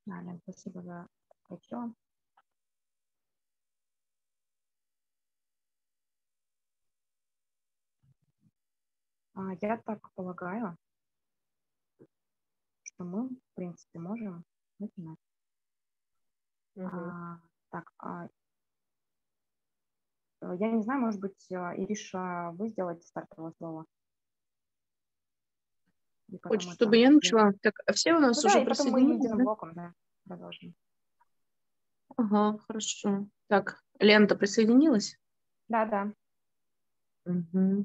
Да, Лен, спасибо за отчет. Я так полагаю, что мы, в принципе, можем начинать. Так, я не знаю, может быть, Ириша, вы сделаете стартовое слово? Хочешь, чтобы я начала? Так, а все у нас ну, уже да, и потом мы присоединились, единым да? блоком, да, продолжим. Ага, хорошо. Так, Лента присоединилась? Да. Угу.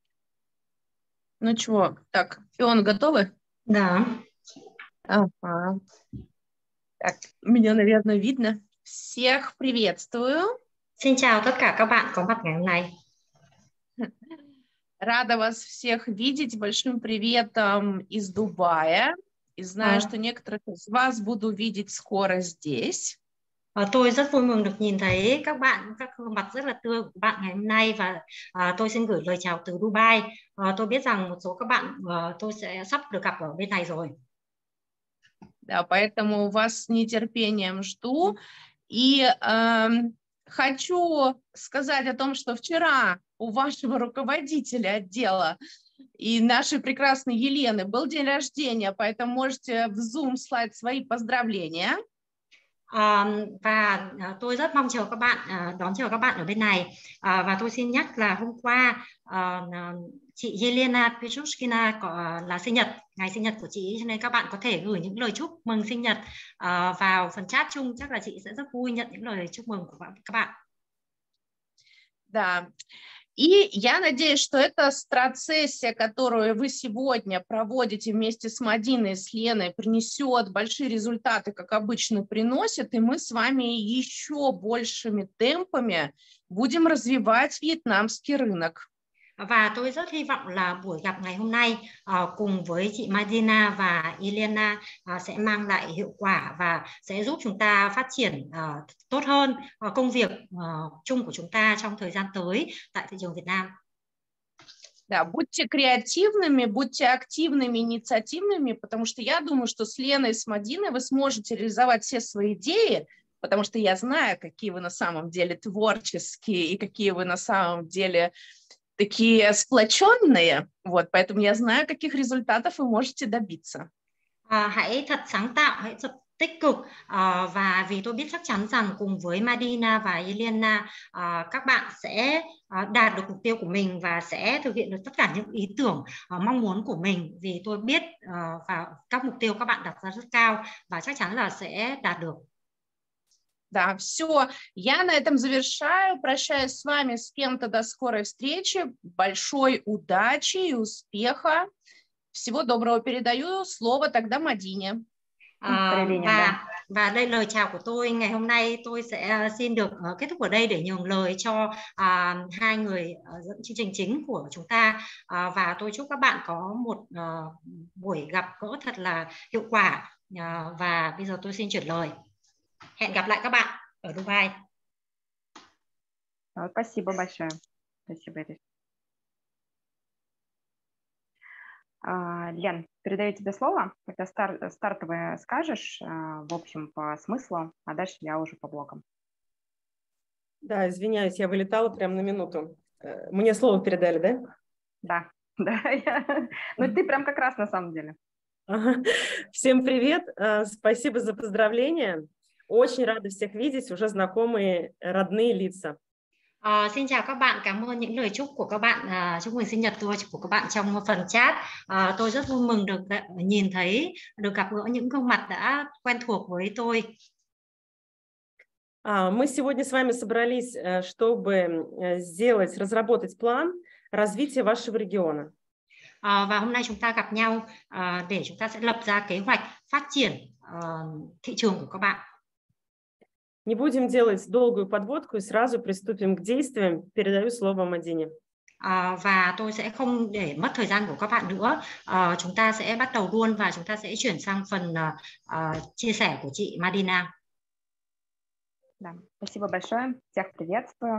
Ну чего, так, Фиона, готовы? Да. Ага. Так, меня, наверное, видно. Всех приветствую. Xin chào tất cả các bạn có mặt ngày hôm nay. Рада вас всех видеть. Большим приветом из Дубая. И знаю, что некоторых из вас буду видеть скоро здесь. Tôi rất vui mừng được nhìn thấy các gương mặt rất là tươi của bạn ngày hôm nay và tôi xin gửi lời chào từ Dubai. Tôi biết rằng một số các bạn tôi sẽ sắp được gặp ở bên này rồi. Да, поэтому вас с нетерпением жду. И хочу сказать о том, что вчера у вашего руководителя отдела и нашей прекрасной Елены был день рождения, поэтому можете в Zoom слать свои поздравления. Và tôi rất mong chờ các bạn, đón chờ các bạn ở bên này. Và tôi xin nhắc là hôm qua chị Yelena Petrushkina là sinh nhật, ngày sinh nhật của chị, cho nên các bạn có thể gửi những lời chúc mừng sinh nhật vào phần chat chung. Chắc là chị sẽ rất vui nhận những lời chúc mừng của các bạn. Да. И я надеюсь, что эта страцессия, которую вы сегодня проводите вместе с Мадиной и с Леной, принесет большие результаты, как обычно приносит, и мы с вами еще большими темпами будем развивать вьетнамский рынок. Và tôi rất hy vọng là buổi gặp ngày hôm nay cùng với chị Madina và Elena sẽ mang lại hiệu quả và sẽ giúp chúng ta phát triển tốt hơn công việc chung của chúng ta trong thời gian tới tại thị trường Việt Nam. Да, будьте креативными, будьте активными, инициативными, потому что я думаю, что с Леной и с Мадиной вы сможете реализовать все свои идеи, потому что я знаю, какие вы на самом деле творческие и какие вы на самом деле такие сплоченные, вот, поэтому я знаю, каких результатов вы можете добиться. Hãy thật sáng tạo, hãy thật tích cực và vì tôi biết chắc chắn rằng cùng với Madina và Elena các bạn sẽ đạt được mục tiêu của mình và sẽ thực hiện được tất cả những ý tưởng mong muốn của mình, vì tôi biết và các mục tiêu các bạn đặt ra rất cao và chắc chắn là sẽ đạt được. Да, все. Я на этом завершаю. Прощаюсь с вами, с кем-то до скорой встречи. Большой удачи и успеха. Всего доброго. Передаю слово тогда Мадине. Và đây lời chào của tôi ngày hôm nay, tôi sẽ xin được kết thúc ở đây để nhường lời cho hai người dẫn chương trình chính của chúng ta, và tôi chúc các bạn có một buổi gặp gỡ thật là hiệu quả, và bây giờ tôi xin chuyển lời. Hẹn gặp lại các bạn ở Dubai. Спасибо большое. Спасибо, Ириш. Лен, передаю тебе слово. Когда стартовое скажешь, в общем, по смыслу, а дальше я уже по блокам. Да, извиняюсь, я вылетала прямо на минуту. Мне слово передали, да? Да. Ну, ты прям как раз на самом деле. Всем привет, спасибо за поздравления. Очень рада всех видеть, уже знакомые родные лица. Xin chào các bạn, cảm ơn những lời chúc của các bạn, chúc mừng sinh nhật của các bạn trong phần chat. Tôi rất vui mừng được nhìn thấy, được gặp gỡ những gương mặt đã quen thuộc với tôi. Мы сегодня с вами собрались, чтобы разработать план развития вашего региона. Và hôm nay chúng ta gặp nhau để chúng ta sẽ lập ra kế hoạch phát triển thị trường của các bạn. Не будем делать долгую подводку и сразу приступим к действиям. Передаю слово Мадине. Và tôi sẽ không để mất thời gian của các bạn nữa. Chúng ta sẽ bắt đầu luôn và chúng ta sẽ chuyển sang phần chia sẻ của chị Madina. Да, спасибо большое. Всех приветствую.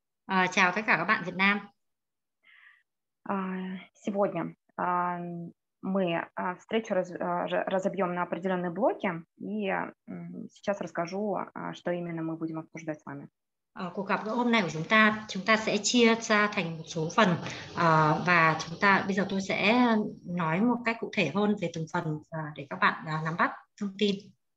Chào tất cả các bạn Việt Nam. Сегодня мы встречу разобьем на определенные блоки, и сейчас расскажу, что именно мы будем обсуждать с вами. Cuộc gặp hôm nay của chúng ta sẽ chia ra thành một số phần và bây giờ tôi sẽ nói một cách cụ thể hơn về từng phần để các bạn nắm bắt thông tin.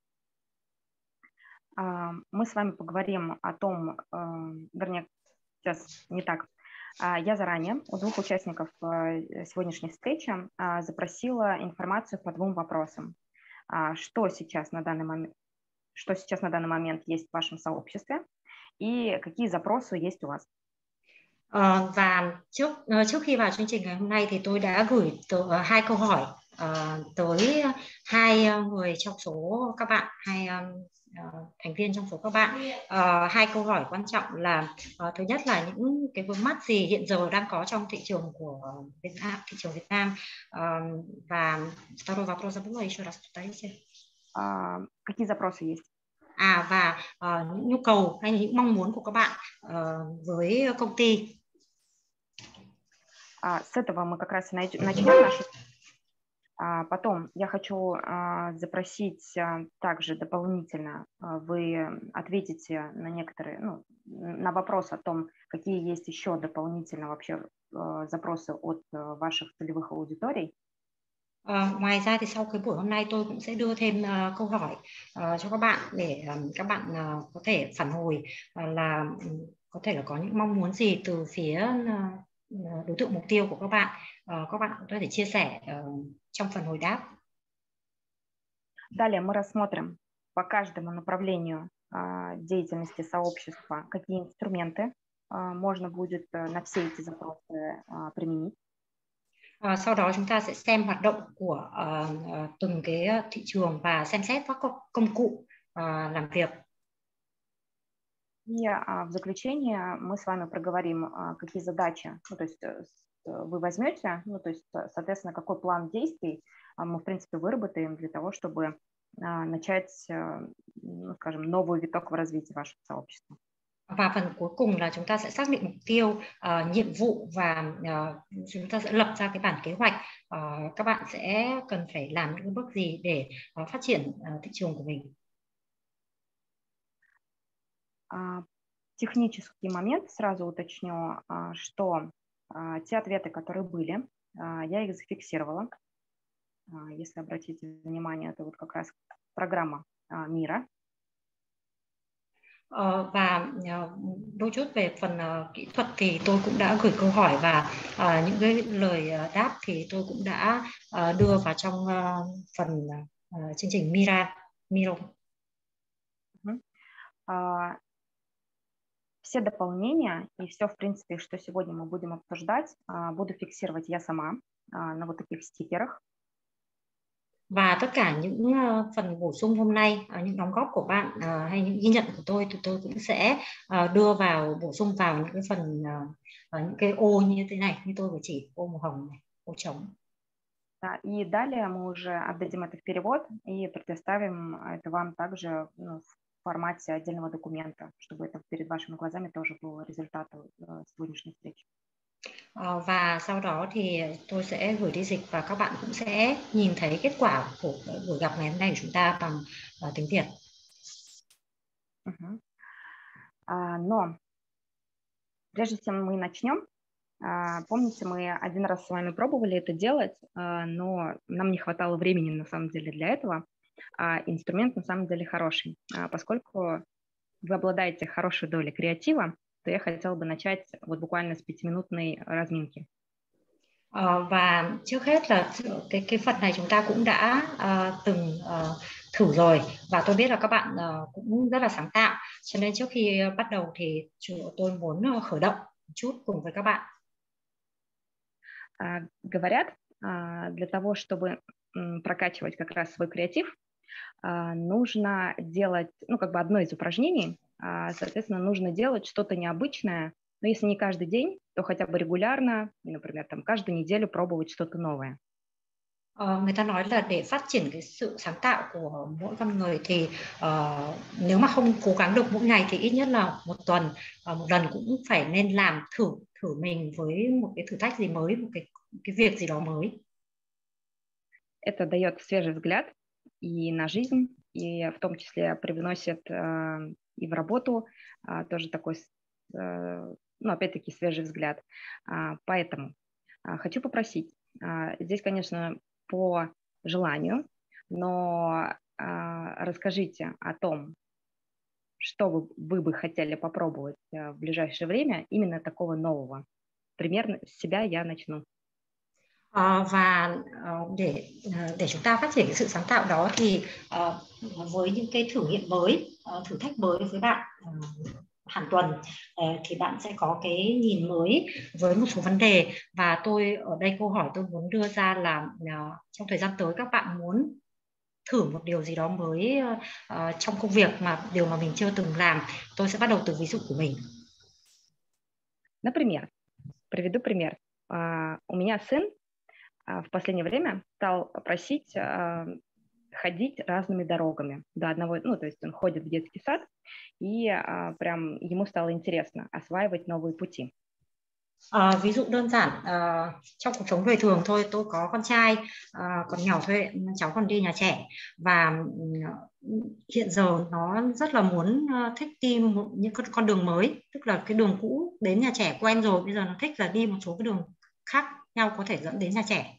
Мы с вами поговорим о том, вернее, сейчас не так. Я заранее у двух участников сегодняшней встречи запросила информацию по двум вопросам. Что сейчас на данный момент есть в вашем сообществе и какие запросы есть у вас. Và trước khi vào chương trình ngày hôm nay thì tôi đã gửi hai câu hỏi tới hai người trong số các bạn, hai thành viên trong số các bạn. Hai câu hỏi quan trọng là thứ nhất là những cái vướng mắc gì hiện giờ đang có trong thị trường của Việt Nam, và второй вопрос забыла, еще раз повторите. Какие запросы есть? Và những nhu cầu hay những mong muốn của các bạn với công ty. С этого мы как раз и начнем нашу. Потом я хочу запросить также дополнительно, вы ответите на некоторые, на вопрос о том, какие есть еще дополнительно вообще запросы от ваших целевых аудиторий. Ngoài ra thì sau cái buổi hôm nay tôi cũng sẽ đưa thêm câu hỏi cho các bạn để các bạn có thể phản hồi là có thể là có những mong muốn gì từ phía đối tượng mục tiêu của các bạn. Các bạn có thể chia sẻ trong phần hồi đáp. Далее мы рассмотрим по каждому направлению деятельности сообщества, какие инструменты можно будет на все эти запросы применить. Sau đó chúng ta sẽ xem hoạt động của từng cái thị trường và xem xét các công cụ làm việc. И в заключение мы с вами проговорим, какие задачи, то есть вы возьмете, то есть, соответственно, какой план действий мы, в принципе, выработаем для того, чтобы начать, скажем, новый виток в развитии вашего сообщества. Và phần cuối cùng là chúng ta sẽ xác định mục tiêu, nhiệm vụ và chúng ta sẽ lập ra cái bản kế hoạch. Các bạn sẽ cần phải làm những bước gì để phát triển thị trường của mình. Технический момент, сразу уточню, что те ответы, которые были, я их зафиксировала. Если обратите внимание, это вот как раз программа мира. Và đôi chút về phần kỹ thuật thì tôi cũng đã gửi câu hỏi và những cái lời đáp thì tôi cũng đã đưa vào trong phần chương trình Miro. Все дополнения и все, в принципе, что сегодня мы будем обсуждать, буду фиксировать я сама на вот таких стикерах. Và tất cả những phần bổ sung hôm nay, những đóng góp của bạn hay những ghi nhận của tôi thì tôi cũng sẽ đưa vào, bổ sung vào những cái phần, những cái ô như thế này, như tôi vừa chỉ, ô màu hồng này, ô trống. Да, и далее мы уже отдадим это в перевод и предоставим это вам также в формате отдельного документа, чтобы это перед вашими глазами тоже был результат сегодняшней встречи. Và sau đó thì tôi sẽ gửi đi dịch và các bạn cũng sẽ nhìn thấy kết quả của buổi gặp ngày hôm nay của chúng ta bằng tiếng Việt. Но прежде чем мы начнем, помните, мы один раз с вами пробовали это делать, но нам не хватало времени на самом деле для этого. Инструмент на самом деле хороший. Поскольку вы обладаете хорошей долей креатива, то я хотела бы начать вот буквально с 5-минутной разминки. Và trước hết là cái phần này chúng ta cũng đã từng thử rồi và tôi biết là các bạn cũng rất là sáng tạo, cho nên trước khi bắt đầu thì tôi muốn khởi động một chút cùng với các bạn. Говорят, для того, чтобы прокачивать как раз свой креатив, нужно делать, как бы одно из упражнений, соответственно, нужно делать что-то необычное, но если не каждый день, то хотя бы регулярно, например, там, каждую неделю пробовать что-то новое. Người ta nói là để phát triển cái sự sáng tạo của mỗi con người thì nếu mà không cố gắng được mỗi ngày thì ít nhất là một tuần, một lần cũng phải nên làm thử mình với một cái thử thách gì mới, một cái việc gì đó mới. Это дает свежий взгляд и на жизнь, и в том числе привносит и в работу тоже такой, ну, опять-таки, свежий взгляд. Поэтому хочу попросить, здесь, конечно, по желанию, но расскажите о том, что вы бы хотели попробовать в ближайшее время, именно такого нового. Примерно с себя я начну. Và để chúng ta phát triển cái sự sáng tạo đó thì với những cái thử nghiệm mới, thử thách mới với bạn hàng tuần thì bạn sẽ có cái nhìn mới với một số vấn đề, và tôi ở đây câu hỏi tôi muốn đưa ra là trong thời gian tới các bạn muốn thử một điều gì đó mới trong công việc, mà điều mà mình chưa từng làm. Tôi sẽ bắt đầu từ ví dụ của mình. Например, приведу пример. У меня сын в последнее время стал просить ходить разными дорогами до одного, ну, то есть он ходит в детский сад, и прям ему стало интересно осваивать новые пути. Ví dụ đơn giản, trong cuộc sống đời thường thôi, tôi có con trai còn nhỏ thôi, cháu còn đi nhà trẻ, và hiện giờ nó rất là muốn thích đi những con đường mới, tức là cái đường cũ đến nhà trẻ quen rồi, bây giờ nó thích là đi một số cái đường khác nhau có thể dẫn đến nhà trẻ.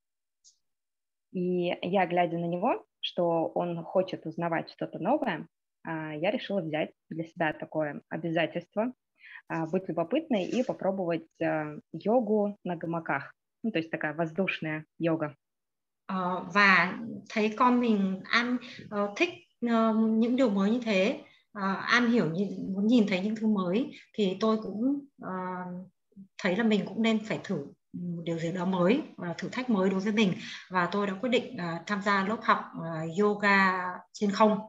И я, глядя на него, что он хочет узнавать что-то новое, я решила взять для себя такое обязательство, быть любопытной и попробовать йогу на гамаках. Ну, то есть такая воздушная йога. Và thấy con mình thích những điều mới như thế, am hiểu, muốn nhìn thấy những thứ mới, thì tôi cũng thấy là mình cũng nên phải thử một điều gì đó mới, thử thách mới đối với mình, và tôi đã quyết định tham gia lớp học yoga trên không.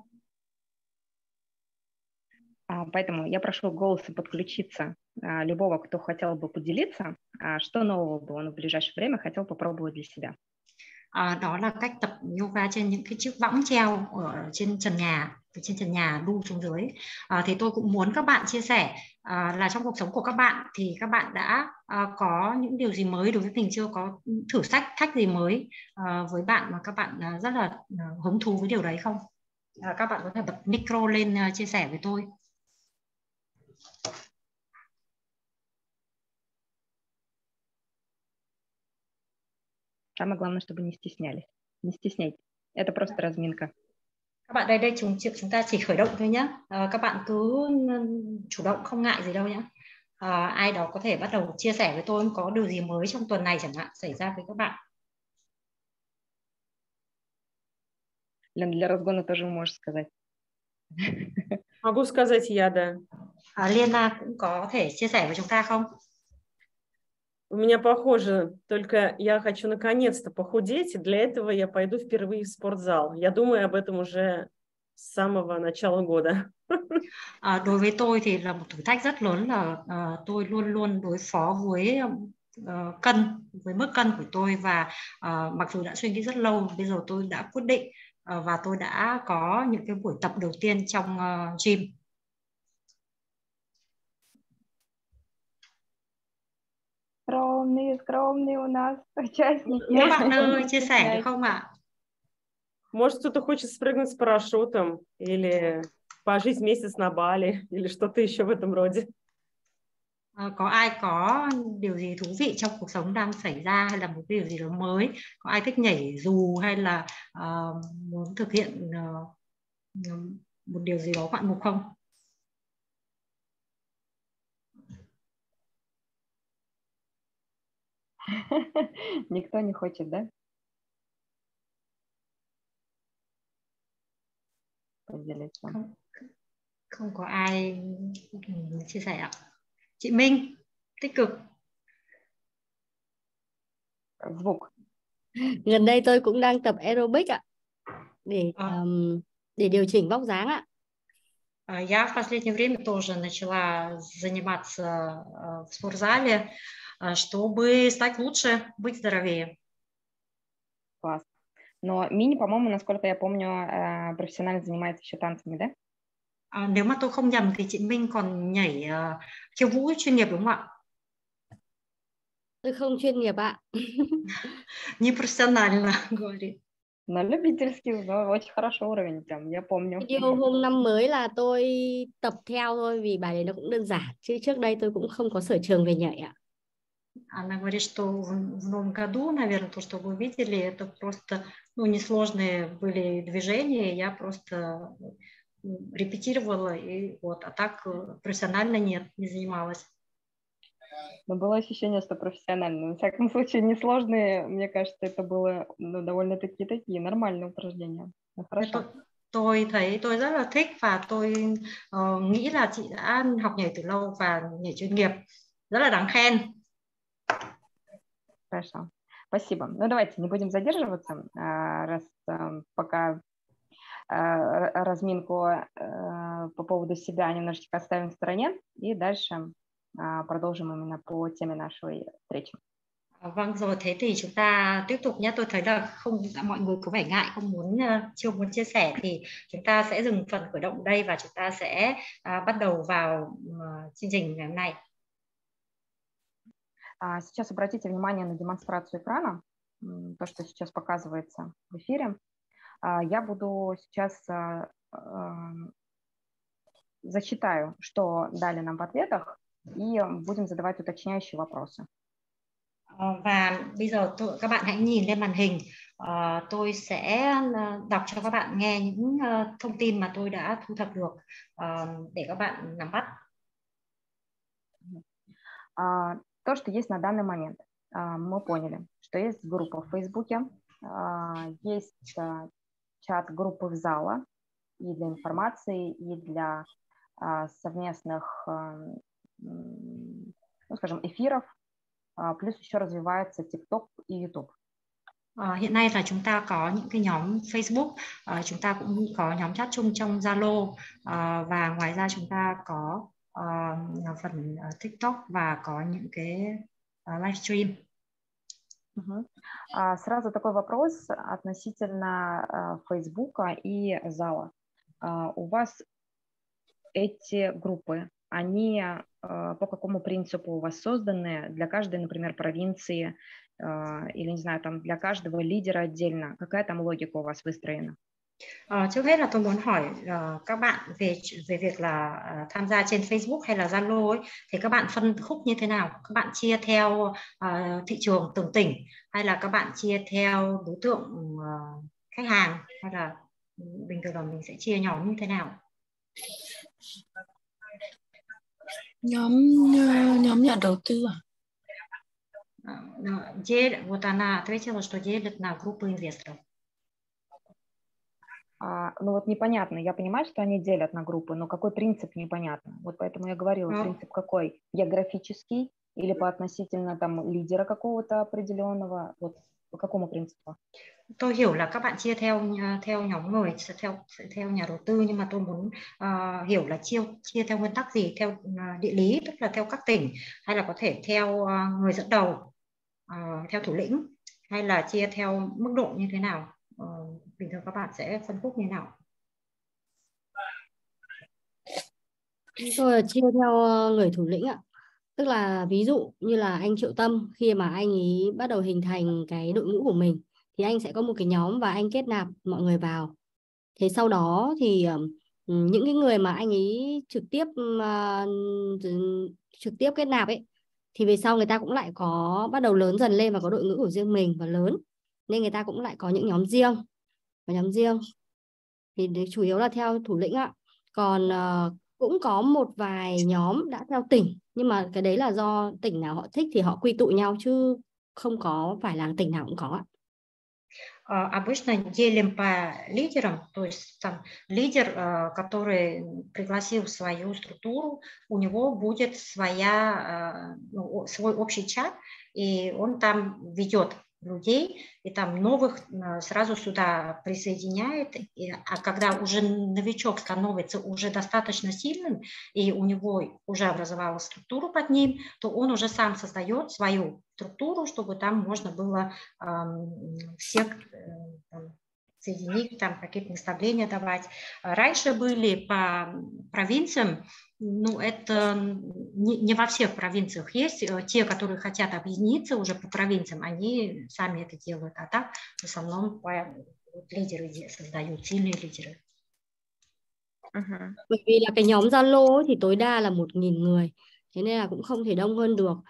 Поэтому я прошу голосом подключиться любого, кто хотел бы поделиться, что нового бы он в ближайшее время хотел попробовать для себя. Đó là cách tập yoga trên những cái chiếc võng treo ở trên trần nhà đu xuống dưới. Thì tôi cũng muốn các bạn chia sẻ là trong cuộc sống của các bạn thì các bạn đã có những điều gì mới đối với mình chưa, có thử thách gì mới với bạn mà các bạn rất là hứng thú với điều đấy không? Các bạn có thể bật micro lên chia sẻ với tôi. Самое главное, чтобы не стеснялись. Не стесняйтесь. Это просто разминка. Các bạn đây chúng ta chỉ khởi động thôi nhé. Các bạn cứ chủ động, không ngại gì đâu nhé. Ai đó có thể bắt đầu chia sẻ với tôi có điều gì mới trong tuần này chẳng hạn xảy ra với các bạn. Лен, для разгона тоже можешь сказать. Могу сказать я, да. Lena cũng có thể chia sẻ với chúng ta không? У меня похоже, только я хочу наконец-то похудеть, и для этого я пойду впервые в спортзал. Я думаю об этом уже с самого начала года. Đối với tôi thì là một thử thách rất lớn là tôi luôn luôn đối phó với với mức cân của tôi, và mặc dù đã suy nghĩ rất lâu, bây giờ tôi đã quyết định và tôi đã có những cái buổi tập đầu tiên trong gym. Скромные у нас участники. Các bạn ơi, chia sẻ được không ạ? Может, кто-то хочет спрыгнуть с парашютом или пожить месяц на Бали или что-то еще в этом роде. Có ai có điều gì thú vị trong cuộc sống đang xảy ra, hay là một điều gì đó mới? Có ai thích nhảy dù hay là muốn thực hiện một điều gì đó ngoạn mục không? Никто не хочет, да? Поделиться. Không có ai chia sẻ ạ. Chị Minh, tích cực. Звук. Gần đây tôi cũng đang tập aerobic ạ, để điều chỉnh vóc dáng ạ. Я в последнее время тоже начала заниматься в спортзале, чтобы стать лучше, быть здоровее. Класс. Но Мини, по-моему, насколько я помню, профессионально занимается еще танцами, да? Nếu mà tôi không nhầm thì chị Minh còn nhảy khiêu vũ chuyên nghiệp đúng không ạ? Tôi không chuyên nghiệp ạ. Непрофессионально, говорит. На любительский, но очень хороший уровень, там, я помню. Video hôm năm mới là tôi tập theo thôi vì bài đấy nó cũng đơn giản. Chứ trước đây tôi cũng không có sở trường về nhảy ạ. Она говорит, что в новом году, наверное, то, что вы видели, это просто, ну, несложные были движения, я просто репетировала, и вот, а так профессионально нет, не занималась. Но было ощущение, что профессионально. Во всяком случае, несложные, мне кажется, это было довольно-таки такие нормальные упражнения. Ну, хорошо. Tôi thấy tôi rất là thích và tôi nghĩ là chị đã học nhảy từ lâu và nhảy chuyên nghiệp, rất là đáng khen. Хорошо. Спасибо. Ну, давайте не будем задерживаться, раз пока разминку по поводу себя немножечко оставим в стороне и дальше продолжим именно по теме нашей встречи. Vâng, rồi thế thì chúng ta tiếp tục nhé. Tôi thấy là không mọi người có vẻ ngại, chưa muốn chia sẻ thì chúng ta sẽ dừng phần khởi động đây và chúng ta sẽ bắt đầu vào chương trình ngày hôm nay. Сейчас обратите внимание на демонстрацию экрана, то, что сейчас показывается в эфире. Я буду сейчас зачитаю, что дали нам в ответах, и будем задавать уточняющие вопросы. Và bây giờ các bạn hãy nhìn lên màn hình. Tôi sẽ đọc cho các bạn nghe những thông tin mà tôi đã thu thập được để các bạn nắm bắt. То, что есть на данный момент. Мы поняли, что есть группа в Фейсбуке, есть чат группы в зала и для информации, и для совместных, ну, скажем, эфиров, плюс еще развивается TikTok и YouTube. Hiện nay là chúng ta có những cái nhóm Facebook, chúng ta cũng có nhóm chat chung trong Zalo, và ngoài ra chúng ta có phần TikTok và có những cái livestream. Сразу такой вопрос относительно Фейсбука и зала. У вас эти группы, они по какому принципу у вас созданы для каждой, например, провинции или, не знаю, там для каждого лидера отдельно? Какая там логика у вас выстроена? Trước hết là tôi muốn hỏi các bạn về việc là tham gia trên Facebook hay là Zalo ấy, thì các bạn phân khúc như thế nào? Các bạn chia theo thị trường từng tỉnh hay là các bạn chia theo đối tượng khách hàng, hay là bình thường là mình sẽ chia nhóm như thế nào? Nhóm nhà đầu tư à? Вот она ответила, что делит на группы инвесторов. Ну вот непонятно, я понимаю, что они делят на группы, но какой принцип непонятно. Вот поэтому я говорила, принцип какой? Географический или по относительно там лидера какого-то определенного? Вот по какому принципу? Tôi hiểu là các bạn chia theo nhóm người, theo nhà đầu tư, nhưng mà tôi muốn hiểu là chia theo nguyên tắc gì, theo địa lý, tức là theo các tỉnh, hay là có thể theo người dẫn đầu, theo thủ lĩnh, hay là chia theo mức độ như thế nào? Bình thường các bạn sẽ phân khúc như thế nào? Tôi chia theo người thủ lĩnh ạ. Tức là ví dụ như là anh Triệu Tâm, khi mà anh ấy bắt đầu hình thành cái đội ngũ của mình thì anh sẽ có một cái nhóm và anh kết nạp mọi người vào. Thế sau đó thì những cái người mà anh ấy trực tiếp kết nạp ấy thì về sau người ta cũng lại có bắt đầu lớn dần lên và có đội ngũ của riêng mình và lớn, nên người ta cũng lại có những nhóm riêng. Và nhóm riêng thì chủ yếu là theo thủ lĩnh ạ. Còn cũng có một vài nhóm đã theo tỉnh, nhưng mà cái đấy là do tỉnh nào họ thích thì họ quy tụ nhau, chứ không có phải là tỉnh nào cũng có ạ. Обычно делим по лидерам, то есть там лидер, который пригласил свою структуру, у него будет свой общий чат, и он там ведет людей, и там новых сразу сюда присоединяет, а когда уже новичок становится уже достаточно сильным, и у него уже образовалась структура под ним, то он уже сам создает свою структуру, чтобы там можно было всех соединить, там какие-то наставления давать. Раньше были по провинциям, ну, это не во всех провинциях есть. Те, которые хотят объединиться уже по провинциям, они сами это делают. А так, в основном, лидеры создают, сильные лидеры. Bởi vì là cái nhóm Zalo ấy thì tối đa là 1.000 người, thế nên là cũng không thể đông hơn được.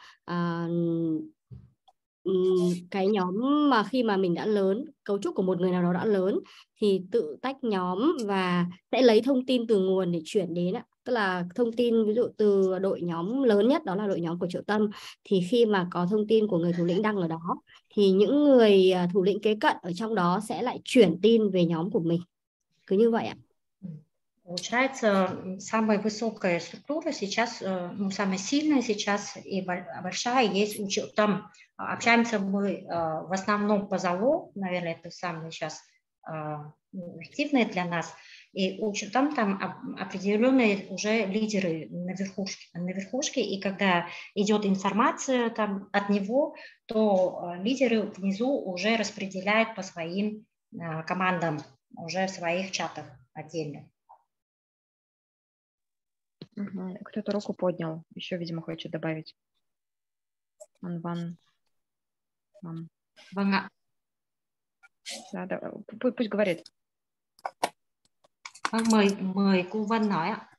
Cái nhóm mà khi mà mình đã lớn, cấu trúc của một người nào đó đã lớn thì tự tách nhóm và sẽ lấy thông tin từ nguồn để chuyển đến ạ. Tức là thông tin ví dụ từ đội nhóm lớn nhất, đó là đội nhóm của Triệu Tâm, thì khi mà có thông tin của người thủ lĩnh đăng ở đó thì những người thủ lĩnh kế cận ở trong đó sẽ lại chuyển tin về nhóm của mình. Cứ như vậy ạ. Получается, самая высокая структура сейчас, ну, самая сильная сейчас и большая есть у Там общаемся мы в основном по Зало, наверное, это самое сейчас активное для нас. И у там определенные уже лидеры на верхушке, и когда идет информация там от него, то лидеры внизу уже распределяют по своим командам, уже в своих чатах отдельно. Кто-то руку поднял, еще, видимо, хочет добавить. Ван. Vâng ạ. Да, пусть говорит. Mời cô Vân nói ạ.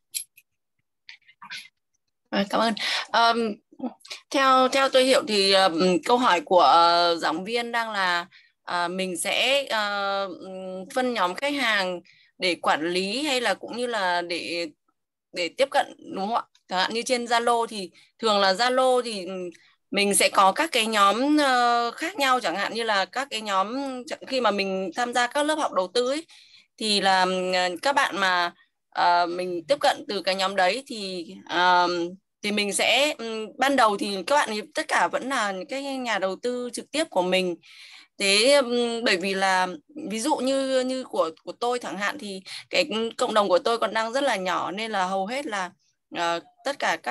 Cảm ơn. Theo tôi hiểu thì câu hỏi của giảng viên đang là mình sẽ phân nhóm khách hàng để quản lý hay là cũng như là để tiếp cận, đúng không ạ? Chẳng hạn như trên Zalo thì thường là Zalo thì mình sẽ có các cái nhóm khác nhau, chẳng hạn như là các cái nhóm khi mà mình tham gia các lớp học đầu tư ấy, thì là các bạn mà mình tiếp cận từ cái nhóm đấy thì mình sẽ ban đầu thì các bạn tất cả vẫn là cái nhà đầu tư trực tiếp của mình. Thế bởi vì là ví dụ như của tôi chẳng hạn thì cái cộng đồng của tôi còn đang rất là nhỏ, nên là hầu hết là tất cả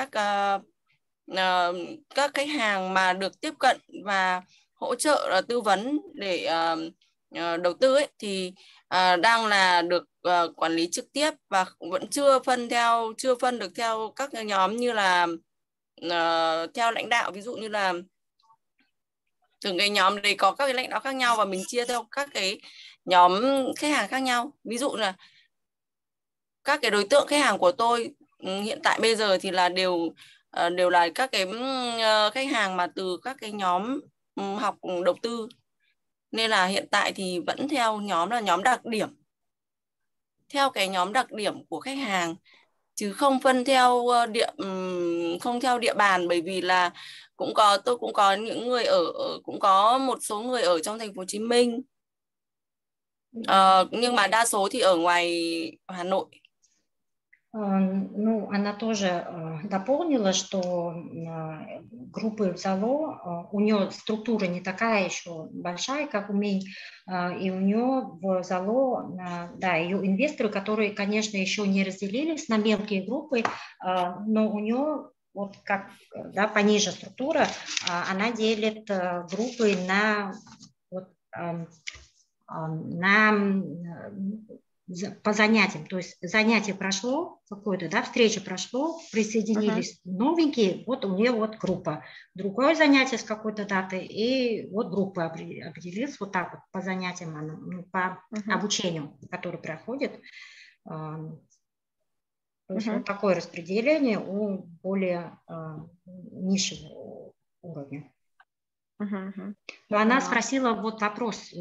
các khách hàng mà được tiếp cận và hỗ trợ tư vấn để đầu tư ấy, thì đang là được quản lý trực tiếp và vẫn chưa phân được theo các nhóm như là theo lãnh đạo. Ví dụ như là từng cái nhóm đấy có các cái lãnh đạo khác nhau và mình chia theo các cái nhóm khách hàng khác nhau. Ví dụ là các cái đối tượng khách hàng của tôi hiện tại bây giờ thì là đều là các cái khách hàng mà từ các cái nhóm học đầu tư, nên là hiện tại thì vẫn theo nhóm là nhóm đặc điểm, theo cái nhóm đặc điểm của khách hàng, chứ không phân theo không theo địa bàn. Bởi vì là tôi cũng có những người cũng có một số người ở trong thành phố Hồ Chí Minh, nhưng mà đa số thì ở ngoài Hà Nội. Ну, она тоже дополнила, что группы в Зало, у нее структура не такая еще большая, как у меня, и у нее в Зало, да, ее инвесторы, которые, конечно, еще не разделились на мелкие группы, но у нее вот как, да, пониже структура, она делит группы на по занятиям, то есть занятие прошло какое-то, да, встреча прошло, присоединились новенькие, вот у нее вот группа, другое занятие с какой-то датой, и вот группа определилась вот так вот по занятиям, по обучению, которое проходит. То есть вот такое распределение у более низшего уровня. Но она спросила вот вопрос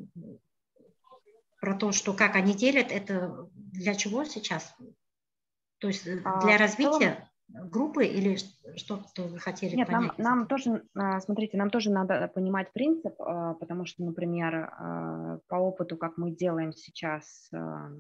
про то, что как они делят, это для чего сейчас? То есть для развития группы или что-то вы хотели понять? Нет, нам тоже, смотрите, нам тоже надо понимать принцип, потому что, например, по опыту, как мы делаем сейчас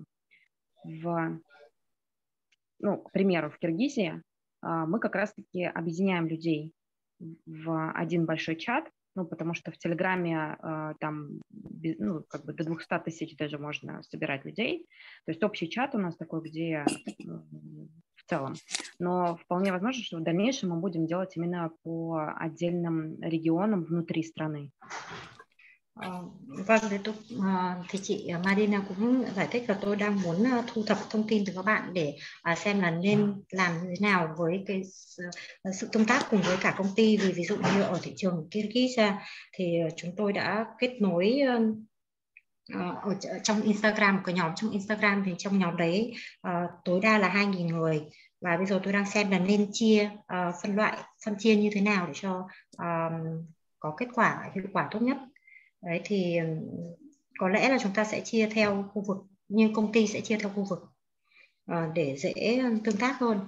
к примеру, в Киргизии, мы как раз-таки объединяем людей в один большой чат, потому что в Телеграме там как бы до 200 тысяч даже можно собирать людей. То есть общий чат у нас такой, где в целом. Но вполне возможно, что в дальнейшем мы будем делать именно по отдельным регионам внутри страны. Vâng, thì chị Marina cũng giải thích là tôi đang muốn thu thập thông tin từ các bạn để xem là nên làm như thế nào với cái sự tương tác cùng với cả công ty. Vì ví dụ như ở thị trường Kyrgyz thì chúng tôi đã kết nối ở trong Instagram, một cái nhóm trong Instagram, thì trong nhóm đấy tối đa là 2.000 người, và bây giờ tôi đang xem là nên chia phân chia như thế nào để cho có kết quả hiệu quả tốt nhất. Đấy thì có lẽ là chúng ta sẽ chia theo khu vực, như công ty sẽ chia theo khu vực để dễ tương tác hơn.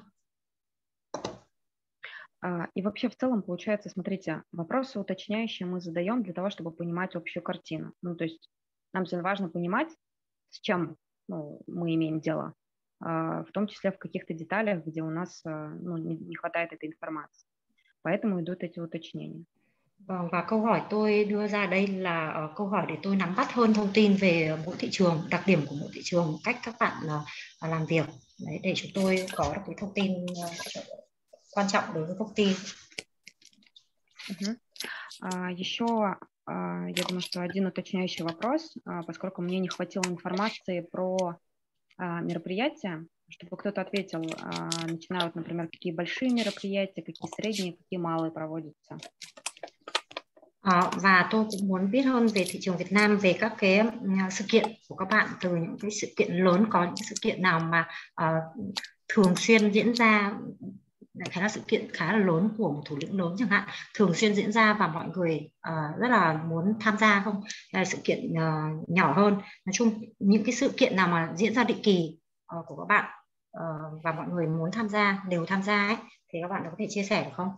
И вообще в целом получается, смотрите, вопросы уточняющие мы задаем для того, чтобы понимать общую картину. Ну, то есть нам же важно понимать, с чем мы имеем дело, в том числе в каких-то деталях, где у нас не хватает этой информации. Поэтому идут эти уточнения. Vâng, và câu hỏi tôi đưa ra đây là câu hỏi để tôi nắm bắt hơn thông tin về mỗi thị trường, đặc điểm của mỗi thị trường, cách các bạn làm việc. Đấy, để chúng tôi có được cái thông tin quan trọng đối với công ty. Еще, я думаю, что один уточняющий вопрос, поскольку мне не хватило информации про мероприятия, чтобы кто-то ответил, начиная вот, например, какие большие мероприятия, какие средние, какие малые проводятся. Và tôi cũng muốn biết hơn về thị trường Việt Nam, về các cái sự kiện của các bạn, từ những cái sự kiện lớn, có những sự kiện nào mà thường xuyên diễn ra, khá là sự kiện khá là lớn của một thủ lĩnh lớn chẳng hạn, thường xuyên diễn ra và mọi người rất là muốn tham gia không? Là sự kiện nhỏ hơn, nói chung những cái sự kiện nào mà diễn ra định kỳ của các bạn và mọi người muốn tham gia, đều tham gia ấy, thì các bạn có thể chia sẻ được không?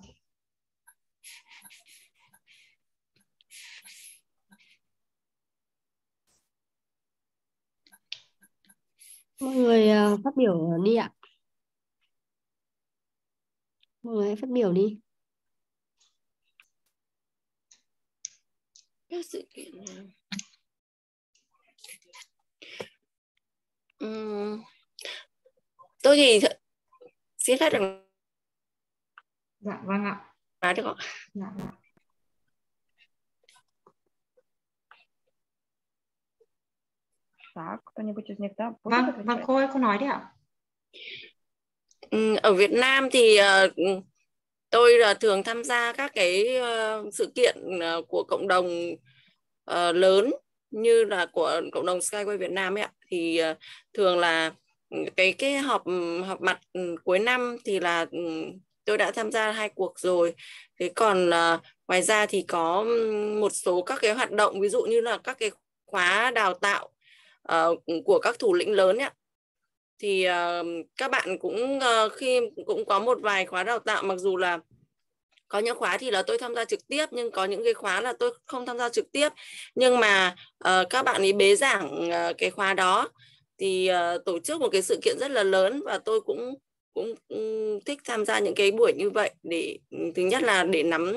Mọi người phát biểu đi ạ. Mọi người hãy phát biểu đi. Các sự kiện tôi thì xin phép được. Dạ vâng ạ. Nói được không? Dạ. Так, кто-нибудь из них, да? Vâng, cô ơi, cô nói đi ạ. Ở Việt Nam thì tôi thường tham gia các cái sự kiện của cộng đồng lớn như là của cộng đồng Skyway Việt Nam ấy ạ. Thì thường là cái họp mặt cuối năm thì là tôi đã tham gia 2 cuộc rồi. Thế còn ngoài ra thì có một số các cái hoạt động, ví dụ như là các cái khóa đào tạo của các thủ lĩnh lớn ấy, thì các bạn cũng khi cũng có một vài khóa đào tạo, mặc dù là có những khóa thì là tôi tham gia trực tiếp, nhưng có những cái khóa là tôi không tham gia trực tiếp, nhưng mà các bạn ấy bế giảng cái khóa đó thì tổ chức một cái sự kiện rất là lớn, và tôi cũng thích tham gia những cái buổi như vậy, để thứ nhất là để nắm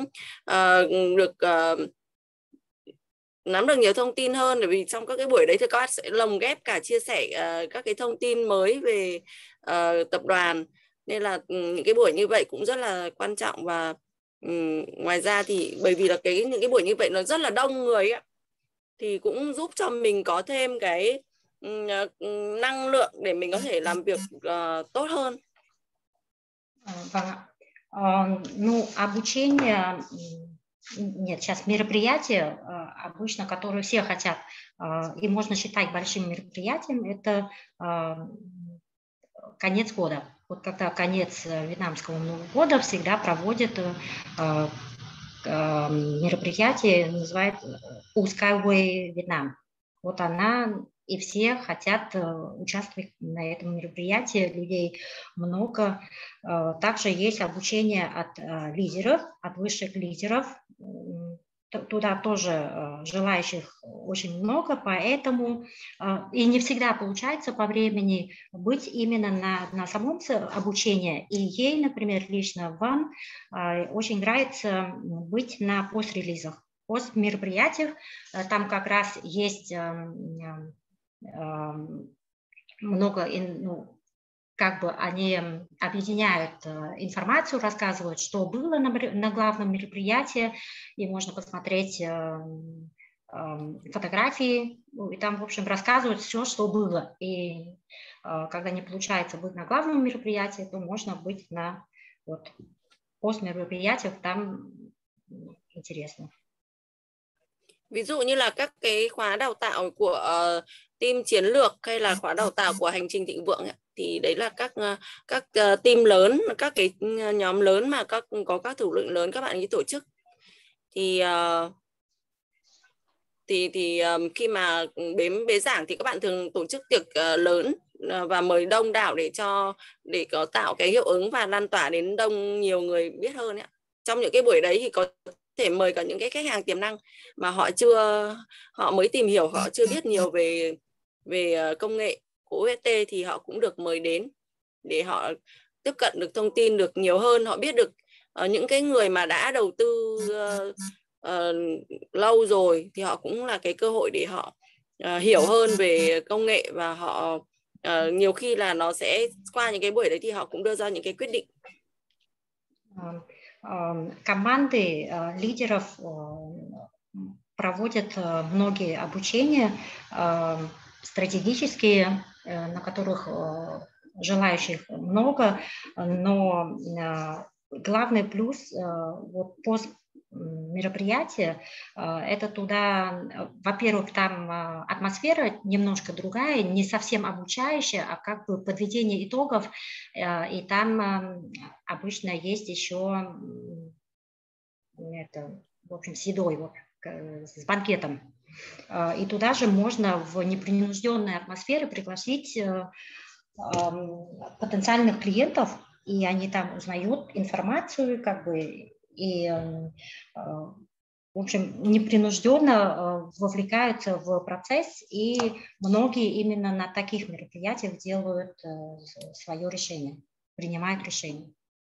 được nhiều thông tin hơn, bởi vì trong các cái buổi đấy thì các bạn sẽ lồng ghép cả chia sẻ các cái thông tin mới về tập đoàn, nên là những cái buổi như vậy cũng rất là quan trọng. Và ngoài ra thì bởi vì là những cái buổi như vậy nó rất là đông người ấy, thì cũng giúp cho mình có thêm cái năng lượng để mình có thể làm việc tốt hơn. Vâng ạ. Обучение, нет, сейчас мероприятия, обычно, которые все хотят, и можно считать большим мероприятием, это конец года. Вот когда конец вьетнамского Нового года всегда проводят мероприятие, называется Skyway Vietnam. Вот она, и все хотят участвовать на этом мероприятии, людей много. Также есть обучение от лидеров, от высших лидеров. Туда тоже желающих очень много, поэтому и не всегда получается по времени быть именно на самом обучении. И ей, например, лично вам очень нравится быть на пост-релизах, пост-мероприятиях. Там как раз есть много, как бы они объединяют информацию, рассказывают, что было на главном мероприятии, и можно посмотреть фотографии, и там, в общем, рассказывают все, что было. И когда не получается быть на главном мероприятии, то можно быть на вот, постмероприятиях, там интересно. Ví dụ như là các cái khóa đào tạo của team chiến lược hay là khóa đào tạo của hành trình thịnh vượng ấy, thì đấy là các team lớn, các cái nhóm lớn mà có các thủ lĩnh lớn các bạn ấy tổ chức. Thì khi mà bế giảng thì các bạn thường tổ chức tiệc lớn và mời đông đảo để có tạo cái hiệu ứng và lan tỏa đến nhiều người biết hơn ấy. Trong những cái buổi đấy thì có thể mời cả những cái khách hàng tiềm năng mà họ mới tìm hiểu, họ chưa biết nhiều về công nghệ của UST, thì họ cũng được mời đến để họ tiếp cận được thông tin được nhiều hơn, họ biết được những cái người mà đã đầu tư lâu rồi thì họ cũng là cái cơ hội để họ hiểu hơn về công nghệ, và họ nhiều khi là nó sẽ qua những cái buổi đấy thì họ cũng đưa ra những cái quyết định. Команды лидеров проводят многие обучения стратегические, на которых желающих много, но главный плюс вот мероприятия, это туда, во-первых, там атмосфера немножко другая, не совсем обучающая, а как бы подведение итогов, и там обычно есть еще это, в общем, с едой, вот, с банкетом. И туда же можно в непринужденной атмосфере пригласить потенциальных клиентов, и они там узнают информацию, как бы, и, в общем, непринужденно вовлекаются в процесс, и многие именно на таких мероприятиях делают свое решение, принимают решение.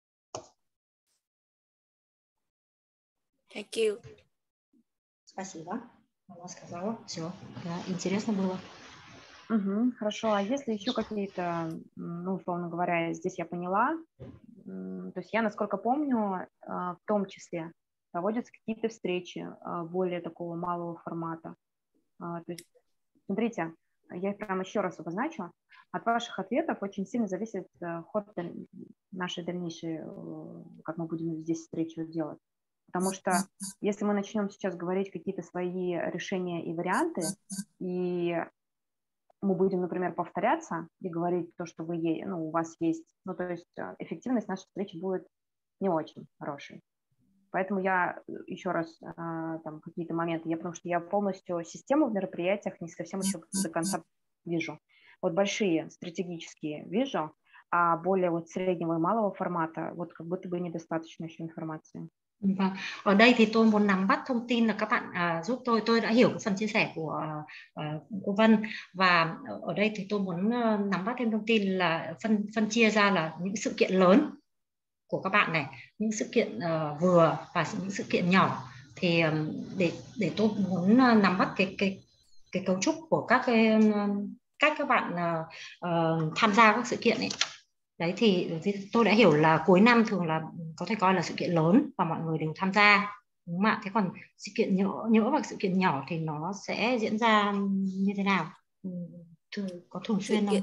Thank you. Спасибо. Она сказала, все, да, интересно было. Хорошо, а если еще какие-то, ну, условно говоря, здесь я поняла, то есть я, насколько помню, в том числе проводятся какие-то встречи более такого малого формата. То есть, смотрите, я их прямо еще раз обозначу. От ваших ответов очень сильно зависит ход нашей дальнейшей, как мы будем здесь встречу делать. Потому что если мы начнем сейчас говорить какие-то свои решения и варианты, и мы будем, например, повторяться и говорить то, что у вас есть, ну, то есть эффективность нашей встречи будет не очень хорошей. Поэтому я еще раз там какие-то моменты, потому что я полностью систему в мероприятиях не совсем еще до конца вижу. Вот большие стратегические вижу, а более вот среднего и малого формата вот как будто бы недостаточно еще информации. Vâng. Ở đây thì tôi muốn nắm bắt thông tin là các bạn giúp tôi đã hiểu phần chia sẻ của cô Vân, và ở đây thì tôi muốn nắm bắt thêm thông tin là phân chia ra là những sự kiện lớn của các bạn này, những sự kiện vừa và những sự kiện nhỏ, thì để tôi muốn nắm bắt cái cấu trúc của các cách các bạn tham gia các sự kiện ấy. Đấy thì tôi đã hiểu là cuối năm thường là có thể coi là sự kiện lớn và mọi người đều tham gia, đúng không ạ? Thế còn sự kiện nhỡ và sự kiện nhỏ thì nó sẽ diễn ra như thế nào? Có thường xuyên không?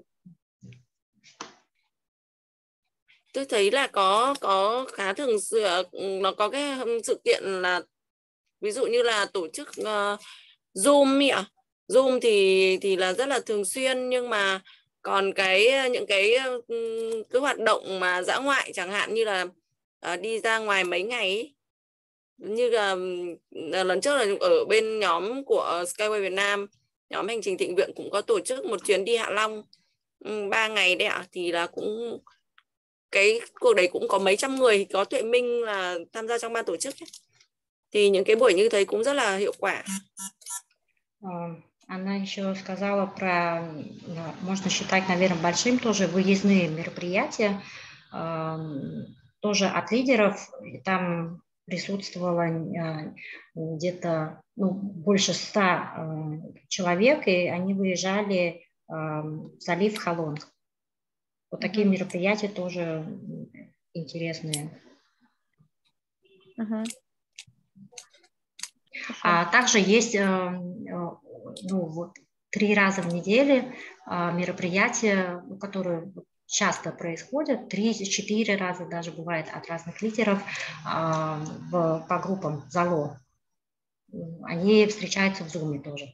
Tôi thấy là có khá thường xuyên, nó có cái sự kiện là ví dụ như là tổ chức Zoom ạ. Zoom thì là rất là thường xuyên, nhưng mà còn những cái hoạt động mà dã ngoại chẳng hạn như là đi ra ngoài mấy ngày ấy. Như là lần trước là ở bên nhóm của Skyway Việt Nam, nhóm hành trình thịnh vượng cũng có tổ chức một chuyến đi Hạ Long 3 ngày đấy ạ. Thì là cũng cái cuộc đấy cũng có mấy trăm người, có Tuệ Minh là tham gia trong ban tổ chức ấy. Thì những cái buổi như thế cũng rất là hiệu quả. Она еще сказала про, можно считать, наверное, большим тоже выездные мероприятия, тоже от лидеров. Там присутствовало где-то больше 100 человек, и они выезжали в залив Халонг. Вот такие мероприятия тоже интересные. Также есть вот 3 раза в неделю мероприятия, которые часто происходят, 3-4 раза даже бывает от разных лидеров по группам ЗАЛО. Они встречаются в Zoom тоже.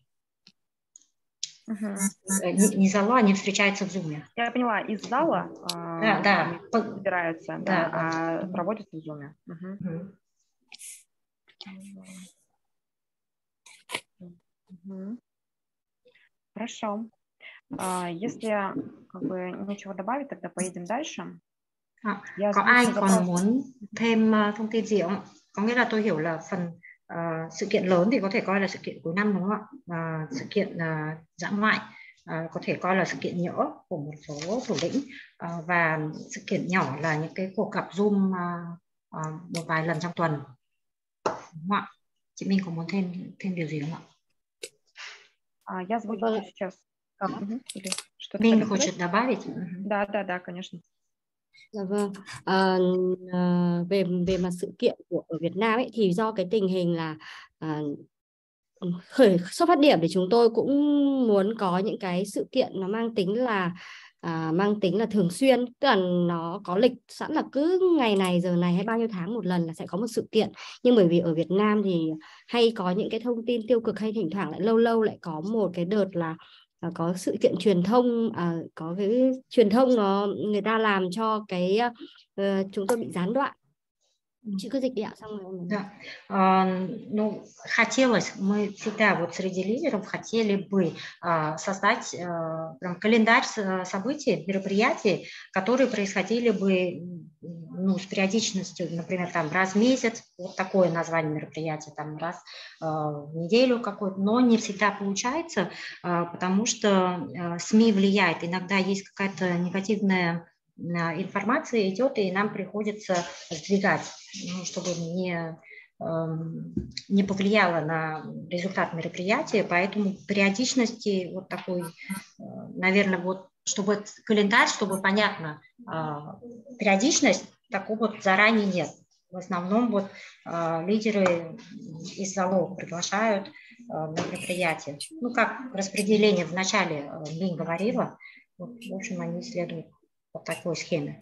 Не ЗАЛО, они встречаются в Zoom. Я поняла, из зала да. собираются, да. проводятся в Zoom. Хорошо. Если как бы нечего добавить, тогда поедем дальше. Có ai còn muốn thêm thông tin gì không? Có nghĩa là tôi hiểu là phần sự kiện lớn thì có thể coi là sự kiện cuối năm đúng không ạ? Sự kiện dã ngoại có thể coi là sự kiện nhỏ của một số thủ lĩnh, và sự kiện nhỏ là những cái cuộc gặp Zoom một vài lần trong tuần. Đúng không ạ? Chị Minh có muốn thêm điều gì không ạ? Я озвучу сейчас. Minh хочет добавить? Да, конечно. Dạ vâng. Về mặt sự kiện ở Việt Nam ấy, thì do cái tình hình là xuất phát điểm thì chúng tôi cũng muốn có những cái sự kiện nó mang tính là thường xuyên, tức là nó có lịch sẵn là cứ ngày này giờ này hay bao nhiêu tháng một lần là sẽ có một sự kiện. Nhưng bởi vì ở Việt Nam thì hay có những cái thông tin tiêu cực, hay thỉnh thoảng lại lâu lâu lại có một cái đợt là có sự kiện truyền thông, có cái truyền thông người ta làm cho cái chúng tôi bị gián đoạn. Chị cứ dịch đi ạ, xong rồi. Да. Хотелось, мы всегда вот среди лидеров хотели бы создать прям календарь событий, мероприятий, которые происходили бы с периодичностью, например, там раз в месяц, вот такое название мероприятия, там раз в неделю какое-то, но не всегда получается, потому что СМИ влияет, иногда есть какая-то негативная информация идет, и нам приходится сдвигать, чтобы не повлияло на результат мероприятия, поэтому периодичности вот такой, наверное, вот чтобы календарь, чтобы понятно, периодичность такого вот заранее нет. В основном вот лидеры из залов приглашают на мероприятие. Ну, как распределение в начале Мин говорила, вот, в общем, они следуют по такой схеме.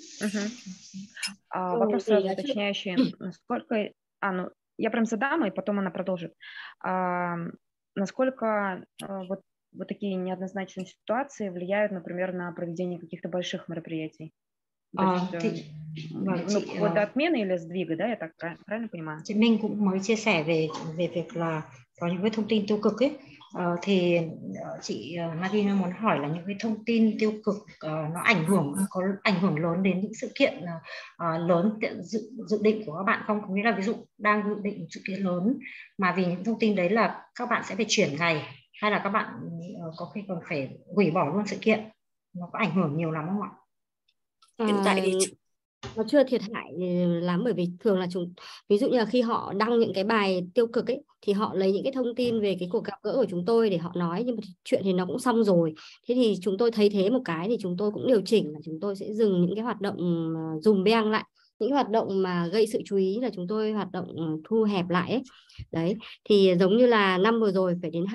Вопрос сразу уточняющий. Насколько... я прям задам, и потом она продолжит. Насколько вот такие неоднозначные ситуации влияют, например, на проведение каких-то больших мероприятий? Вплоть до отмены или сдвига, да? Я так правильно понимаю? Chị Minh cũng mới chia sẻ về việc là có những cái thông tin tiêu cực ấy, thì chị Marina muốn hỏi là những cái thông tin tiêu cực nó có ảnh hưởng lớn đến những sự kiện lớn dự định của các bạn không? Có nghĩa là ví dụ đang dự định một sự kiện lớn mà vì những thông tin đấy là các bạn sẽ phải chuyển ngày, hay là các bạn có khi còn phải hủy bỏ luôn sự kiện, nó có ảnh hưởng nhiều lắm không ạ? Hiện tại thì nó chưa thiệt hại lắm, bởi vì thường là ví dụ như là khi họ đăng những cái bài tiêu cực ấy thì họ lấy những cái thông tin về cái cuộc gặp gỡ của chúng tôi để họ nói, nhưng mà chuyện thì nó cũng xong rồi. Thế thì chúng tôi thấy thế một cái thì chúng tôi cũng điều chỉnh là chúng tôi sẽ dừng những cái hoạt động dùm beng lại, những hoạt động mà gây sự chú ý là chúng tôi hoạt động thu hẹp lại ấy. Đấy, thì giống như là năm vừa rồi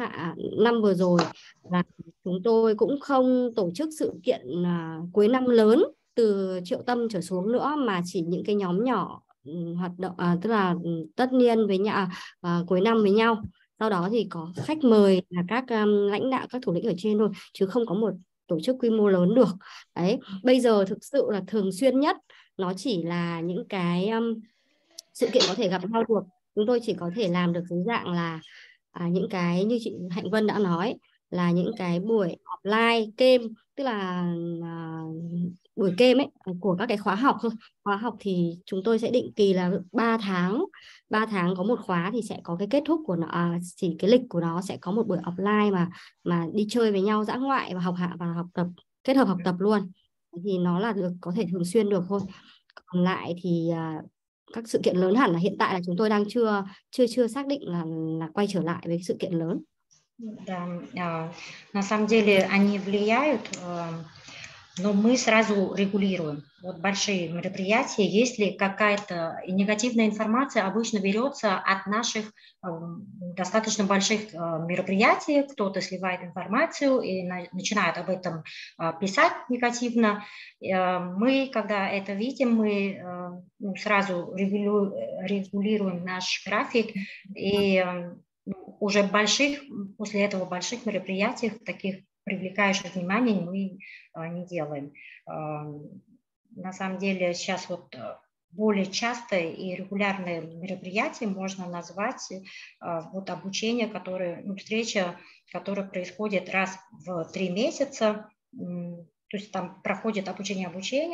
là chúng tôi cũng không tổ chức sự kiện cuối năm lớn từ triệu tâm trở xuống nữa, mà chỉ những cái nhóm nhỏ hoạt động, tức là tất niên với nhau, cuối năm với nhau. Sau đó thì có khách mời là các lãnh đạo, các thủ lĩnh ở trên thôi, chứ không có một tổ chức quy mô lớn được. Đấy, bây giờ thực sự là thường xuyên nhất nó chỉ là những cái sự kiện có thể gặp nhau được. Chúng tôi chỉ có thể làm được dưới dạng là những cái như chị Hạnh Vân đã nói, là những cái buổi offline kênh, tức là buổi kênh ấy của các cái khóa học thôi. Khóa học thì chúng tôi sẽ định kỳ là 3 tháng có một khóa, thì sẽ có cái kết thúc của nó, chỉ cái lịch của nó sẽ có một buổi offline mà đi chơi với nhau dã ngoại và học tập, kết hợp học tập luôn, thì nó là được có thể thường xuyên được thôi. Còn lại thì các sự kiện lớn hẳn là hiện tại là chúng tôi đang chưa xác định là quay trở lại với sự kiện lớn. Да, на самом деле они влияют. Но мы сразу регулируем. Вот большие мероприятия, если какая-то негативная информация обычно берется от наших достаточно больших мероприятий, кто-то сливает информацию и начинает об этом писать негативно. Мы, когда это видим, мы сразу регулируем наш график, и уже после этого больших мероприятий, таких привлекающих внимание, мы не делаем. На самом деле сейчас вот более частое и регулярное мероприятие можно назвать вот обучение, встреча, которая происходит раз в 3 месяца. То есть там проходит обучение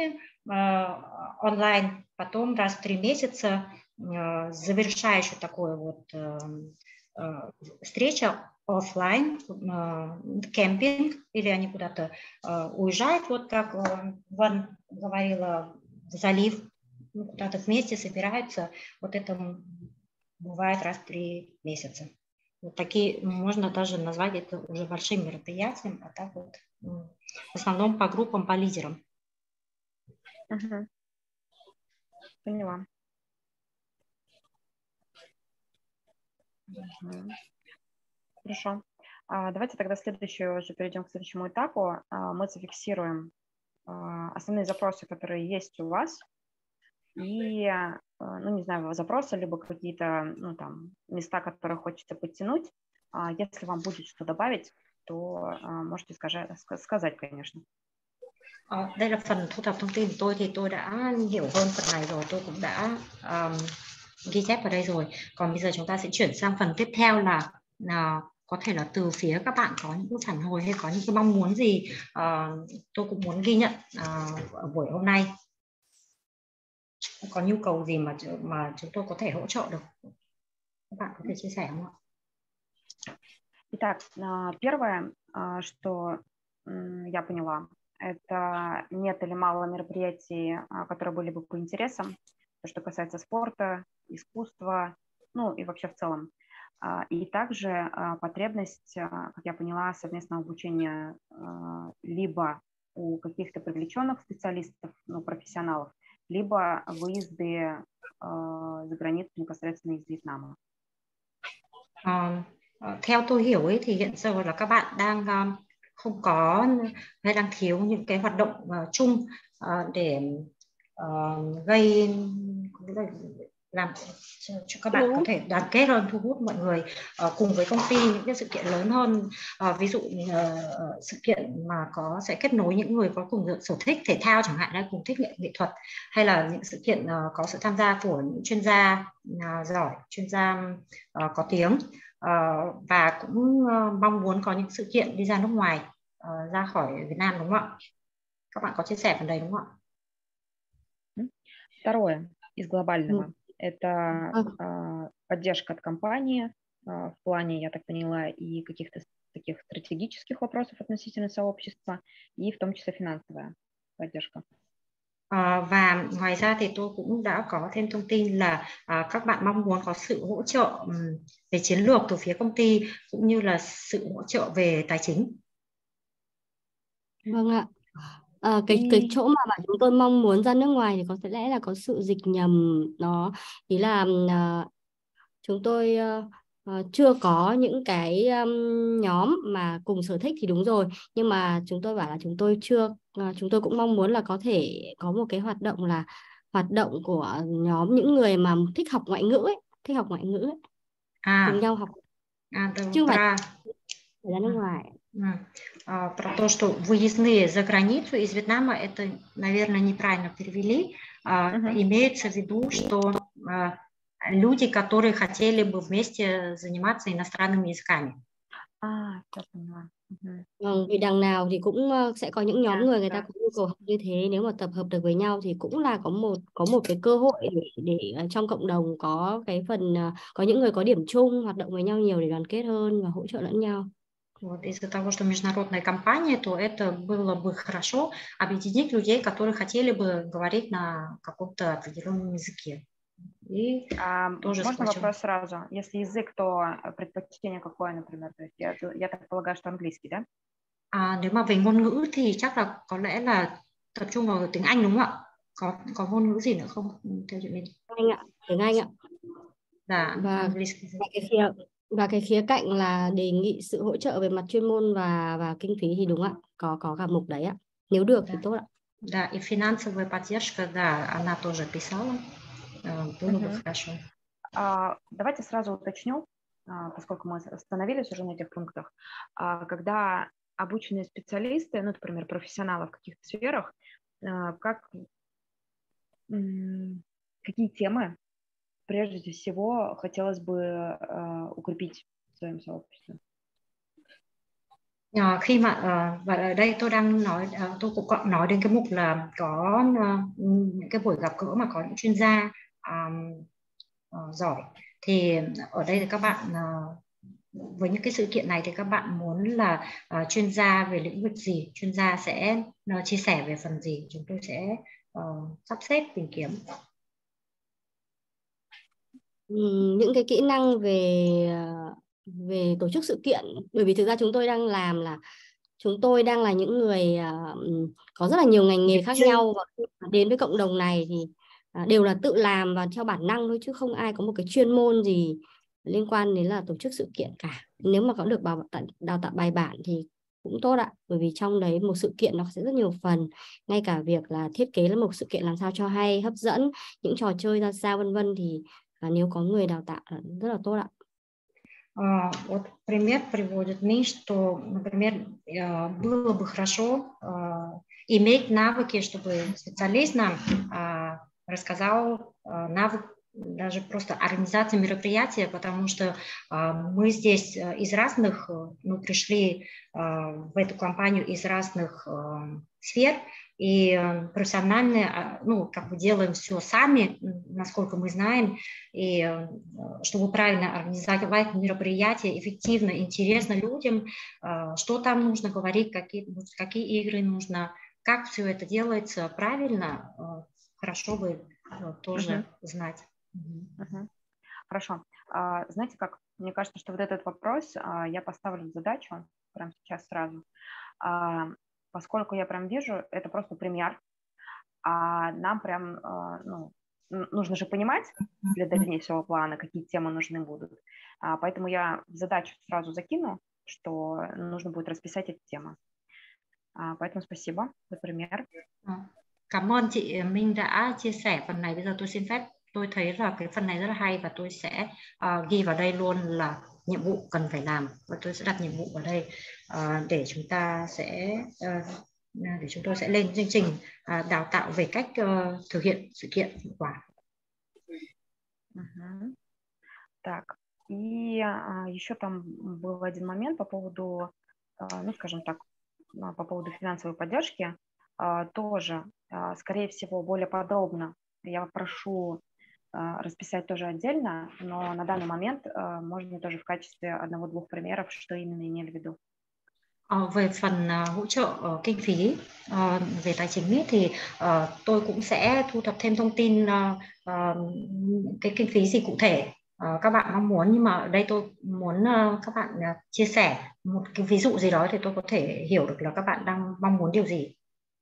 онлайн, потом раз в 3 месяца завершающая такое вот встреча офлайн, кемпинг, или они куда-то уезжают, вот как Ван говорила, в залив, куда-то вместе собираются. Вот это бывает раз в 3 месяца. Вот такие, можно даже назвать это уже большим мероприятием, а так вот в основном по группам, по лидерам. Угу. Поняла. Угу. Хорошо. Давайте тогда уже перейдем к следующему этапу. Мы зафиксируем основные запросы, которые есть у вас, и, не знаю, запросы, либо какие-то, места, которые хочется подтянуть. Если вам будет что добавить, то можете сказать, конечно. Đây là phần thu thập thông tin của tôi, thì tôi đã hiểu hơn phần này rồi, tôi cũng đã ghi chép vào đây rồi. Còn bây giờ chúng ta sẽ chuyển sang phần tiếp theo là có thể là từ phía các bạn có những cái phản hồi hay có những cái mong muốn gì tôi cũng muốn ghi nhận ở buổi hôm nay. Có nhu cầu gì mà chúng tôi có thể hỗ trợ được? Các bạn có thể chia sẻ không ạ? Итак, первое, что я поняла, это нет или мало мероприятий, которые были бы по интересам, то, что касается спорта, искусства, и вообще в целом. И также потребность, как я поняла, совместного обучения либо у каких-то привлеченных специалистов, профессионалов, либо выезды за границу непосредственно из Вьетнама. Theo tôi hiểu ấy, thì hiện giờ là các bạn đang không có hay đang thiếu những cái hoạt động chung để làm cho các bạn có thể đoàn kết hơn, thu hút mọi người cùng với công ty những cái sự kiện lớn hơn, ví dụ sự kiện mà sẽ kết nối những người có cùng sở thích thể thao chẳng hạn, hay cùng thích nghệ thuật, hay là những sự kiện có sự tham gia của những chuyên gia giỏi, chuyên gia có tiếng, và cũng mong muốn có những sự kiện đi ra nước ngoài, ra khỏi Việt Nam, đúng không ạ? Các bạn có chia sẻ phần đấy đúng không ạ? Второе из глобального – это поддержка от компании в плане, я так поняла, и каких-то таких стратегических вопросов относительно сообщества, и в том числе финансовая поддержка. Và ngoài ra thì tôi cũng đã có thêm thông tin là các bạn mong muốn có sự hỗ trợ về chiến lược từ phía công ty, cũng như là sự hỗ trợ về tài chính. Vâng ạ. Cái chỗ mà chúng tôi mong muốn ra nước ngoài thì có lẽ là có sự dịch nhầm, nó ý là chúng tôi chưa có những cái nhóm mà cùng sở thích thì đúng rồi, nhưng mà chúng tôi bảo là chúng tôi cũng mong muốn là có thể có một cái hoạt động là hoạt động của nhóm những người mà thích học ngoại ngữ ấy, cùng nhau học, chứ không phải ra nước ngoài. Про то, что выездные за границу из Вьетнама, это, наверное, неправильно перевели. Имеется в виду, что люди, которые хотели бы вместе заниматься иностранными языками. Vì đằng nào thì cũng sẽ có những nhóm người ta có nhu cầu học như thế, nếu mà tập hợp được với nhau thì cũng là có một cái cơ hội để trong cộng đồng có cái phần, có những người có điểm chung, hoạt động với nhau nhiều để đoàn kết hơn và hỗ trợ lẫn nhau. Вот, из-за того, что международная компания, то это было бы хорошо объединить людей, которые хотели бы говорить на каком-то определенном языке. И тоже можно вопрос сразу? Если язык, то предпочтение какое, например? То есть я так полагаю, что английский, да? Nếu mà về ngôn ngữ thì chắc là có lẽ là tập trung vào tiếng Anh đúng không ạ? Có ngôn ngữ gì nữa không theo chị Minh? Tiếng Anh ạ. Dạ. Và cái khía cạnh là đề nghị sự hỗ trợ về mặt chuyên môn và kinh phí thì đúng ạ, có cả mục đấy ạ. Nếu được thì tốt ạ. Да, и финансовая поддержка, да, она тоже писала. Было бы хорошо. Давайте сразу уточню, поскольку мы остановились уже на этих пунктах. Когда обученные специалисты, ну, например, профессионалы в каких-то сферах, какие темы прежде всего хотелось бы укрепить в своем сообществе? Khi mà và ở đây tôi đang nói, tôi cũng có nói đến cái mục là có những cái buổi gặp gỡ mà có những chuyên gia giỏi, thì ở đây thì các bạn với những cái sự kiện này thì các bạn muốn là chuyên gia về lĩnh vực gì, chuyên gia sẽ chia sẻ về phần gì, chúng tôi sẽ sắp xếp tìm kiếm. Những cái kỹ năng về tổ chức sự kiện, bởi vì thực ra chúng tôi đang làm là chúng tôi đang là những người có rất là nhiều ngành nghề khác nhau, và khi đến với cộng đồng này thì đều là tự làm và theo bản năng thôi, chứ không ai có một cái chuyên môn gì liên quan đến là tổ chức sự kiện cả. Nếu mà có được đào tạo bài bản thì cũng tốt ạ, bởi vì trong đấy một sự kiện nó sẽ rất nhiều phần, ngay cả việc là thiết kế là một sự kiện làm sao cho hay, hấp dẫn, những trò chơi ra sao vân vân, thì nếu có người đào tạo là rất là tốt ạ. Вот пример приводит Миш, что, например, было бы хорошо иметь навыки, чтобы специалист нам рассказал навык даже просто организации мероприятия, потому что мы здесь из разных, мы пришли в эту компанию из разных сфер, и профессионально, ну, как бы делаем все сами, насколько мы знаем, и чтобы правильно организовать мероприятие, эффективно, интересно людям, что там нужно говорить, какие игры нужно, как все это делается правильно, хорошо бы тоже знать. Хорошо. Знаете как, мне кажется, что вот этот вопрос я поставлю в задачу прямо сейчас сразу, поскольку я прям вижу, это просто пример, а нам прям нужно же понимать для дальнейшего плана, какие темы нужны будут. Поэтому я в задачу сразу закину, что нужно будет расписать эти темы. Поэтому спасибо за пример. Cảm ơn chị Minh đã chia sẻ phần này. Bây giờ tôi xin phép, tôi thấy là cái phần này rất là hay và tôi sẽ ghi vào đây luôn là nhiệm vụ cần phải làm, và tôi sẽ đặt nhiệm vụ vào đây để chúng tôi sẽ lên chương trình đào tạo về cách thực hiện sự kiện hiệu quả. Так, и еще там был один момент по поводу, ну, скажем так, по поводу финансовой поддержки. Тоже, скорее всего, более подробно я прошу расписать тоже отдельно, но на данный момент можно тоже в качестве одного-двух примеров, что именно имели в виду. Về phần hỗ trợ kinh phí về tài chính thì tôi cũng sẽ thu thập thêm thông tin cái kinh phí gì cụ thể các bạn mong muốn, nhưng mà ở đây tôi muốn các bạn chia sẻ một cái ví dụ gì đó thì tôi có thể hiểu được là các bạn đang mong muốn điều gì.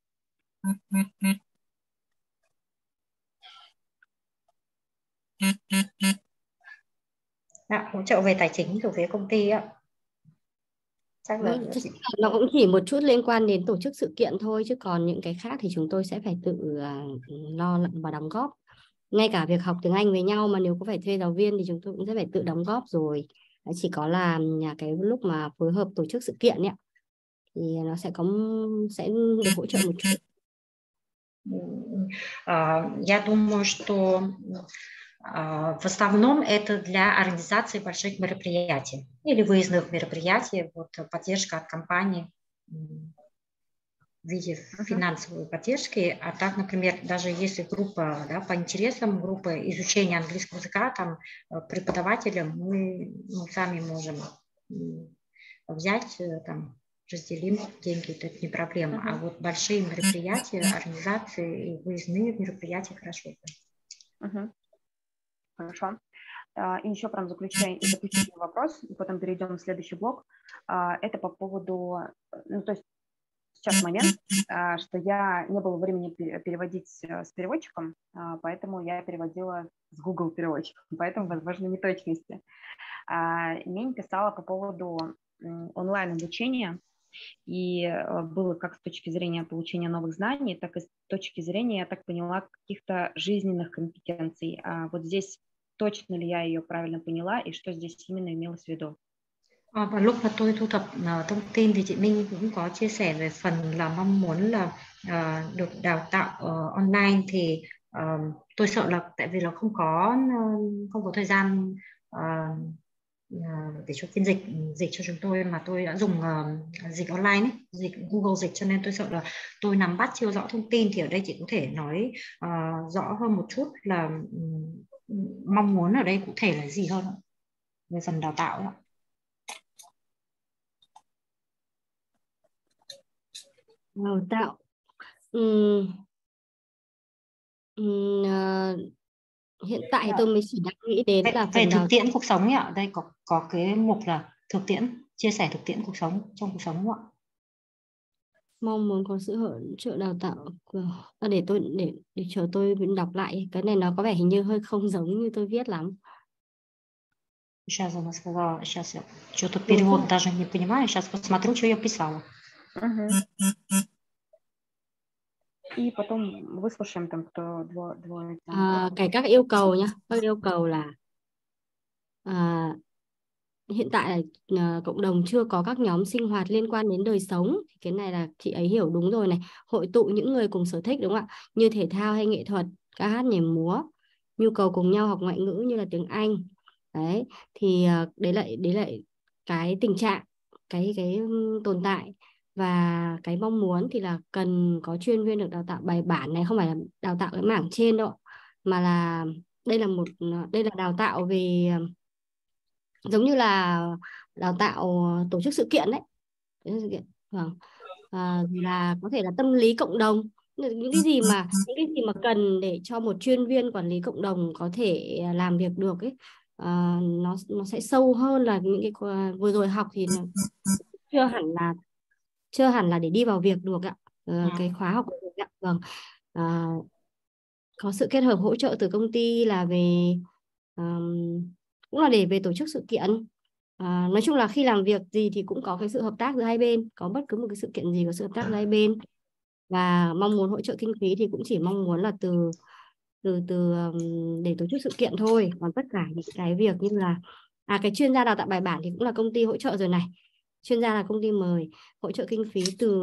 Hỗ trợ về tài chính từ phía công ty ạ. Chắc là nó cũng chỉ một chút liên quan đến tổ chức sự kiện thôi, chứ còn những cái khác thì chúng tôi sẽ phải tự lo và đóng góp. Ngay cả việc học tiếng Anh với nhau mà nếu có phải thuê giáo viên thì chúng tôi cũng sẽ phải tự đóng góp rồi. Chỉ có là cái lúc mà phối hợp tổ chức sự kiện ấy, thì nó sẽ được hỗ trợ một chút. Я думаю, что в основном это для организации больших мероприятий или выездных мероприятий, вот поддержка от компании в виде финансовой поддержки, а так, например, даже если группа по интересам, группа изучения английского языка, там преподавателям мы сами можем взять, там, разделим деньги, это не проблема, а вот большие мероприятия, организации и выездные мероприятия хорошо. Хорошо. И еще прям заключительный вопрос, и потом перейдем в следующий блок. Это по поводу, ну, то есть сейчас момент, что я не было времени переводить с переводчиком, поэтому я переводила с Google переводчиком, поэтому, возможно, неточности. Мень писала по поводу онлайн-обучения, и было как с точки зрения получения новых знаний, так и с точки зрения, я так поняла, каких-то жизненных компетенций. Вот здесь точно ли я ее правильно поняла, и что здесь именно имелось в виду? Và lúc mà tôi thu thập thông tin thì chị Minh cũng có chia sẻ về phần là mong muốn là được đào tạo online, thì tôi sợ là tại vì là không có thời gian để cho phiên dịch cho chúng tôi, mà tôi đã dùng dịch online ấy, dịch Google dịch, cho nên tôi sợ là tôi nắm bắt chưa rõ thông tin. Thì ở đây chị có thể nói rõ hơn một chút là mong muốn ở đây cụ thể là gì hơn về phần đào tạo đó. Đào tạo hiện tại thì tôi mới chỉ đang nghĩ đến là về phần thực tiễn cuộc sống ấy ạ. Đây có cái mục là thực tiễn, chia sẻ thực tiễn cuộc sống trong cuộc sống không ạ? Mong muốn có sự hỗ trợ đào tạo. Để chờ tôi đọc lại, cái này nó có vẻ hình như hơi không giống như tôi viết lắm. Сейчас она сказала, сейчас я что-то перевод даже не понимаю, сейчас посмотрю, что я писала. И потом выслушаем там, кто двое. Các yêu cầu nhá. Các yêu cầu là hiện tại là cộng đồng chưa có các nhóm sinh hoạt liên quan đến đời sống. Cái này là chị ấy hiểu đúng rồi này. Hội tụ những người cùng sở thích, đúng không ạ? Như thể thao hay nghệ thuật, ca hát, nhảy múa. Nhu cầu cùng nhau học ngoại ngữ như là tiếng Anh. Đấy, thì đấy là cái tình trạng, cái tồn tại. Và cái mong muốn thì là cần có chuyên viên được đào tạo bài bản này, không phải là đào tạo cái mảng trên đâu, mà là đây là đào tạo về giống như là đào tạo tổ chức sự kiện đấy. Vâng. Là có thể là tâm lý cộng đồng, những cái gì mà cần để cho một chuyên viên quản lý cộng đồng có thể làm việc được ấy, nó sẽ sâu hơn là những cái vừa rồi học thì nó chưa hẳn là để đi vào việc được ạ. Cái khóa học được ạ. Vâng. Có sự kết hợp hỗ trợ từ công ty là về cũng là để về tổ chức sự kiện. Nói chung là khi làm việc gì thì cũng có cái sự hợp tác giữa hai bên, có bất cứ một cái sự kiện gì có sự hợp tác giữa hai bên. Và mong muốn hỗ trợ kinh phí thì cũng chỉ mong muốn là từ để tổ chức sự kiện thôi. Còn tất cả những cái việc như là cái chuyên gia đào tạo bài bản thì cũng là công ty hỗ trợ rồi này. Chuyên gia là công ty mời, hỗ trợ kinh phí từ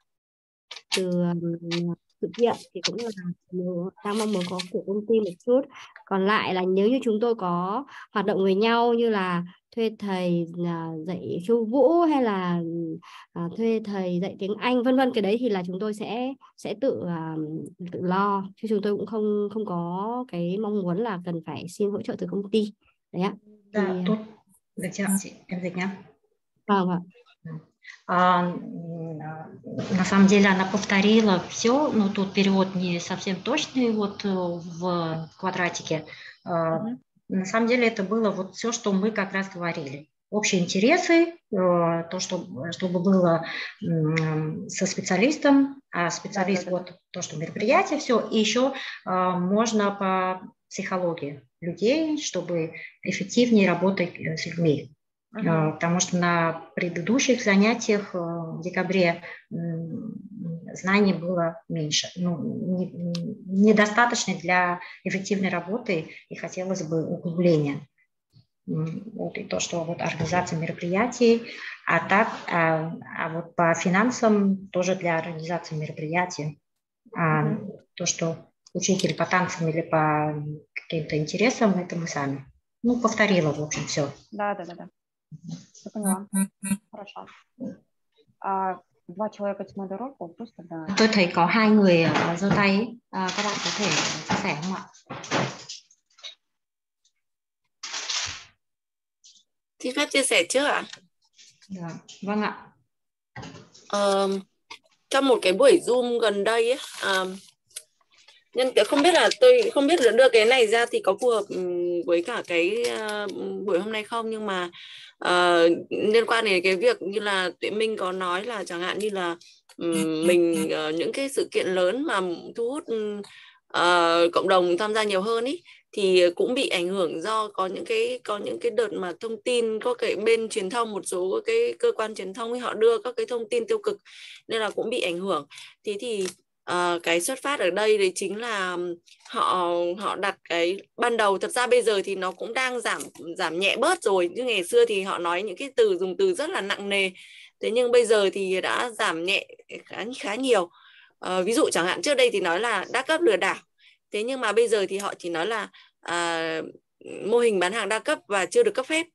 sự kiện thì cũng là đang mong muốn có của công ty một chút. Còn lại là nếu như chúng tôi có hoạt động với nhau như là thuê thầy dạy khiêu vũ hay là thuê thầy dạy tiếng Anh vân vân, cái đấy thì là chúng tôi sẽ tự lo, chứ chúng tôi cũng không có cái mong muốn là cần phải xin hỗ trợ từ công ty đấy ạ. Tốt, được chưa chị? Em dịch nhá. Vâng ạ. На самом деле она повторила все, но тут перевод не совсем точный вот в квадратике. На самом деле это было вот все, что мы как раз говорили. Общие интересы, то, чтобы было со специалистом, а специалист вот то, что мероприятие, все. И еще можно по психологии людей, чтобы эффективнее работать с людьми. Потому что на предыдущих занятиях в декабре знаний было меньше, недостаточно для эффективной работы, и хотелось бы углубления. Вот и то, что вот организация мероприятий, а вот по финансам тоже для организации мероприятий. То, что учитель по танцам или по каким-то интересам, это мы сами. Повторила, в общем, все. Да. Я поняла. Хорошо. 2 человека смодеруют вопрос тогда. Tôi thấy có 2 người giơ tay. Các bạn có thể chia sẻ không ạ? Xin phép chia sẻ trước ạ? Vâng ạ. Trong một cái buổi Zoom gần đây ấy, không biết là tôi không biết đưa cái này ra thì có phù hợp với cả cái buổi hôm nay không, nhưng mà liên quan đến cái việc như là tụi mình có nói là chẳng hạn như là mình những cái sự kiện lớn mà thu hút cộng đồng tham gia nhiều hơn ý, thì cũng bị ảnh hưởng do có những cái đợt mà thông tin, có cái bên truyền thông, một số cái cơ quan truyền thông ấy họ đưa các cái thông tin tiêu cực nên là cũng bị ảnh hưởng. Thế thì cái xuất phát ở đây đấy chính là họ đặt cái ban đầu, thật ra bây giờ thì nó cũng đang giảm nhẹ bớt rồi, nhưng ngày xưa thì họ nói những cái dùng từ rất là nặng nề. Thế nhưng bây giờ thì đã giảm nhẹ khá nhiều. Ví dụ chẳng hạn trước đây thì nói là đa cấp lừa đảo, thế nhưng mà bây giờ thì họ chỉ nói là mô hình bán hàng đa cấp và chưa được cấp phép.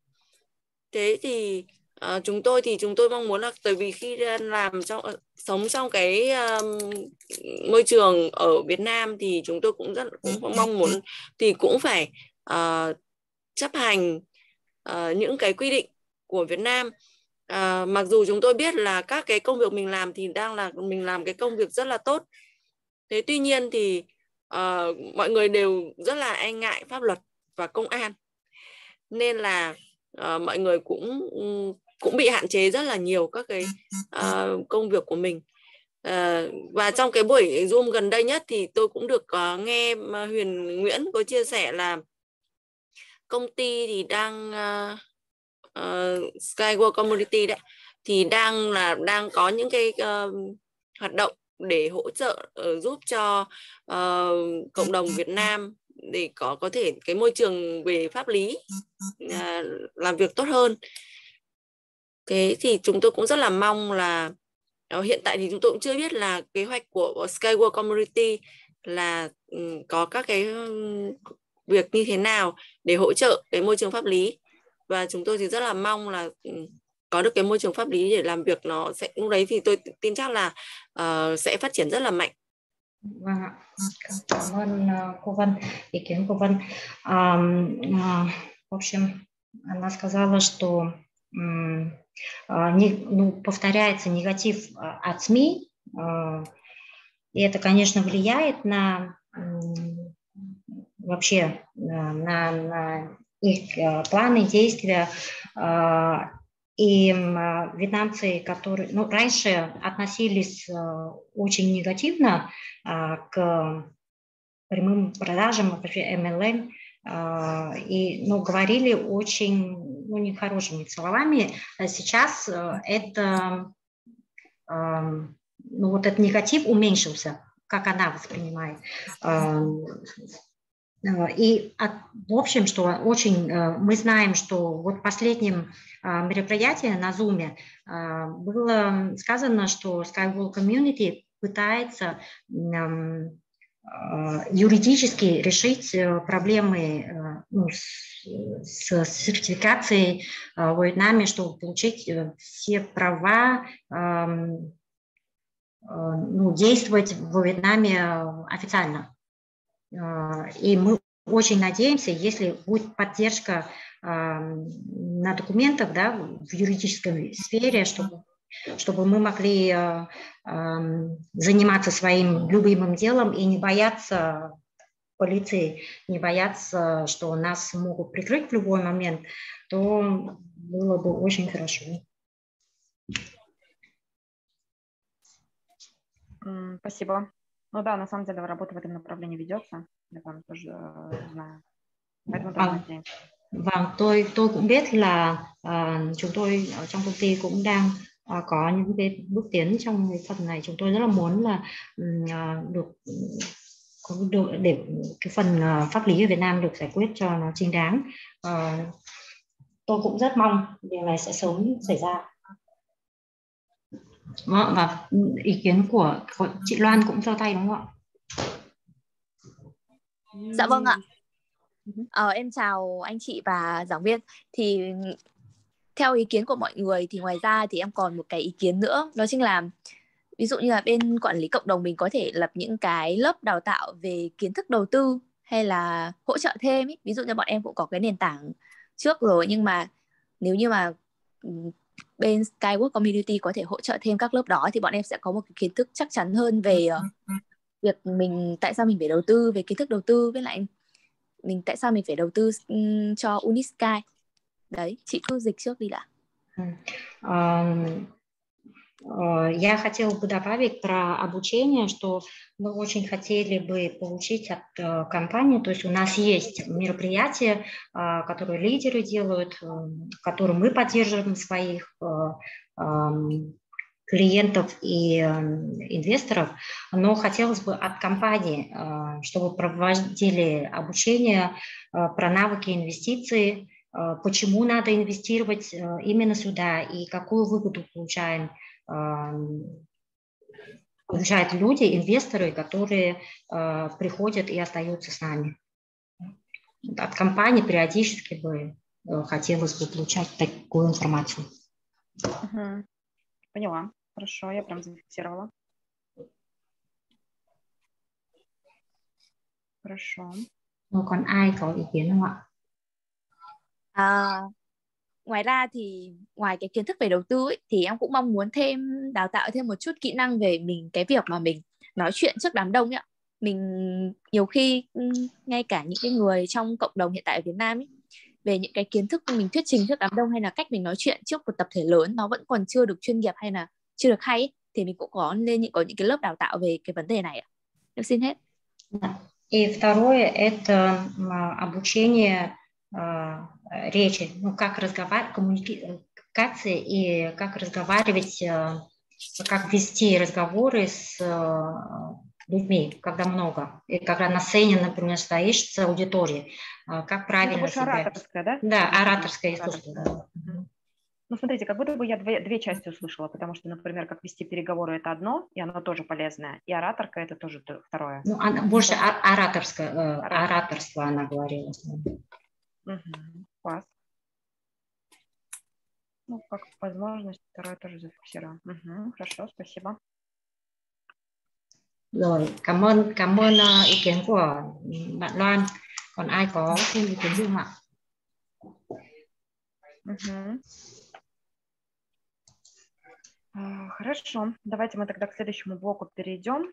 Thế thì chúng tôi mong muốn là, tại vì khi sống trong cái môi trường ở Việt Nam thì chúng tôi cũng mong muốn thì cũng phải chấp hành những cái quy định của Việt Nam. Mặc dù chúng tôi biết là các cái công việc mình làm thì mình làm cái công việc rất là tốt. Thế tuy nhiên thì mọi người đều rất là e ngại pháp luật và công an, nên là mọi người cũng bị hạn chế rất là nhiều các cái công việc của mình. Và trong cái buổi Zoom gần đây nhất thì tôi cũng được nghe Huyền Nguyễn có chia sẻ là công ty thì đang Skyworld Community đấy, thì đang có những cái hoạt động để hỗ trợ giúp cho cộng đồng Việt Nam để có thể cái môi trường về pháp lý làm việc tốt hơn. Thế thì chúng tôi cũng rất là mong là hiện tại thì chúng tôi cũng chưa biết là kế hoạch của Skyworld Community là có các cái việc như thế nào để hỗ trợ cái môi trường pháp lý, và chúng tôi thì rất là mong là có được cái môi trường pháp lý để làm việc, nó sẽ lúc đấy thì tôi tin chắc là sẽ phát triển rất là mạnh. Vâng ạ, cảm ơn cô Vân, ý kiến của Vân. В общем, она сказала, что повторяется негатив от СМИ, и это, конечно, влияет на вообще на их планы, действия. И вьетнамцы, которые раньше относились очень негативно к прямым продажам, например, MLM, и говорили очень нехорошими словами. Сейчас этот негатив уменьшился, как она воспринимает. И в общем, что мы знаем, что вот последнем мероприятии на Zoom было сказано, что Skyworld Community пытается юридически решить проблемы с сертификацией в Вьетнаме, чтобы получить все права, действовать в Вьетнаме официально. И мы очень надеемся, если будет поддержка на документах, да, в юридической сфере, чтобы мы могли заниматься своим любимым делом и не бояться полиции, не бояться, что нас могут прикрыть в любой момент, то было бы очень хорошо. Спасибо. Ну да, на самом деле работа в этом направлении ведется. Я там тоже знаю. Поэтому тоже надеемся. Vâng, tôi cũng biết là chúng tôi ở trong công ty cũng đang có những cái bước tiến trong cái phần này. Chúng tôi rất là muốn là để cái phần pháp lý ở Việt Nam được giải quyết cho nó chính đáng. Tôi cũng rất mong điều này sẽ sớm xảy ra. Và ý kiến của chị Loan cũng giơ tay đúng không ạ? Dạ vâng ạ. Em chào anh chị và giảng viên. Thì theo ý kiến của mọi người thì ngoài ra thì em còn một cái ý kiến nữa, đó chính là ví dụ như là bên quản lý cộng đồng mình có thể lập những cái lớp đào tạo về kiến thức đầu tư hay là hỗ trợ thêm ý. Ví dụ như bọn em cũng có cái nền tảng trước rồi, nhưng mà nếu như mà bên Skyworld Community có thể hỗ trợ thêm các lớp đó thì bọn em sẽ có một cái kiến thức chắc chắn hơn về việc tại sao mình phải đầu tư, về kiến thức đầu tư, với lại tại sao mình phải đầu tư cho Unisky. Đấy, chị cứ dịch trước đi đã. Я хотела бы добавить про обучение, что мы очень хотели бы получить от компании, то есть у нас есть мероприятия, которые лидеры делают, которые мы поддерживаем своих клиентов и инвесторов, но хотелось бы от компании, чтобы проводили обучение про навыки инвестиций, почему надо инвестировать именно сюда и какую выгоду получают люди, инвесторы, которые приходят и остаются с нами. От компании периодически бы хотелось бы получать такую информацию. Поняла. Хорошо, я прям зафиксировала. Хорошо. Còn ai có ý kiến không ạ? Ngoài ra thì ngoài cái kiến thức về đầu tư ấy, thì em cũng mong muốn đào tạo thêm một chút kỹ năng về cái việc mà mình nói chuyện trước đám đông ấy ạ. Mình nhiều khi ngay cả những cái người trong cộng đồng hiện tại ở Việt Nam ấy, về những cái kiến thức mình thuyết trình trước đám đông hay là cách mình nói chuyện trước một tập thể lớn nó vẫn còn chưa được chuyên nghiệp hay là chưa được hay ấy, thì mình cũng có những cái lớp đào tạo về cái vấn đề này ạ. Em xin hết. И второе – это обучение речи, как разговаривать, коммуникации и как разговаривать, как вести разговоры с людьми, когда много. И когда на сцене, например, стоишь с аудиторией, как правильно это себя... ораторское, да? Да, ораторское искусство. Да. Ну, смотрите, как будто бы я две части услышала, потому что, например, как вести переговоры – это одно, и оно тоже полезное, и ораторка – это тоже второе. Ну, она больше ораторство она говорила. Класс. Ну, как возможность, второе тоже зафиксирую. Хорошо, спасибо. Rồi, cảm ơn ý kiến của bạn Loan. Còn ai có thêm ý kiến gì không ạ? Хорошо, давайте мы тогда к следующему блоку перейдем.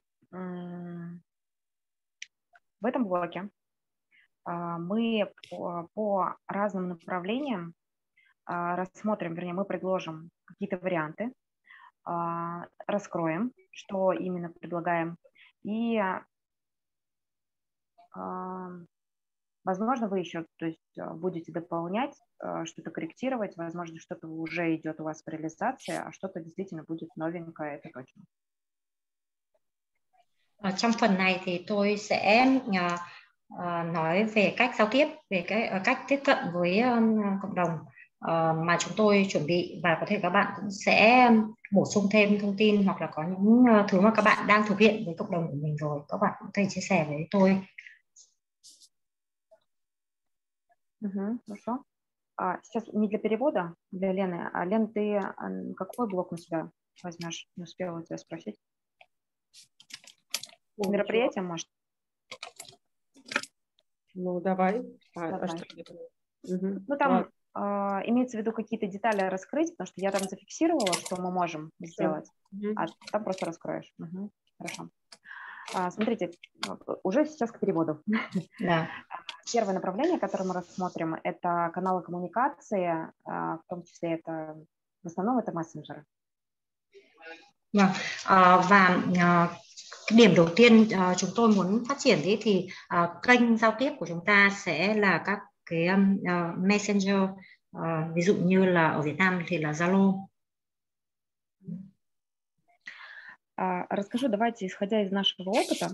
В этом блоке мы по разным направлениям рассмотрим, вернее, мы предложим какие-то варианты, раскроем, что именно предлагаем, и, возможно, вы еще, то есть, будете дополнять, что-то корректировать, возможно, что-то уже идет у вас в реализации, а что-то действительно будет новенькое, это точно. Trong phần này thì tôi sẽ nói về cách giao tiếp, về cách tiếp cận với cộng đồng mà chúng tôi chuẩn bị, và có thể các bạn cũng sẽ bổ sung thêm thông tin hoặc là có những thứ mà các bạn đang thực hiện với cộng đồng của mình rồi, các bạn cũng có thể chia sẻ với tôi. Хорошо. Сейчас не для перевода, для Лены. А, Лен, ты какой блок на себя возьмешь? Не успела тебя спросить. Мероприятие, может? Ну, давай. Давай. Ну, там имеется в виду какие-то детали раскрыть, потому что я там зафиксировала, что мы можем сделать, а там просто раскроешь. Хорошо. Смотрите, уже сейчас к переводу. Да. Первое направление, которое мы рассмотрим, это каналы коммуникации, в том числе это, в основном это мессенджеры. Và cái điểm đầu tiên chúng tôi muốn phát triển thì kênh giao tiếp của chúng ta sẽ là các cái messenger, ví dụ như là ở Việt Nam thì là Zalo. Расскажу, давайте, исходя из нашего опыта,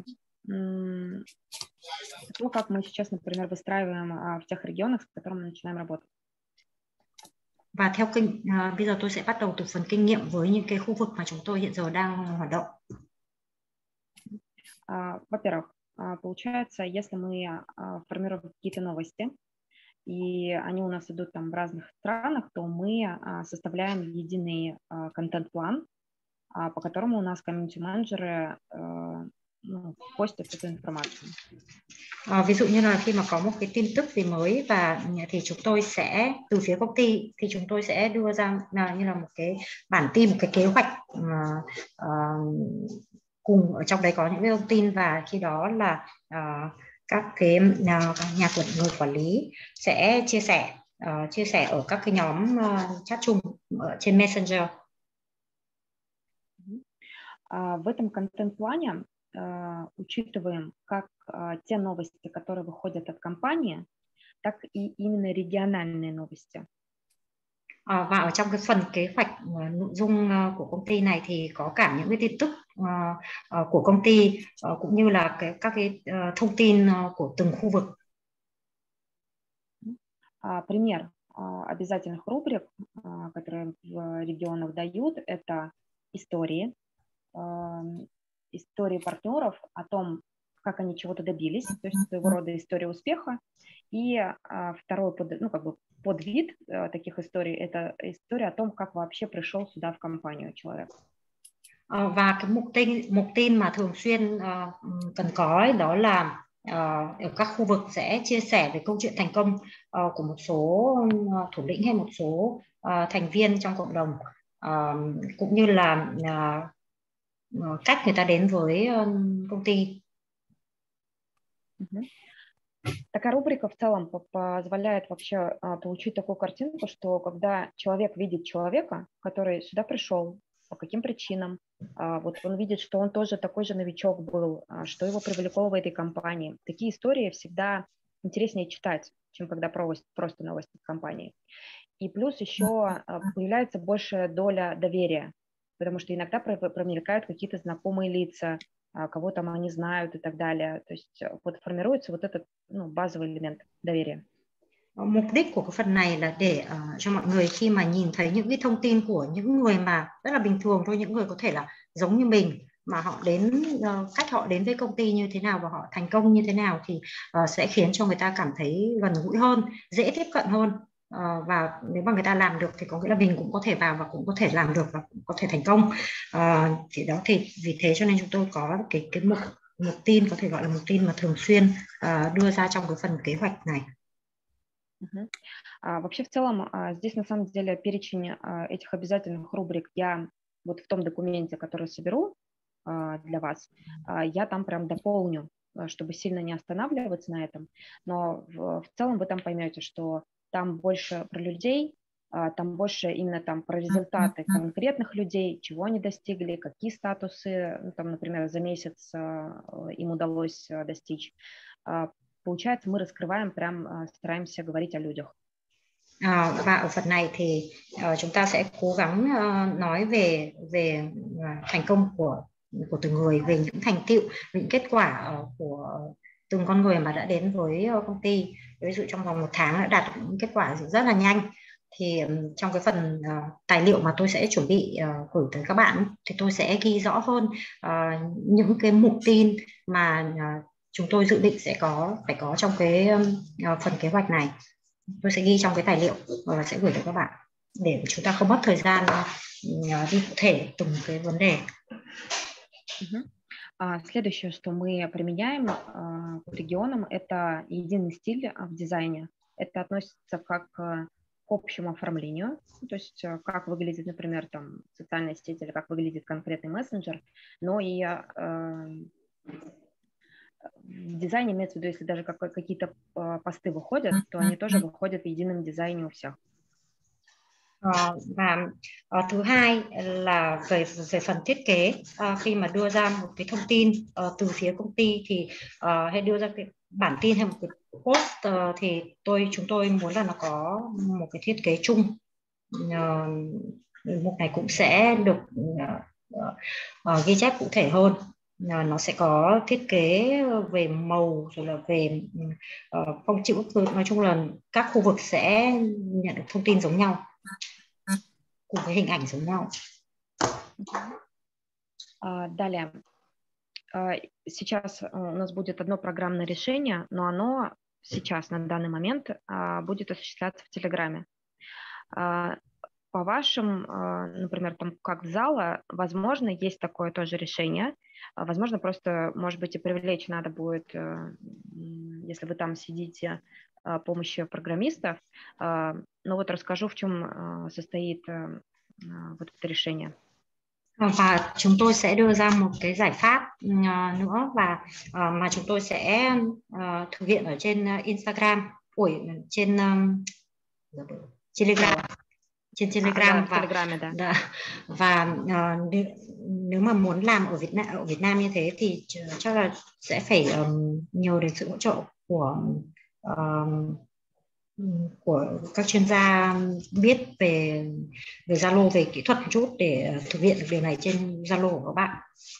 то, как мы сейчас, например, выстраиваем в тех регионах, с которыми мы начинаем работать. Và theo bây giờ tôi sẽ bắt đầu từ phần kinh nghiệm với những cái khu vực mà chúng tôi hiện giờ đang hoạt động. Во-первых, получается, если мы формируем какие-то новости, и они у нас идут там в разных странах, то мы составляем единый контент-план, по которому у нас комьюнити-менеджеры постят эту информацию. Ví dụ như là khi mà có một cái tin tức gì mới thì chúng tôi sẽ từ phía công ty thì chúng tôi sẽ đưa ra như là một cái bản tin, một cái kế hoạch cùng ở trong đấy có những cái thông tin, và khi đó là các cái người quản lý sẽ chia sẻ chia sẻ ở các cái nhóm chat chung ở trên Messenger. В этом контент-плане учитываем как те новости, которые выходят от компании, так и именно региональные новости. Và ở trong cái phần kế hoạch nội dung của công ty này thì có cả những cái tin tức của công ty cũng như là các cái thông tin của từng khu vực. Пример обязательных рубрик, которые в регионах дают, это истории партнеров о том, как они чего-то добились, то есть своего рода история успеха. И второй подвид таких историй – это история о том, как вообще пришел сюда в компанию человек. Và cái mục tin mà thường xuyên cần có ấy, đó là ở các khu vực sẽ chia sẻ về câu chuyện thành công của một số thủ lĩnh hay một số thành viên trong cộng đồng, cũng như là cách người ta đến với công ty. Такая рубрика в целом позволяет вообще получить такую картинку, что когда человек видит человека, который сюда пришел, по каким причинам, вот он видит, что он тоже такой же новичок был, что его привлекло в этой компании. Такие истории всегда интереснее читать, чем когда просто новости в компании. И плюс еще появляется большая доля доверия, потому что иногда промелькают какие-то знакомые лица, кого там они знают и так далее. То есть вот формируется вот этот базовый элемент доверия. Mục đích của cái phần này là để cho mọi người khi mà nhìn thấy những cái thông tin của những người mà rất là bình thường thôi, những người có thể là giống như mình, mà họ đến cách họ đến với công ty như thế nào và họ thành công như thế nào thì sẽ khiến cho người ta cảm thấy gần gũi hơn, dễ tiếp cận hơn. Và nếu mà người ta làm được thì có nghĩa là mình cũng có thể vào và cũng có thể làm được và cũng có thể thành công. Thì đó, thì vì thế cho nên chúng tôi có cái mục tin, có thể gọi là mục tin mà thường xuyên đưa ra trong cái phần kế hoạch này. Вообще в целом здесь на самом деле перечень этих обязательных рубрик я вот в том документе, который соберу для вас, я там прям дополню, чтобы сильно не останавливаться на этом. Но в целом вы там поймете, что там больше про людей, там больше именно там про результаты конкретных людей, чего они достигли, какие статусы, там, например, за месяц им удалось достичь. Получается, мы раскрываем, прям стараемся говорить о людях. Và ở phần này thì chúng ta sẽ cố gắng nói về thành công của từng người, về những thành tựu, những kết quả của từng con người mà đã đến với công ty. Ví dụ trong vòng 1 tháng đã đạt được những kết quả rất là nhanh. Thì trong cái phần tài liệu mà tôi sẽ chuẩn bị gửi tới các bạn thì tôi sẽ ghi rõ hơn những cái mục tin mà chúng tôi dự định phải có trong cái phần kế hoạch này. Tôi sẽ ghi trong cái tài liệu và sẽ gửi tới các bạn để chúng ta không mất thời gian đi cụ thể từng cái vấn đề. Следующее, что мы применяем к регионам, это единый стиль в дизайне. Это относится как к общему оформлению, то есть как выглядит, например, там социальная сеть или как выглядит конкретный мессенджер, но и в дизайне имеется в виду, если даже какие-то посты выходят, то они тоже выходят в едином дизайне у всех. Và thứ hai là về phần thiết kế, khi mà đưa ra một cái thông tin từ phía công ty thì hay đưa ra cái bản tin hay một cái post thì chúng tôi muốn là nó có một cái thiết kế chung. Mục này cũng sẽ được ghi chép cụ thể hơn. Nó sẽ có thiết kế về màu rồi là về phông chữ, nói chung là các khu vực sẽ nhận được thông tin giống nhau cùng với hình ảnh giống nhau. Далее. Сейчас у нас будет одно программное решение, но оно сейчас, на данный момент, будет осуществляться в Телеграме. По вашим, например, там как зала, возможно, есть такое тоже решение. Возможно, просто, может быть, и привлечь надо будет, если вы там сидите, помощью программистов. Но вот расскажу, в чем состоит вот это решение. Và chúng tôi sẽ đưa ra một cái giải pháp nữa và mà chúng tôi sẽ thực hiện ở trên Instagram, trên Telegram. Trên Telegram và nếu mà muốn làm ở Việt Nam như thế thì chắc là sẽ phải nhờ đến sự hỗ trợ của các chuyên gia biết về Zalo, về kỹ thuật một chút để thực hiện được điều này trên Zalo của các bạn.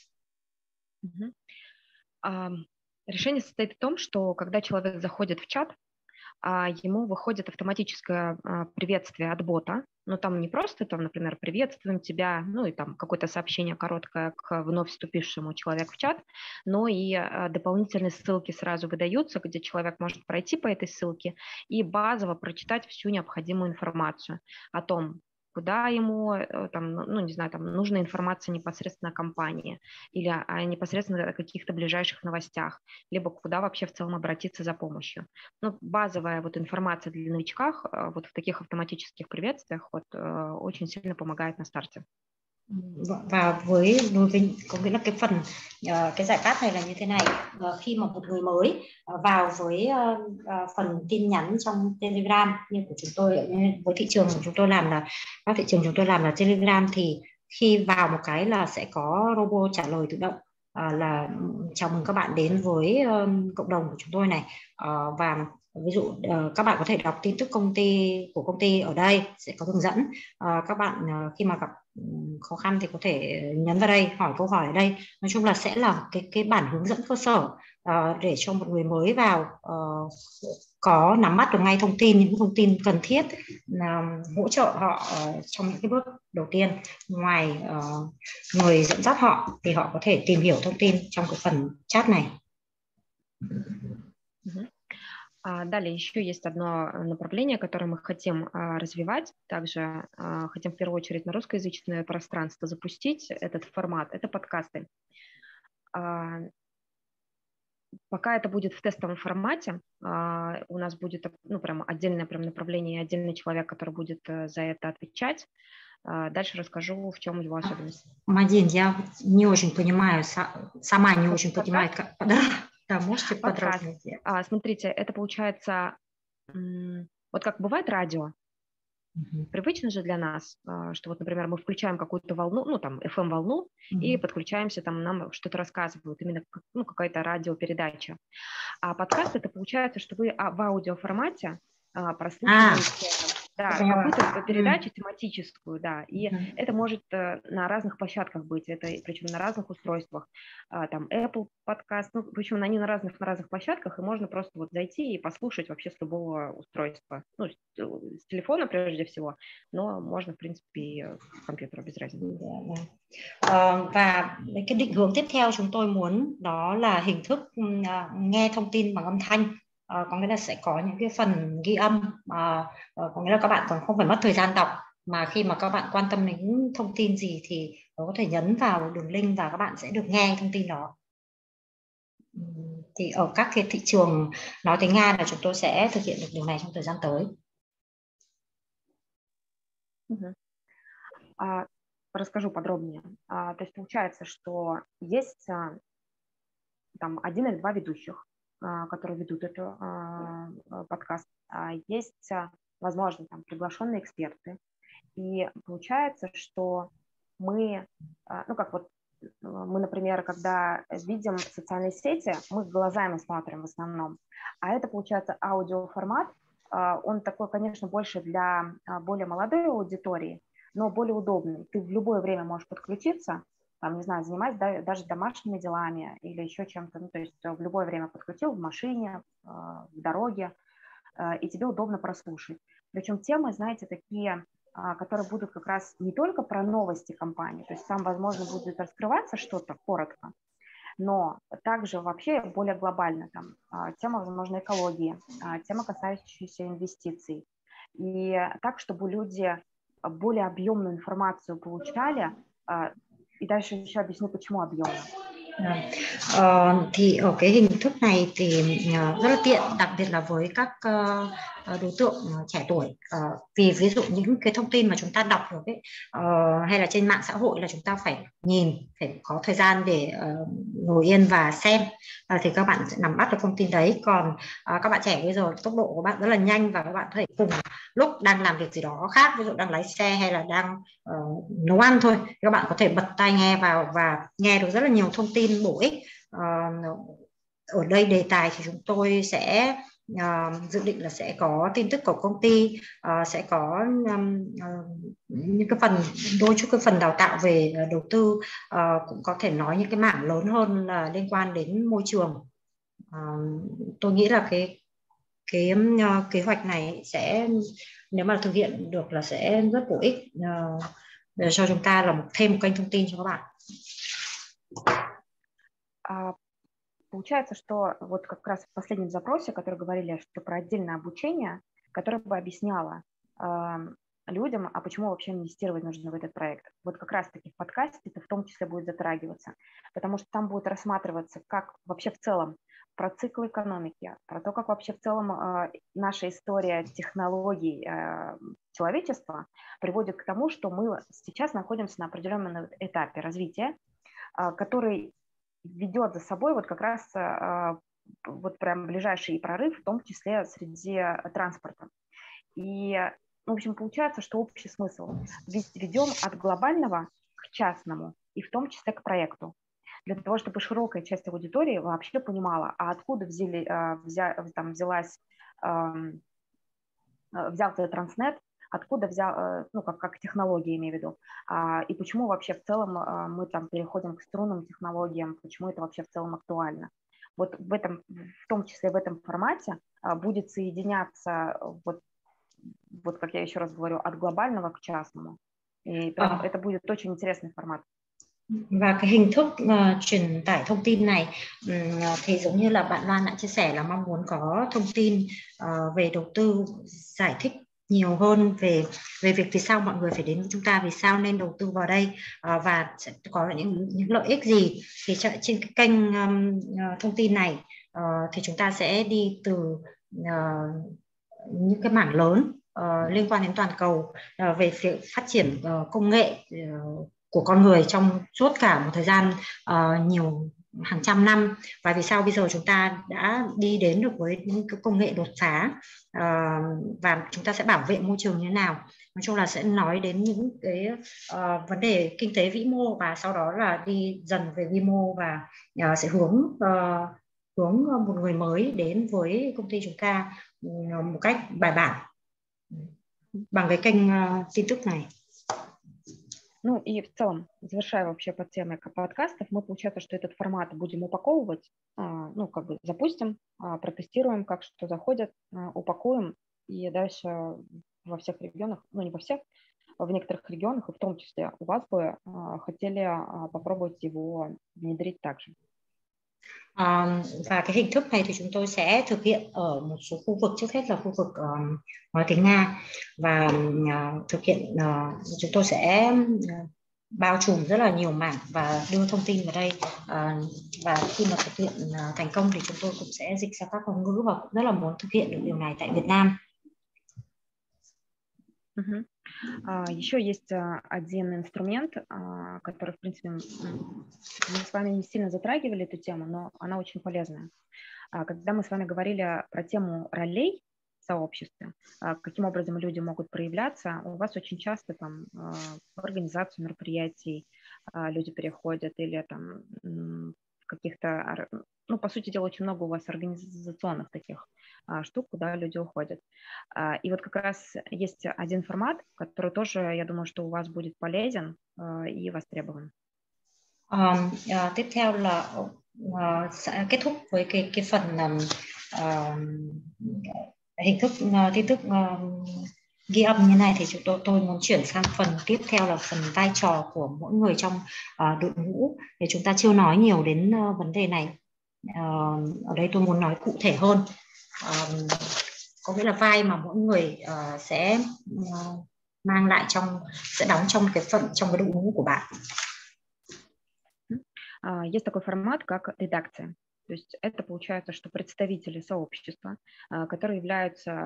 Решение состоит в том, что когда человек заходит в чат, ему выходит автоматическое приветствие от бота, но там не просто, там, например, приветствуем тебя, ну и там какое-то сообщение короткое к вновь вступившему человеку в чат, но и дополнительные ссылки сразу выдаются, где человек может пройти по этой ссылке и базово прочитать всю необходимую информацию о том, куда ему, там, ну, не знаю, там нужна информация непосредственно о компании или непосредственно о каких-то ближайших новостях, либо куда вообще в целом обратиться за помощью. Ну, базовая вот информация для новичков вот в таких автоматических приветствиях вот очень сильно помогает на старте. Và đối với có nghĩa là cái phần cái giải pháp này là như thế này, khi mà một người mới vào với phần tin nhắn trong Telegram như của chúng tôi, với thị trường của chúng tôi làm là các thị trường chúng tôi làm là Telegram, thì khi vào một cái là sẽ có robot trả lời tự động là chào mừng các bạn đến với cộng đồng của chúng tôi này, và ví dụ các bạn có thể đọc tin tức công ty ở đây sẽ có hướng dẫn. Các bạn khi mà gặp khó khăn thì có thể nhấn vào đây, hỏi câu hỏi ở đây. Nói chung là sẽ là cái bản hướng dẫn cơ sở để cho một người mới vào có nắm bắt được ngay thông tin, những thông tin cần thiết, hỗ trợ họ trong những cái bước đầu tiên. Ngoài người dẫn dắt họ thì họ có thể tìm hiểu thông tin trong cái phần chat này. Далее еще есть одно направление, которое мы хотим развивать. Также хотим в первую очередь на русскоязычное пространство запустить этот формат. Это подкасты. Пока это будет в тестовом формате, у нас будет прям отдельное прям направление, отдельный человек, который будет за это отвечать. Дальше расскажу, в чем его особенность. Мадин, я не очень понимаю, сама не очень понимаю, как... Да, можете подробнее. Смотрите, это получается, вот как бывает радио. Привычно же для нас, что вот, например, мы включаем какую-то волну, ну там FM-волну, и подключаемся, там нам что-то рассказывают, именно какая-то радиопередача. А подкаст это получается, что вы в аудиоформате прослушиваете какую-то передачу тематическую, да, и это может на разных площадках быть, это причем на разных устройствах, там Apple подкаст, ну, причем они на разных площадках, и можно просто вот зайти и послушать вообще с любого устройства, ну, с телефона прежде всего, но можно, в принципе, и с компьютера, без разницы. Và cái định hướng tiếp theo chúng tôi muốn đó là hình thức nghe thông tin bằng âm thanh. Có nghĩa là sẽ có những cái phần ghi âm, có nghĩa là các bạn còn không phải mất thời gian đọc, mà khi mà các bạn quan tâm đến thông tin gì thì có thể nhấn vào đường link và các bạn sẽ được nghe thông tin đó. Thì ở các cái thị trường nói tiếng Nga là chúng tôi sẽ thực hiện được điều này trong thời gian tới. Расскажу подробнее. То есть получается, что есть там один или два ведущих, которые ведут этот подкаст. Есть, возможно, там приглашенные эксперты. И получается, что мы, ну как вот мы, например, когда видим социальные сети, мы глазами смотрим в основном. А это, получается, аудиоформат. Он такой, конечно, больше для более молодой аудитории, но более удобный. Ты в любое время можешь подключиться, там, не знаю, занимаясь даже домашними делами или еще чем-то, ну, то есть в любое время подключил в машине, в дороге, и тебе удобно прослушать. Причем темы, знаете, такие, которые будут как раз не только про новости компании, то есть там, возможно, будет раскрываться что-то коротко, но также вообще более глобально, там, тема, возможно, экологии, тема, касающаяся инвестиций. И так, чтобы люди более объемную информацию получали, и дальше еще объясню, почему объемно. Thì ở cái hình thức này thì rất là tiện, đặc biệt là với các đối tượng trẻ tuổi, vì ví dụ những cái thông tin mà chúng ta đọc được ấy, hay là trên mạng xã hội là chúng ta phải nhìn, phải có thời gian để ngồi yên và xem, thì các bạn sẽ nắm bắt được thông tin đấy. Còn các bạn trẻ bây giờ tốc độ của bạn rất là nhanh và các bạn có thể cùng lúc đang làm việc gì đó khác, ví dụ đang lái xe hay là đang nấu ăn thôi, các bạn có thể bật tai nghe vào và nghe được rất là nhiều thông tin bổ ích. Ở đây đề tài thì chúng tôi sẽ dự định là sẽ có tin tức của công ty, sẽ có những cái phần, đôi chút cái phần đào tạo về đầu tư, cũng có thể nói những cái mảng lớn hơn là liên quan đến môi trường. Tôi nghĩ là cái kế hoạch này sẽ, nếu mà thực hiện được là sẽ rất bổ ích để cho chúng ta là thêm một kênh thông tin cho các bạn. Получается, что вот как раз в последнем запросе, который говорили, что про отдельное обучение, которое бы объясняло людям, а почему вообще инвестировать нужно в этот проект. Вот как раз-таки в подкасте это в том числе будет затрагиваться, потому что там будет рассматриваться, как вообще в целом про цикл экономики, про то, как вообще в целом наша история технологий человечества приводит к тому, что мы сейчас находимся на определенном этапе развития, который ведет за собой вот как раз вот прям ближайший прорыв, в том числе среди транспорта. И, в общем, получается, что общий смысл ведем от глобального к частному, и в том числе к проекту, для того, чтобы широкая часть аудитории вообще понимала, а откуда взялся Транснет, откуда взял, ну, как технологии, имею в виду, и почему вообще в целом мы там переходим к струнным технологиям, почему это вообще в целом актуально. Вот в этом, в том числе в этом формате будет соединяться, вот как я еще раз говорю, от глобального к частному. И прям это будет очень интересный формат. Và cái hình thức truyền tải thông tin này thì giống như là bạn Loan đã chia sẻ là mong muốn có thông tin về đầu tư, giải thích nhiều hơn về việc vì sao mọi người phải đến với chúng ta, vì sao nên đầu tư vào đây, và sẽ có những lợi ích gì. Thì trên cái kênh thông tin này thì chúng ta sẽ đi từ những cái mảng lớn liên quan đến toàn cầu về việc phát triển công nghệ của con người trong suốt cả một thời gian nhiều hàng trăm năm, và vì sao bây giờ chúng ta đã đi đến được với những cái công nghệ đột phá, và chúng ta sẽ bảo vệ môi trường như thế nào. Nói chung là sẽ nói đến những cái vấn đề kinh tế vĩ mô, và sau đó là đi dần về vi mô, và sẽ hướng một người mới đến với công ty chúng ta một cách bài bản bằng cái kênh tin tức này. Ну и в целом, завершая вообще по теме подкастов, мы, получается, что этот формат будем упаковывать, ну, как бы запустим, протестируем, как что заходит, упакуем, и дальше во всех регионах, ну, не во всех, в некоторых регионах, и в том числе у вас бы хотели попробовать его внедрить также. Và cái hình thức này thì chúng tôi sẽ thực hiện ở một số khu vực, trước hết là khu vực nói tiếng Nga, và thực hiện chúng tôi sẽ bao trùm rất là nhiều mảng và đưa thông tin vào đây, và khi mà thực hiện thành công thì chúng tôi cũng sẽ dịch sang các ngôn ngữ, và cũng rất là muốn thực hiện được điều này tại Việt Nam. Еще есть один инструмент, который, в принципе, мы с вами не сильно затрагивали эту тему, но она очень полезная. Когда мы с вами говорили про тему ролей в сообществе, каким образом люди могут проявляться, у вас очень часто там в организацию мероприятий люди переходят, или там в каких-то, ну, по сути дела, очень много у вас организационных таких штук, куда люди уходят. И вот как раз есть один формат, который тоже, я думаю, что у вас будет полезен и востребован. Tiếp theo là sẽ kết thúc với cái phần hình thức tin tức ghi âm như này, thì tôi muốn chuyển sang phần tiếp theo là phần vai trò của mỗi người trong đội ngũ. Thì chúng ta chưa nói nhiều đến vấn đề này. Ở đây tôi muốn nói cụ thể hơn, có nghĩa là vai mà mỗi người sẽ mang lại sẽ đóng trong cái đội ngũ của bạn. Есть такой формат, как редакция. То есть это получается, что представители сообщества, которые являются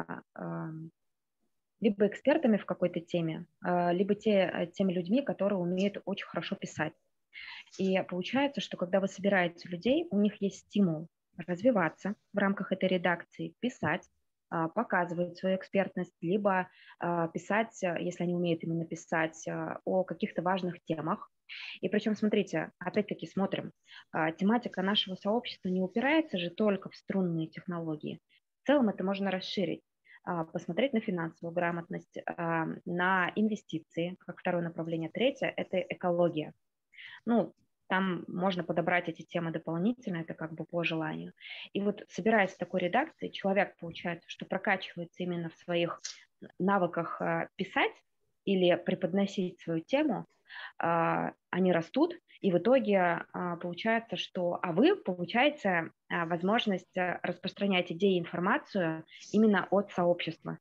либо экспертами в какой-то теме, либо теми людьми, которые умеют очень хорошо писать. И получается, что когда вы собираете людей, у них есть стимул развиваться в рамках этой редакции, писать, показывать свою экспертность, либо писать, если они умеют именно писать, о каких-то важных темах. И причем, смотрите, опять-таки смотрим, тематика нашего сообщества не упирается же только в струнные технологии. В целом это можно расширить, посмотреть на финансовую грамотность, на инвестиции, как второе направление. Третье – это экология. Ну, там можно подобрать эти темы дополнительно, это как бы по желанию. И вот собираясь в такой редакции, человек, получается, что прокачивается именно в своих навыках писать или преподносить свою тему, они растут, и в итоге получается, что вы получаете возможность распространять идеи и информацию именно от сообщества.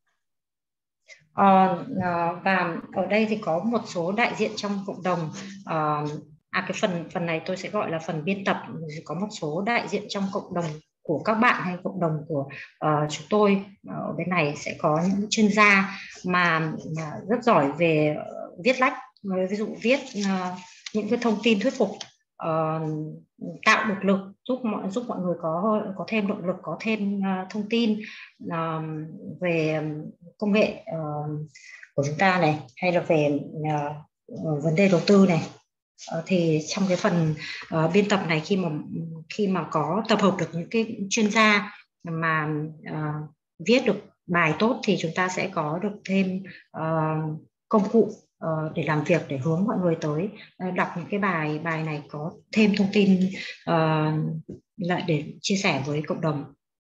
Và ở đây thì có một số đại diện trong cộng đồng. Cái phần này tôi sẽ gọi là phần biên tập. Có một số đại diện trong cộng đồng của các bạn hay cộng đồng của chúng tôi. Ở bên này sẽ có những chuyên gia mà rất giỏi về viết lách, ví dụ viết những cái thông tin thuyết phục, tạo động lực, giúp mọi người có thêm động lực, có thêm thông tin về công nghệ của chúng ta này, hay là về vấn đề đầu tư này. Thì trong cái phần biên tập này, khi mà có tập hợp được những cái chuyên gia mà viết được bài tốt thì chúng ta sẽ có được thêm công cụ để làm việc, để hướng mọi người tới đọc những cái bài này, có thêm thông tin lại để chia sẻ với cộng đồng.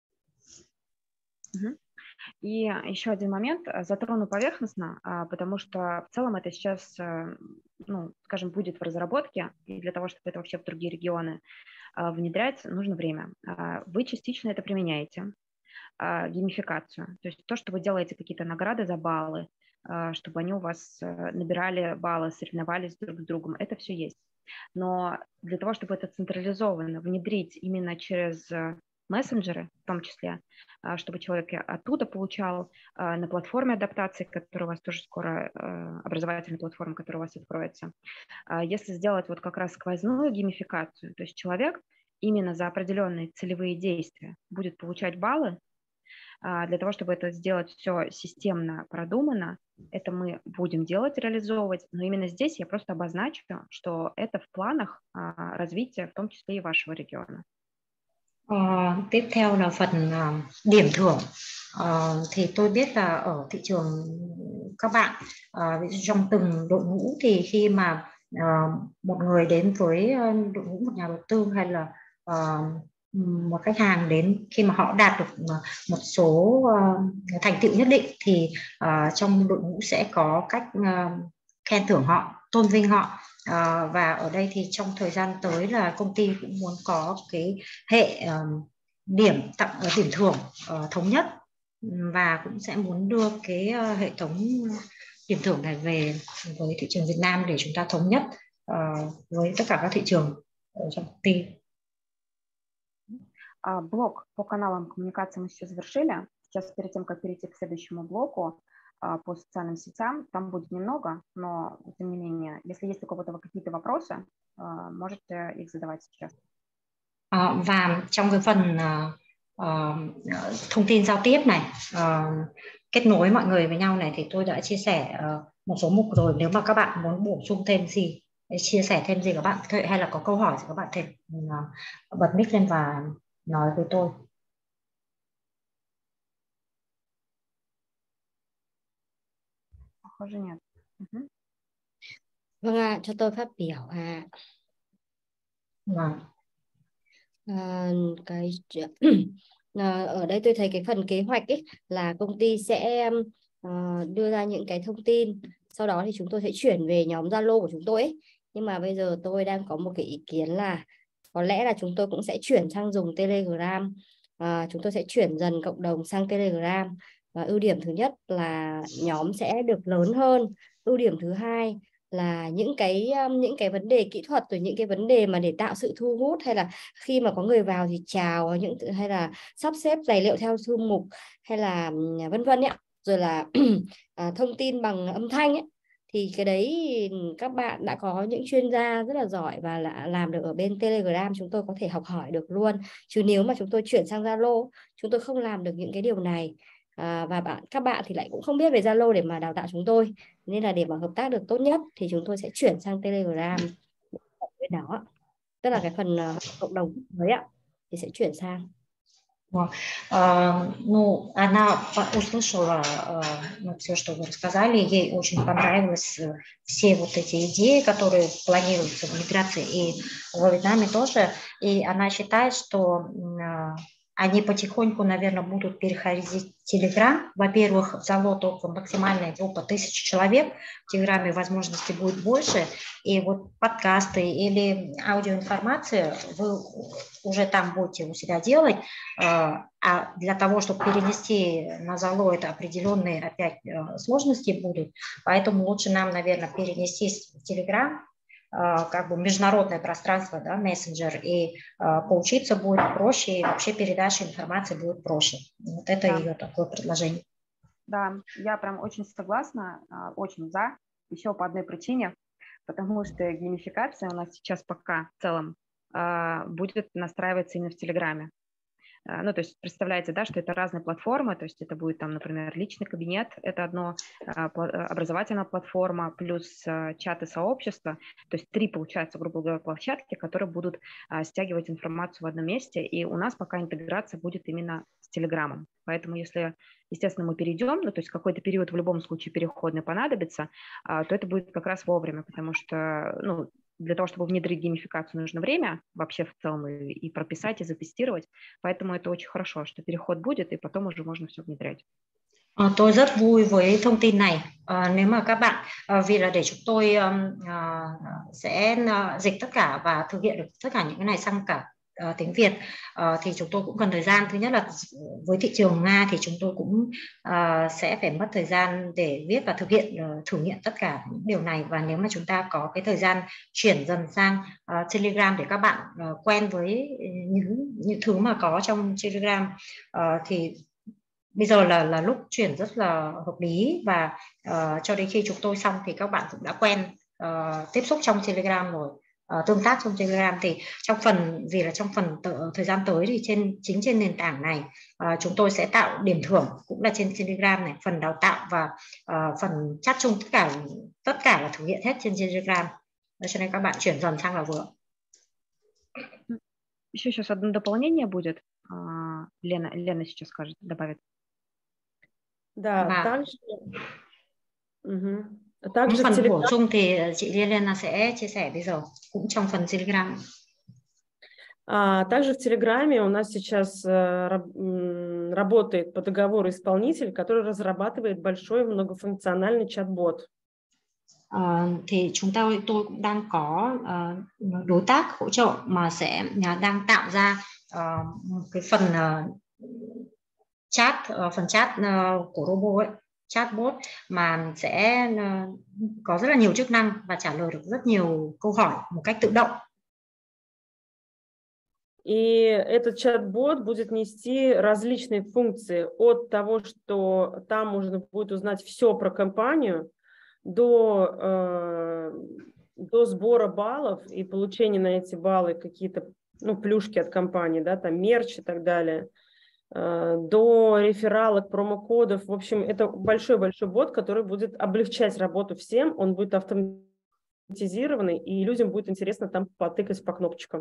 И еще один момент, затрону поверхностно, потому что в целом это сейчас, ну, скажем, будет в разработке, и для того, чтобы это вообще в другие регионы внедрять, нужно время. Вы частично это применяете, геймификацию, то есть то, что вы делаете какие-то награды за баллы, чтобы они у вас набирали баллы, соревновались друг с другом, это все есть. Но для того, чтобы это централизованно внедрить именно через мессенджеры, в том числе, чтобы человек оттуда получал на платформе адаптации, которая у вас тоже скоро, образовательная платформа, которая у вас откроется. Если сделать вот как раз сквозную геймификацию, то есть человек именно за определенные целевые действия будет получать баллы, для того, чтобы это сделать все системно, продуманно, это мы будем делать, реализовывать, но именно здесь я просто обозначу, что это в планах развития, в том числе и вашего региона. Tiếp theo là phần điểm thưởng. Thì tôi biết là ở thị trường các bạn, trong từng đội ngũ thì khi mà một người đến với đội ngũ một nhà đầu tư hay là một khách hàng đến, khi mà họ đạt được một số thành tựu nhất định thì trong đội ngũ sẽ có cách khen thưởng họ, tôn vinh họ. Và ở đây thì trong thời gian tới là công ty cũng muốn có cái hệ điểm thưởng thống nhất, và cũng sẽ muốn đưa cái hệ thống điểm thưởng này về với thị trường Việt Nam để chúng ta thống nhất với tất cả các thị trường ở trong công ty. Блок по каналам коммуникации мы сейчас завершили. Сейчас перед тем, как перейти к следующему блоку, по социальным сетям, там будет немного, но тем не менее, если есть у кого-то какие-то вопросы, можете их задавать сейчас. Và trong cái phần thông tin giao tiếp này, kết nối mọi người với nhau này, thì tôi đã chia sẻ một số mục rồi. Nếu mà các bạn muốn bổ sung thêm gì, chia sẻ thêm gì các bạn, hay là có câu hỏi thì các bạn thể bật mic lên và nói với tôi. Похоже, нет. Vâng ạ, cho tôi phát biểu ạ. Ở đây tôi thấy cái phần kế hoạch ấy là công ty sẽ đưa ra những cái thông tin, sau đó thì chúng tôi sẽ chuyển về nhóm Zalo của chúng tôi ấy. Nhưng mà bây giờ tôi đang có một cái ý kiến là có lẽ là chúng tôi cũng sẽ chuyển sang dùng Telegram. Chúng tôi sẽ chuyển dần cộng đồng sang Telegram. Và ưu điểm thứ nhất là nhóm sẽ được lớn hơn. Ưu điểm thứ hai là những cái vấn đề kỹ thuật, rồi những cái vấn đề mà để tạo sự thu hút, hay là khi mà có người vào thì chào, hay là sắp xếp tài liệu theo thư mục, hay là vân vân ấy, rồi là thông tin bằng âm thanh ấy, thì cái đấy các bạn đã có những chuyên gia rất là giỏi và làm được ở bên Telegram, chúng tôi có thể học hỏi được luôn. Chứ nếu mà chúng tôi chuyển sang Zalo, chúng tôi không làm được những cái điều này. Và các bạn thì lại cũng không biết về Zalo để mà đào tạo chúng tôi, nên là để mà hợp tác được tốt nhất thì chúng tôi sẽ chuyển sang Telegram bên đó, tức là cái phần cộng đồng mới ạ, thì sẽ chuyển sang. Ну, она услышала все, что вы рассказали, ей очень понравились все вот эти идеи, которые планируются в миграции и во Вьетнаме тоже, и она считает, что они потихоньку, наверное, будут переходить в Telegram. Во-первых, в Zalo только максимальная группа 1000 человек, в Телеграме возможностей будет больше, и вот подкасты или аудиоинформация вы уже там будете у себя делать, а для того, чтобы перенести на Zalo, это определенные опять сложности будут, поэтому лучше нам, наверное, перенести в Telegram, как бы международное пространство, да, мессенджер, и поучиться будет проще, и вообще передача информации будет проще. Вот это ее такое предложение. Да, я прям очень согласна, очень за, еще по одной причине, потому что геймификация у нас сейчас пока в целом будет настраиваться именно в Телеграме. Ну, то есть представляете, да, что это разные платформы, то есть это будет там, например, личный кабинет, это одно, образовательная платформа, плюс чаты сообщества, то есть 3, получается, грубо говоря, площадки, которые будут стягивать информацию в одном месте, и у нас пока интеграция будет именно с Телеграмом. Поэтому если, естественно, мы перейдем, ну, то есть какой-то период в любом случае переходный понадобится, то это будет как раз вовремя, потому что, ну, для того, чтобы внедрить геймификацию, нужно время вообще в целом и прописать, и затестировать. Поэтому это очень хорошо, что переход будет, и потом уже можно все внедрять. Tôi rất vui với thông tin này. Nếu mà các bạn, vì là để chúng tôi sẽ dịch tất cả và thực hiện được tất cả những cái này sang cả tiếng Việt, thì chúng tôi cũng cần thời gian. Thứ nhất là với thị trường Nga thì chúng tôi cũng sẽ phải mất thời gian để viết và thực hiện thử nghiệm tất cả những điều này. Và nếu mà chúng ta có cái thời gian chuyển dần sang Telegram để các bạn quen với những thứ mà có trong Telegram, thì bây giờ là lúc chuyển rất là hợp lý, và cho đến khi chúng tôi xong thì các bạn cũng đã quen tiếp xúc trong Telegram rồi, tương tác trong Telegram. Thì vì là trong phần thời gian tới thì trên nền tảng này chúng tôi sẽ tạo điểm thưởng cũng là trên Telegram này, phần đào tạo và phần chat chung, tất cả là thực hiện hết trên Telegram. Cho nên các bạn chuyển dần sang là vừa. Еще сейчас одно дополнение будет. Лена сейчас скажет, добавит. Да, также phần Telegram... bổ sung thì chị Lena sẽ chia sẻ bây giờ cũng trong phần Telegram. Также в Телеграме у нас сейчас работает по договору исполнитель, который разрабатывает большой многофункциональный чат-бот. Thì tôi cũng đang có đối tác hỗ trợ mà sẽ đang tạo ra cái phần chat của robot ấy, chatbot mà sẽ có rất là nhiều chức năng và trả lời được rất nhiều câu hỏi một cách tự động. И этот чат-бот будет нести различные функции, от того, что там можно будет узнать все про компанию, до сбора баллов и получения на эти баллы какие-то, ну, плюшки от компании, да, там мерч и так далее, до рефералок, промокодов. В общем, это большой-большой бот, который будет облегчать работу всем, он будет автоматизированный, и людям будет интересно там потыкать по кнопочкам.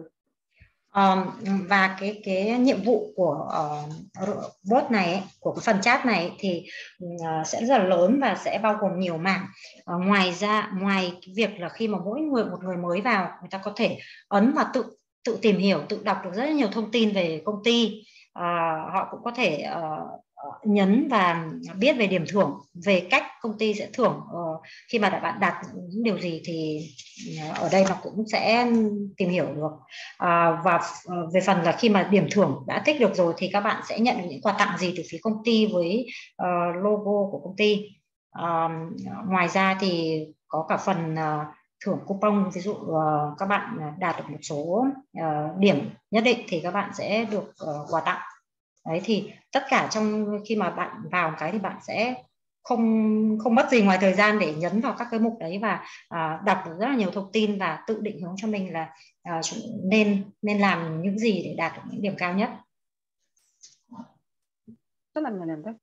Và cái nhiệm vụ của bot này, của cái phần chat này thì sẽ rất là lớn và sẽ bao gồm nhiều mảng. Ngoài cái việc là khi mà một người mới vào, người ta có thể ấn và tự tìm hiểu, tự đọc được rất là nhiều thông tin về công ty. Họ cũng có thể nhấn và biết về điểm thưởng, về cách công ty sẽ thưởng khi mà bạn đạt những điều gì, thì ở đây nó cũng sẽ tìm hiểu được. Và về phần là khi mà điểm thưởng đã tích được rồi thì các bạn sẽ nhận được những quà tặng gì từ phía công ty với logo của công ty. Ngoài ra thì có cả phần thưởng coupon, ví dụ các bạn đạt được một số điểm nhất định thì các bạn sẽ được quà tặng. Đấy thì tất cả trong khi mà bạn vào cái thì bạn sẽ không mất gì ngoài thời gian để nhấn vào các cái mục đấy và đọc được rất là nhiều thông tin và tự định hướng cho mình là nên làm những gì để đạt được những điểm cao nhất. Что нам надо, да?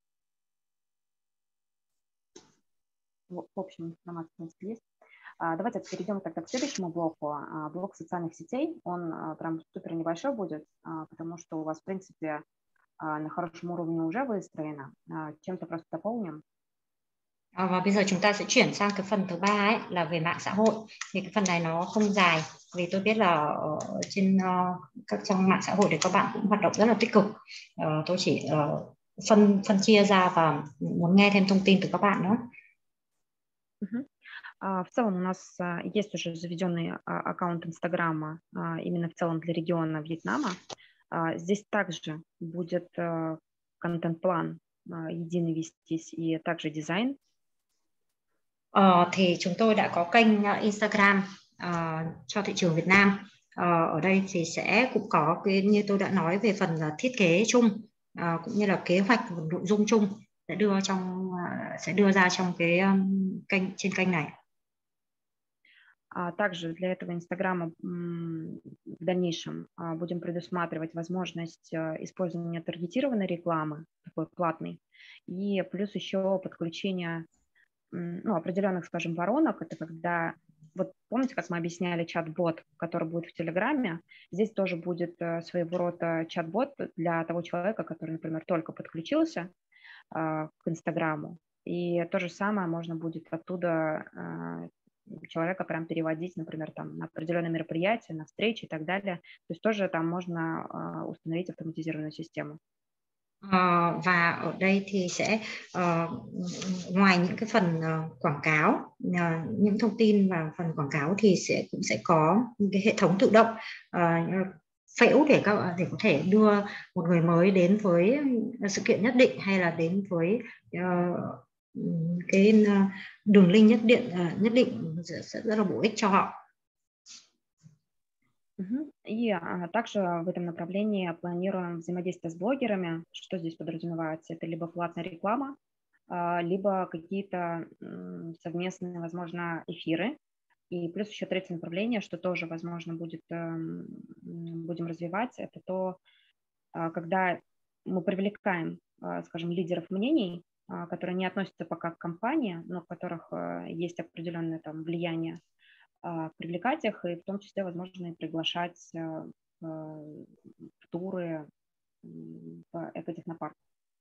В общем, информация у нас есть. Давайте перейдем тогда к следующему блоку. Блок социальных сетей. Он прям супер небольшой будет, потому что у вас, в принципе, на хорошем уровне уже выстроено. Чем-то просто дополним. Và bây giờ chúng ta sẽ chuyển sang cái phần thứ ba ấy, là về mạng xã hội. Thì cái phần này nó không dài vì tôi biết là ở trên các trang mạng xã hội thì các bạn cũng hoạt động rất là tích cực. Tôi chỉ phân chia ra và muốn nghe thêm thông tin từ các bạn nữa. В целом у нас есть уже заведенный аккаунт Инстаграма именно в целом для региона Вьетнама. Здесь также будет контент-план единый вестись и также дизайн. Thì chúng tôi đã có kênh Instagram cho thị trường Việt Nam. Ở đây thì sẽ cũng có cái như tôi đã nói về phần thiết kế chung cũng như là kế hoạch và nội dung chung sẽ đưa ra trong cái trên kênh này. Также для этого Инстаграма в дальнейшем будем предусматривать возможность использования таргетированной рекламы, такой платной, и плюс еще подключение определенных, скажем, воронок. Это когда, вот помните, как мы объясняли чат-бот, который будет в Телеграме, здесь тоже будет своего рода чат-бот для того человека, который, например, только подключился к Инстаграму, и то же самое можно будет оттуда человека прям переводить, например, там, на определенные мероприятия, на встречи и так далее. То есть тоже там можно установить автоматизированную систему. Và ở đây thì sẽ ngoài những cái phần quảng cáo, những thông tin và phần quảng cáo thì cũng sẽ có cái hệ thống tự động phễu để có thể đưa một người mới đến với sự kiện nhất định hay là đến với cái đường link nhất định sẽ rất là bổ ích cho họ. И также в этом направлении планируем взаимодействие с блогерами. Что здесь подразумевается? Это либо платная реклама, либо какие-то совместные, возможно, эфиры. И плюс еще третье направление, что тоже, возможно, будем развивать, это то, когда мы привлекаем, скажем, лидеров мнений, которые не относятся пока к компании, но у которых есть определенное там влияние, привлекать их и в том числе, возможно, и приглашать в туры в экотехнопарк.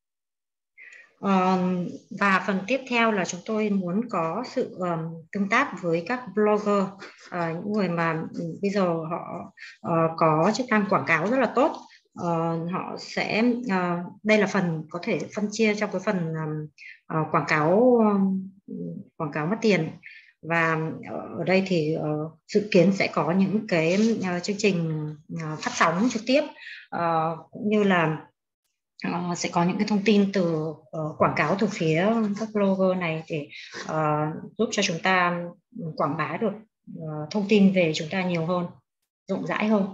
Và phần tiếp theo là chúng tôi muốn có sự tương tác với các blogger, những người mà bây giờ họ có chức năng quảng cáo rất là tốt. Họ sẽ đây là phần có thể phân chia trong cái phần quảng cáo mất tiền. Và ở đây thì dự kiến sẽ có những cái chương trình phát sóng trực tiếp cũng như là sẽ có những cái thông tin từ quảng cáo từ phía các blogger này để giúp cho chúng ta quảng bá được thông tin về chúng ta nhiều hơn, rộng rãi hơn.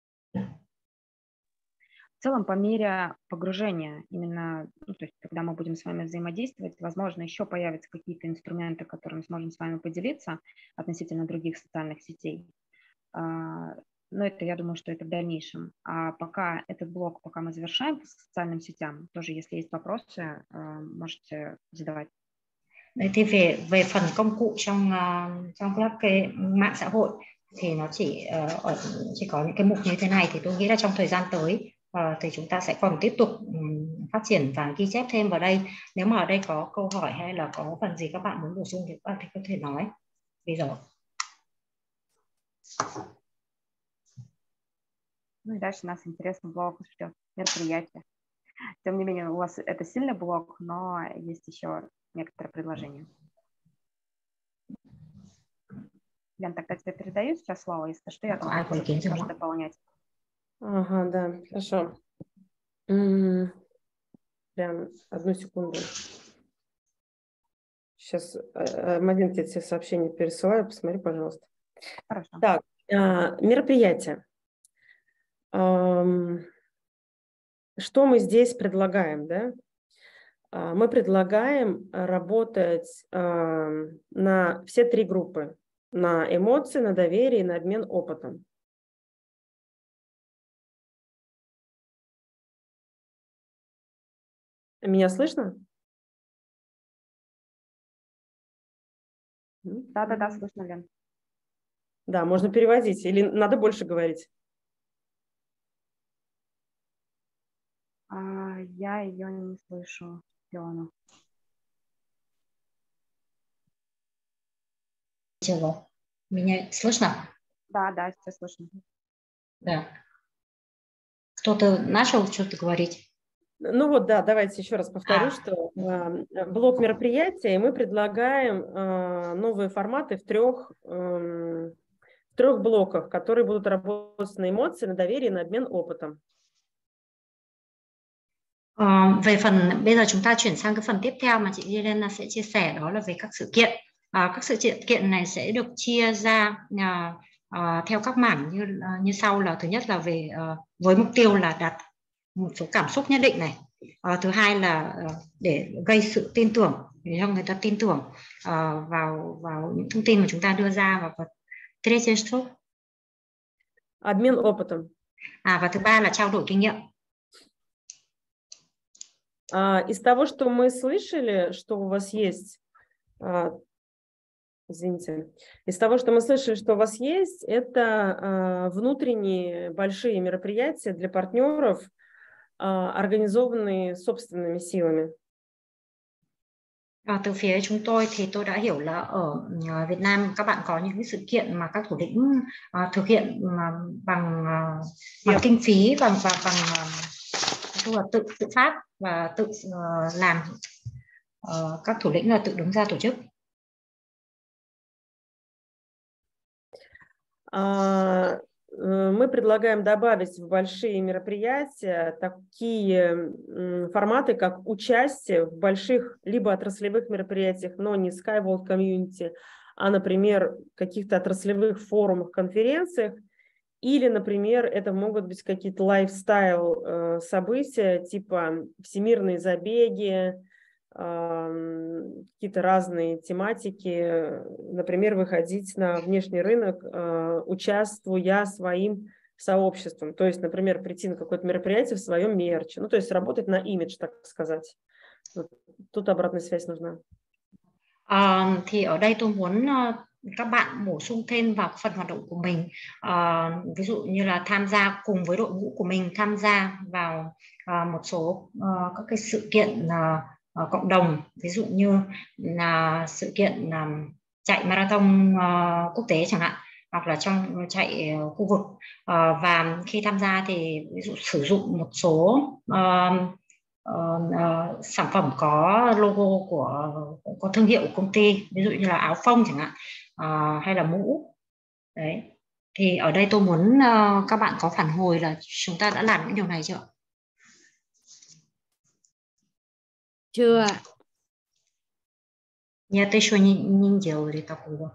В целом, по мере погружения, именно, то есть, когда мы будем с вами взаимодействовать, возможно, еще появятся какие-то инструменты, которыми сможем с вами поделиться относительно других социальных сетей. Но это, я думаю, что это в дальнейшем. А пока этот блок, пока мы завершаем по социальным сетям, тоже, если есть вопросы, можете задавать. Đấy thì về phần công cụ trong các cái mạng xã hội thì nó chỉ có những cái mục như thế này, thì tôi nghĩ là trong thời gian tới thì chúng ta sẽ còn tiếp tục phát triển và ghi chép thêm vào đây. Nếu mà ở đây có câu hỏi hay là có phần gì các bạn muốn bổ sung thì các bạn có thể nói bây giờ. Ну и дальше нас интересный блок ждет мероприятие. Тем не менее, у вас это сильный блок, но есть еще некоторые предложения. Лен, тогда тебе передаю сейчас слово, если что, я там скажу дополнять. Ага, да, хорошо. Прям одну секунду. Сейчас, Мадин, тебе все сообщения пересылаю, посмотри, пожалуйста. Хорошо. Так, мероприятие. Что мы здесь предлагаем, да? Мы предлагаем работать на все 3 группы. На эмоции, на доверие и на обмен опытом. Меня слышно? Да, слышно, Лен. Да, можно переводить. Или надо больше говорить? Я ее не слышу, Леону. Меня слышно? Да, сейчас слышно. Да. Кто-то начал что-то говорить? Ну вот, да, давайте еще раз повторю, что блок мероприятия, и мы предлагаем новые форматы в 3 блоках, которые будут работать на эмоции, на доверие, на обмен опытом. Về phần bây giờ chúng ta chuyển sang cái phần tiếp theo mà chị Elena sẽ chia sẻ, đó là về các sự kiện. Các sự kiện này sẽ được chia ra theo các mảng như sau, là thứ nhất là về với mục tiêu là đạt một số cảm xúc nhất định này. Thứ hai là để gây sự tin tưởng, để cho người ta tin tưởng vào những thông tin mà chúng ta đưa ra, và tретье что? Обмен опытом. Và thứ ba là trao đổi kinh nghiệm. Из того, что мы слышали, что у вас есть, извините, из того, что мы слышали, что у вас есть, это внутренние большие мероприятия для партнеров, организованные собственными силами. Từ phía chúng tôi thì tôi đã hiểu là ở Việt Nam các bạn có những cái sự kiện mà các thủ lĩnh thực hiện bằng kinh phí, bằng tự phát và tự làm. Các thủ lĩnh là tự đứng ra tổ chức. Мы предлагаем добавить в большие мероприятия такие форматы, как участие в больших либо отраслевых мероприятиях, но не SkyWorld Community, а, например, каких-то отраслевых форумах, конференциях, или, например, это могут быть какие-то лайфстайл события, типа всемирные забеги, какие-то разные тематики, например, выходить на внешний рынок, участвуя своим сообществом. То есть, например, прийти на какое-то мероприятие в своем мерче. Ну, то есть работать на имидж, так сказать. Вот. Тут обратная связь нужна. Thì ở đây tôi muốn các bạn bổ sung thêm vào phần hoạt động của mình. Ví dụ như là tham gia cùng với đội ngũ của mình, tham gia vào một số các cái sự kiện cộng đồng, ví dụ như là sự kiện chạy marathon quốc tế chẳng hạn, hoặc là trong chạy khu vực, và khi tham gia thì ví dụ sử dụng một số sản phẩm có logo có thương hiệu của công ty, ví dụ như là áo phông chẳng hạn, hay là mũ. Đấy, thì ở đây tôi muốn các bạn có phản hồi là chúng ta đã làm những điều này chưa? Chưa. Я еще не делали такого.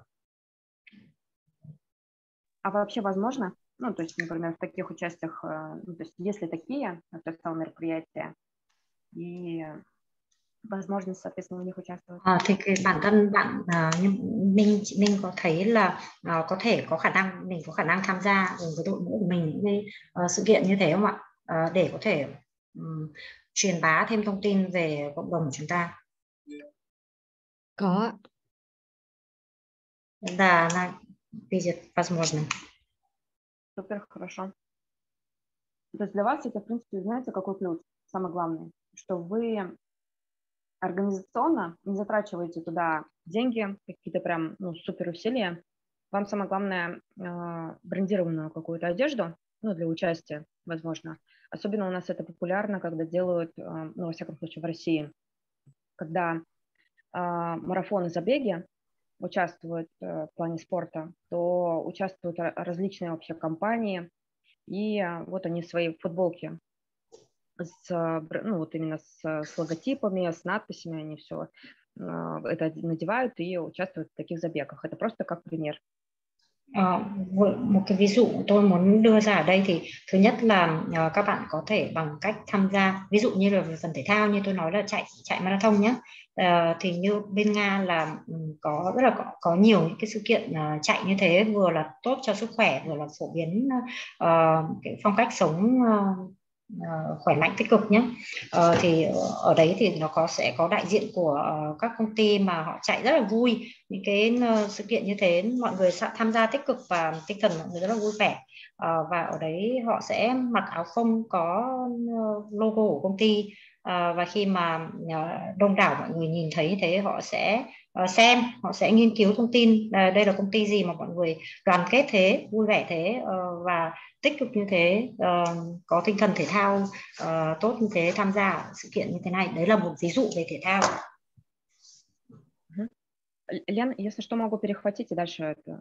А вообще возможно? Ну, то есть, например, в таких участиях, ну, то есть, если такие, то есть, мероприятия, и возможность, соответственно, в них участвовать. Thì cái bản thân bạn mình có thấy là có thể có khả năng, mình có khả năng tham gia cùng với đội ngũ của mình những cái sự kiện như thế không ạ? Để có thể truyền bá thêm thông tin về cộng đồng của chúng ta. Có. Да, она видит возможно. Супер, хорошо. То есть для вас это, в принципе, знаете, какой плюс? Самый главный, что вы организационно не затрачиваете туда деньги, какие-то прям супер усилия. Вам самое главное брендированную какую-то одежду, для участия, возможно. Особенно у нас это популярно, когда делают, во всяком случае, в России, когда марафоны, забеги участвуют в плане спорта, то участвуют различные вообще компании, и вот они свои футболки именно с логотипами, с надписями, они все это надевают и участвуют в таких забегах. Это просто как пример. Một cái ví dụ tôi muốn đưa ra ở đây thì thứ nhất là các bạn có thể bằng cách tham gia, ví dụ như là về phần thể thao như tôi nói là chạy marathon nhé, thì như bên Nga là có rất là có nhiều những cái sự kiện chạy như thế, vừa là tốt cho sức khỏe, vừa là phổ biến cái phong cách sống khỏe mạnh tích cực nhé. Thì ở đấy thì nó sẽ có đại diện của các công ty mà họ chạy rất là vui. Những cái sự kiện như thế mọi người sẽ tham gia tích cực và tinh thần mọi người rất là vui vẻ. Và ở đấy họ sẽ mặc áo phông có logo của công ty, và khi mà đông đảo mọi người nhìn thấy thế họ sẽ xem, họ sẽ nghiên cứu thông tin đây là công ty gì mà mọi người đoàn kết thế, vui vẻ thế, và tích cực như thế, có tinh thần thể thao tốt như thế, tham gia sự kiện như thế này. Đấy là một ví dụ về thể thao. Лен, если что, могу перехватить и дальше это...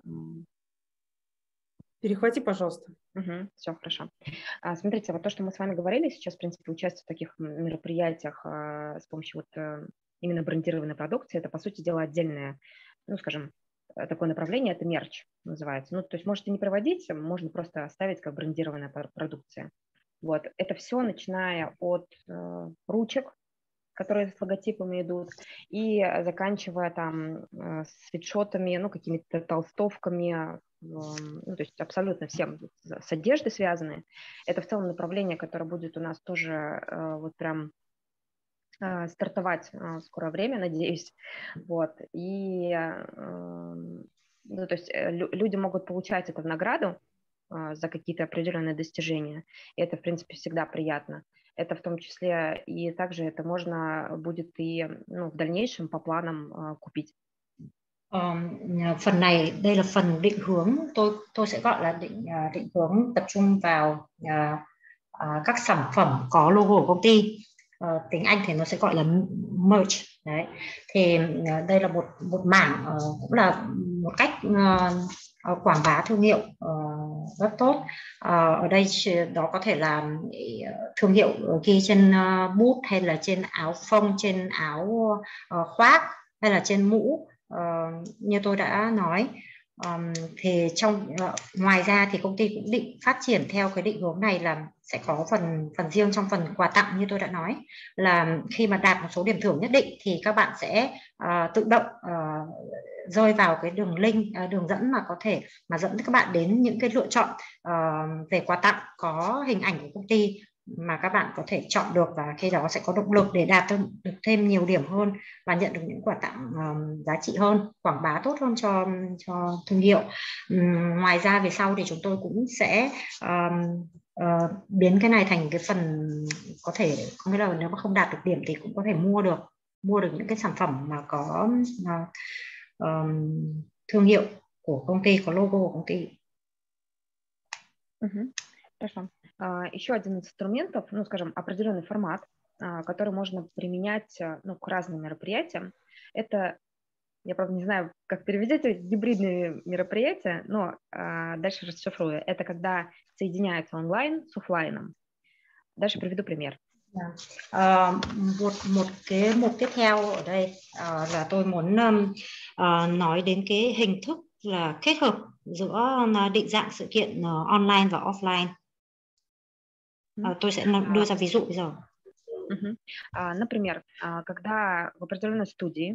Перехвати, пожалуйста. Все, хорошо. Смотрите, вот то, что мы с вами говорили сейчас, в принципе, участие в таких мероприятиях с помощью вот именно брендированной продукции, это, по сути дела, отдельное, ну, скажем, такое направление, это мерч называется. Ну, то есть можете не проводить, можно просто оставить как брендированная продукция. Вот. Это все, начиная от ручек, которые с логотипами идут, и заканчивая там свитшотами, ну, какими-то толстовками, ну, то есть абсолютно всем с одеждой связаны. Это в целом направление, которое будет у нас тоже вот прям стартовать в скорое время, надеюсь. Вот. И ну, то есть люди могут получать это в награду за какие-то определенные достижения. И это, в принципе, всегда приятно. Это в том числе и также это можно будет и ну, в дальнейшем по планам купить. Phần này đây là phần định hướng, tôi sẽ gọi là định hướng tập trung vào các sản phẩm có logo của công ty. Tiếng Anh thì nó sẽ gọi là merch. Đấy. Thì đây là một mảng cũng là một cách quảng bá thương hiệu rất tốt. Ở đây đó có thể là thương hiệu ghi trên bút, hay là trên áo phông, trên áo khoác, hay là trên mũ, như tôi đã nói. Thì ngoài ra thì công ty cũng định phát triển theo cái định hướng này là sẽ có phần riêng trong phần quà tặng, như tôi đã nói là khi mà đạt một số điểm thưởng nhất định thì các bạn sẽ tự động rơi vào cái đường link, đường dẫn mà có thể mà dẫn các bạn đến những cái lựa chọn về quà tặng có hình ảnh của công ty mà các bạn có thể chọn được, và khi đó sẽ có động lực để đạt được thêm nhiều điểm hơn và nhận được những quà tặng giá trị hơn, quảng bá tốt hơn cho thương hiệu. Ngoài ra về sau thì chúng tôi cũng sẽ biến cái này thành cái phần có thể, có nghĩa là nếu mà không đạt được điểm thì cũng có thể mua được những cái sản phẩm mà có thương hiệu của công ty, có logo của công ty. Хорошо. Еще один из инструментов, ну, скажем, определенный формат, который можно применять ну, к разным мероприятиям. Это, я, правда, не знаю, как перевести, это гибридные мероприятия, но дальше расшифрую. Это когда соединяется онлайн с офлайном. Dальше приведу пример. Một cái mục tiếp theo ở đây là tôi muốn nói đến cái hình thức là kết hợp giữa định dạng sự kiện online và offline. Tôi sẽ đưa ra ví dụ bây giờ. Например, когда в определенной студии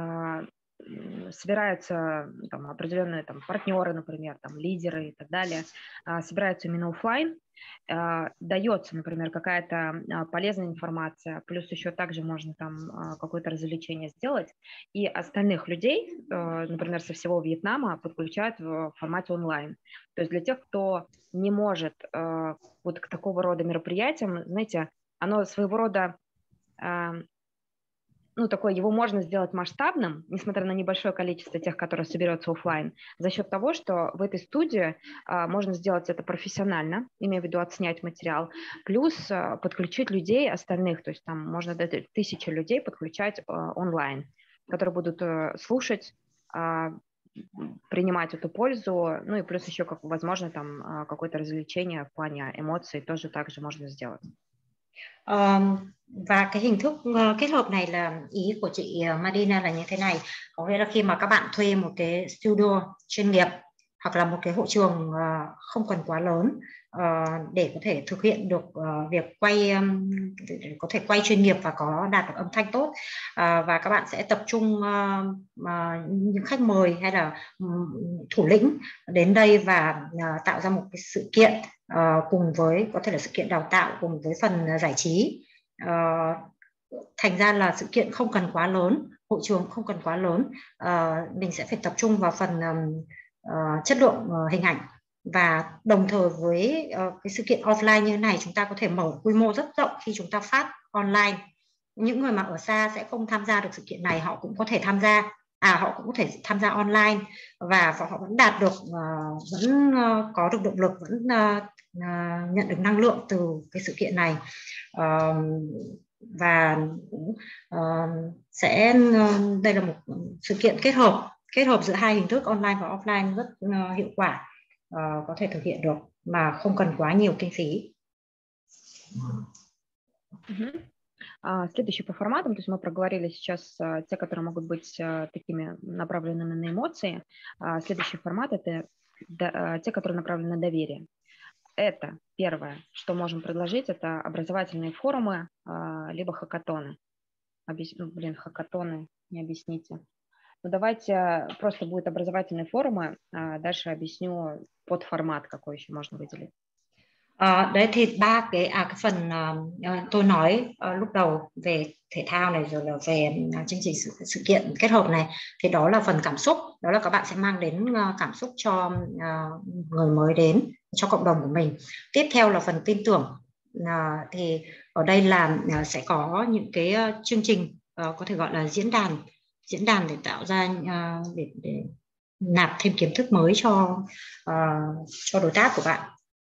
собираются там, определенные там, партнеры, например, там, лидеры и так далее, собираются именно офлайн, дается, например, какая-то полезная информация, плюс еще также можно там какое-то развлечение сделать, и остальных людей, например, со всего Вьетнама подключают в формате онлайн. То есть для тех, кто не может вот к такого рода мероприятиям, знаете, оно своего рода ну, такое, его можно сделать масштабным, несмотря на небольшое количество тех, которые соберется офлайн, за счет того, что в этой студии можно сделать это профессионально, имею в виду отснять материал, плюс подключить людей остальных, то есть там можно до 1000 людей подключать онлайн, которые будут слушать, принимать эту пользу, ну и плюс еще, как возможно, там какое-то развлечение в плане эмоций тоже также можно сделать. Và cái hình thức kết hợp này là ý của chị Madina là như thế này, có nghĩa là khi mà các bạn thuê một cái studio chuyên nghiệp hoặc là một cái hội trường không cần quá lớn để có thể thực hiện được việc quay, có thể quay chuyên nghiệp và có đạt được âm thanh tốt, và các bạn sẽ tập trung những khách mời hay là thủ lĩnh đến đây và tạo ra một cái sự kiện cùng với có thể là sự kiện đào tạo cùng với phần giải trí. Thành ra là sự kiện không cần quá lớn, hội trường không cần quá lớn, mình sẽ phải tập trung vào phần chất lượng hình ảnh, và đồng thời với cái sự kiện offline như thế này chúng ta có thể mở quy mô rất rộng khi chúng ta phát online. Những người mà ở xa sẽ không tham gia được sự kiện này, họ cũng có thể tham gia, họ cũng có thể tham gia online và họ vẫn đạt được, vẫn có được động lực, vẫn nhận được năng lượng từ cái sự kiện này. Và sẽ đây là một sự kiện kết hợp giữa hai hình thức online và offline rất hiệu quả, có thể thực hiện được mà không cần quá nhiều kinh phí. Следующий по форматам, то есть мы проговорили сейчас те, которые могут быть такими направленными на эмоции. Следующий формат – это те, которые направлены на доверие. Это первое, что можем предложить, это образовательные форумы, либо хакатоны. Хакатоны, не объясните. Ну, давайте просто будут образовательные форумы, дальше объясню подформат, какой еще можно выделить. Đấy thì ba cái phần tôi nói lúc đầu về thể thao này, rồi là về chương trình sự kiện kết hợp này, thì đó là phần cảm xúc, đó là các bạn sẽ mang đến cảm xúc cho người mới đến, cho cộng đồng của mình. Tiếp theo là phần tin tưởng, thì ở đây là sẽ có những cái chương trình có thể gọi là diễn đàn để tạo ra để nạp thêm kiến thức mới cho đối tác của bạn.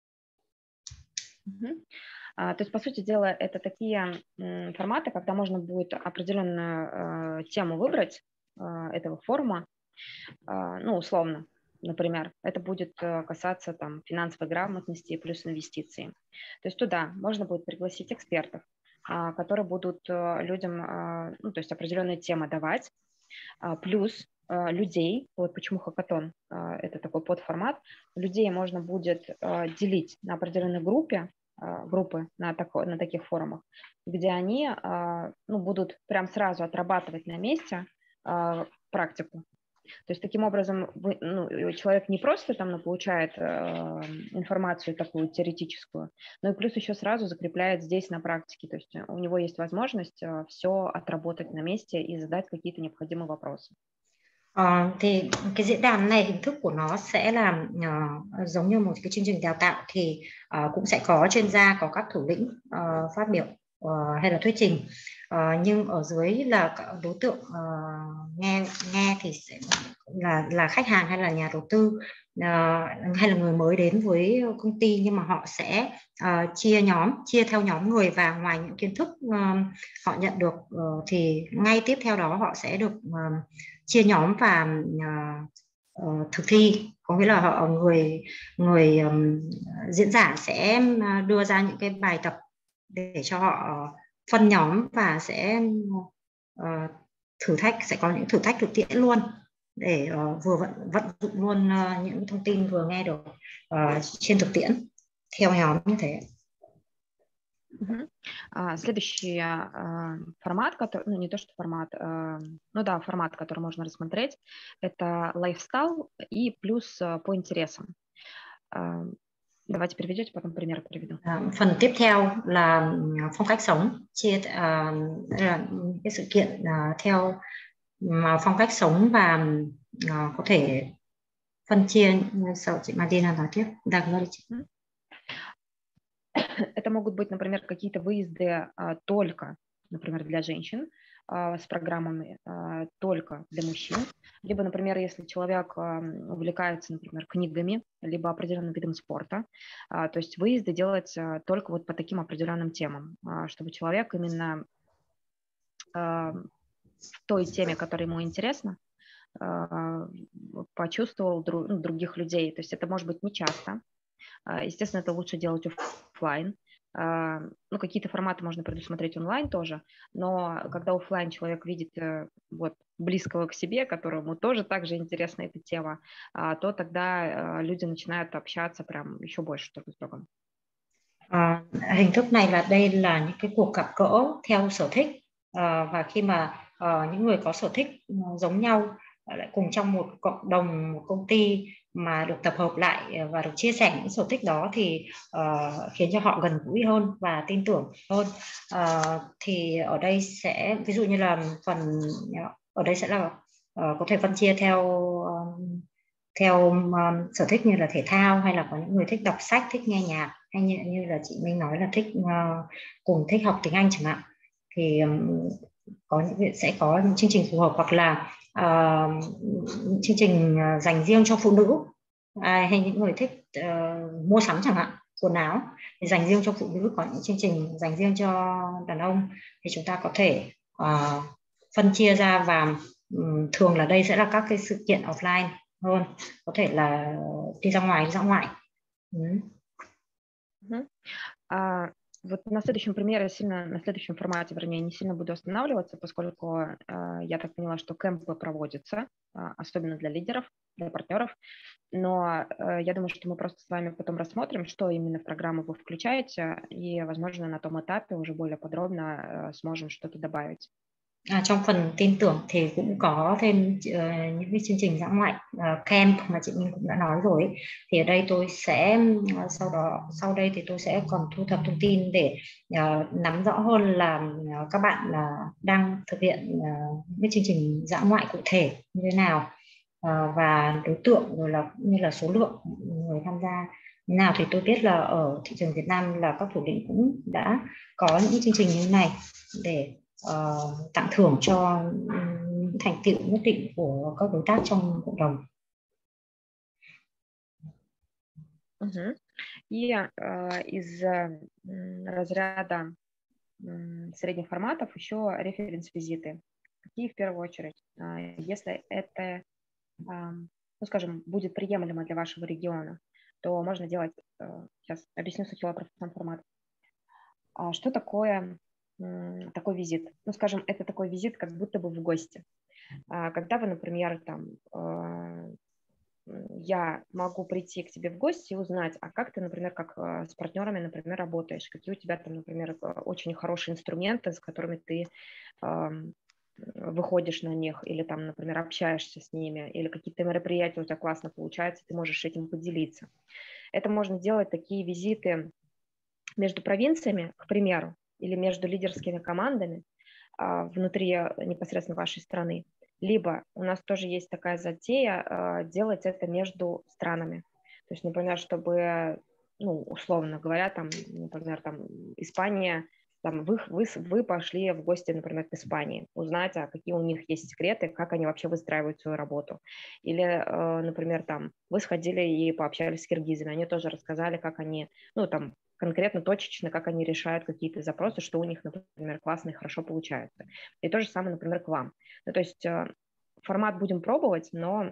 То есть, по сути дела, это такие форматы, когда можно будет определенную тему выбрать этого форума, ну, условно, например, это будет касаться там финансовой грамотности плюс инвестиций. То есть туда можно будет пригласить экспертов, которые будут людям, ну, то есть определенные темы давать, плюс людей, вот почему хакатон, это такой подформат, людей можно будет делить на определенной группы на таких форумах, где они будут прям сразу отрабатывать на месте практику. То есть таким образом человек не просто там получает информацию такую теоретическую, но и плюс еще сразу закрепляет здесь на практике. То есть у него есть возможность все отработать на месте и задать какие-то необходимые вопросы. Thì cái diễn đàn này hình thức của nó sẽ là giống như một cái chương trình đào tạo, thì cũng sẽ có chuyên gia, có các thủ lĩnh phát biểu hay là thuyết trình, nhưng ở dưới là đối tượng nghe thì sẽ là khách hàng hay là nhà đầu tư hay là người mới đến với công ty, nhưng mà họ sẽ chia theo nhóm người, và ngoài những kiến thức họ nhận được thì ngay tiếp theo đó họ sẽ được chia nhóm và thực thi, có nghĩa là người diễn giả sẽ đưa ra những cái bài tập để cho họ phân nhóm và sẽ sẽ có những thử thách thực tiễn luôn để vừa vận dụng luôn những thông tin vừa nghe được trên thực tiễn theo nhóm như thế. Следующий формат, который, не то что формат, формат, который можно рассмотреть, это лайфстайл и плюс по интересам. Давайте переведете, потом пример приведу. Phần tiếp theo là phong cách sống, là cái sự kiện theo phong cách sống và có thể phân chia. Sau chị Madina nói tiếp. Это могут быть, например, какие-то выезды только, например, для женщин с программами только для мужчин. Либо, например, если человек увлекается, например, книгами, либо определенным видом спорта, то есть выезды делаются только вот по таким определенным темам, чтобы человек именно в той теме, которая ему интересна, почувствовал других людей. То есть это может быть не часто. Естественно, это лучше делать офлайн, Ну, какие-то форматы можно предусмотреть онлайн тоже, но когда офлайн человек видит вот близкого к себе, которому тоже также интересна эта тема, то тогда люди начинают общаться прям еще больше друг с другом. Hình thức này là đây là những cái cuộc gặp gỡ theo sở thích, và khi mà những người có sở thích giống nhau lại cùng trong một cộng đồng, một công ty mà được tập hợp lại và được chia sẻ những sở thích đó thì khiến cho họ gần gũi hơn và tin tưởng hơn. Thì ở đây sẽ ví dụ như là ở đây sẽ là có thể phân chia theo sở thích như là thể thao, hay là có những người thích đọc sách, thích nghe nhạc, hay như là chị Minh nói là cùng thích học tiếng Anh chẳng hạn, thì sẽ có những chương trình phù hợp, hoặc là chương trình dành riêng cho phụ nữ, hay những người thích mua sắm chẳng hạn, quần áo thì dành riêng cho phụ nữ, có những chương trình dành riêng cho đàn ông, thì chúng ta có thể phân chia ra, và thường là đây sẽ là các cái sự kiện offline hơn, có thể là đi ra ngoại. Вот на следующем примере, на следующем формате, вернее, не сильно буду останавливаться, поскольку я так поняла, что кемпы проводятся, особенно для лидеров, для партнеров, но я думаю, что мы просто с вами потом рассмотрим, что именно в программу вы включаете, и, возможно, на том этапе уже более подробно сможем что-то добавить. Trong phần tin tưởng thì cũng có thêm những cái chương trình dã ngoại camp mà chị Minh cũng đã nói rồi ấy. Thì ở đây tôi sẽ sau đây thì tôi sẽ còn thu thập thông tin để nắm rõ hơn là các bạn đang thực hiện những cái chương trình dã ngoại cụ thể như thế nào, và đối tượng rồi là như là số lượng người tham gia như nào. Thì tôi biết là ở thị trường Việt Nam là các thủ lĩnh cũng đã có những chương trình như thế này để tặng thưởng cho những thành tựu nhất định của các đối tác trong cộng đồng. И из разряда средних форматов еще референс-визиты. Какие в первую очередь? Если это, ну, скажем, будет приемлемо для вашего региона, то можно делать, сейчас объясню сначала про сам формат. Что такое такой визит? Ну, скажем, это такой визит, как будто бы в гости. Когда вы, например, там, я могу прийти к тебе в гости и узнать, а как ты, например, как с партнерами, например, работаешь, какие у тебя там, например, очень хорошие инструменты, с которыми ты выходишь на них, или там, например, общаешься с ними, или какие-то мероприятия у тебя классно получаются, ты можешь этим поделиться. Это можно делать, такие визиты между провинциями, к примеру, или между лидерскими командами внутри непосредственно вашей страны. Либо у нас тоже есть такая затея делать это между странами. То есть, например, чтобы, ну, условно говоря, там, например, там Испания, там, вы пошли в гости, например, к Испании, узнать, какие у них есть секреты, как они вообще выстраивают свою работу. Или, например, там, вы сходили и пообщались с киргизами, они тоже рассказали, как они, ну, там, конкретно, точечно, как они решают какие-то запросы, что у них, например, классно и хорошо получается. И то же самое, например, к вам. Ну, то есть формат будем пробовать, но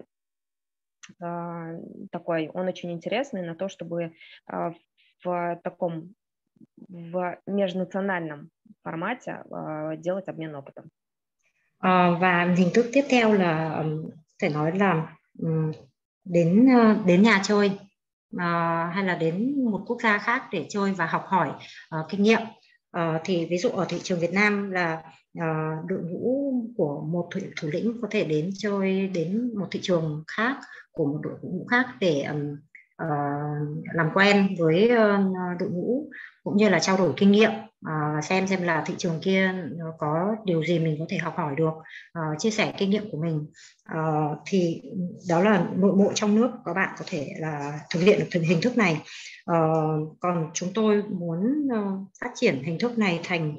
такой, он очень интересный на то, чтобы в таком в межнациональном формате делать обмен опытом. Và hình thức tiếp theo là phải nói là đến nhà chơi, hay là đến một quốc gia khác để chơi và học hỏi kinh nghiệm. Thì ví dụ ở thị trường Việt Nam là đội ngũ của một thủ lĩnh có thể đến chơi đến một thị trường khác của một đội ngũ khác để làm quen với đội ngũ, cũng như là trao đổi kinh nghiệm, xem là thị trường kia có điều gì mình có thể học hỏi được, chia sẻ kinh nghiệm của mình. Thì đó là nội bộ trong nước các bạn có thể là thực hiện được hình thức này. Còn chúng tôi muốn phát triển hình thức này thành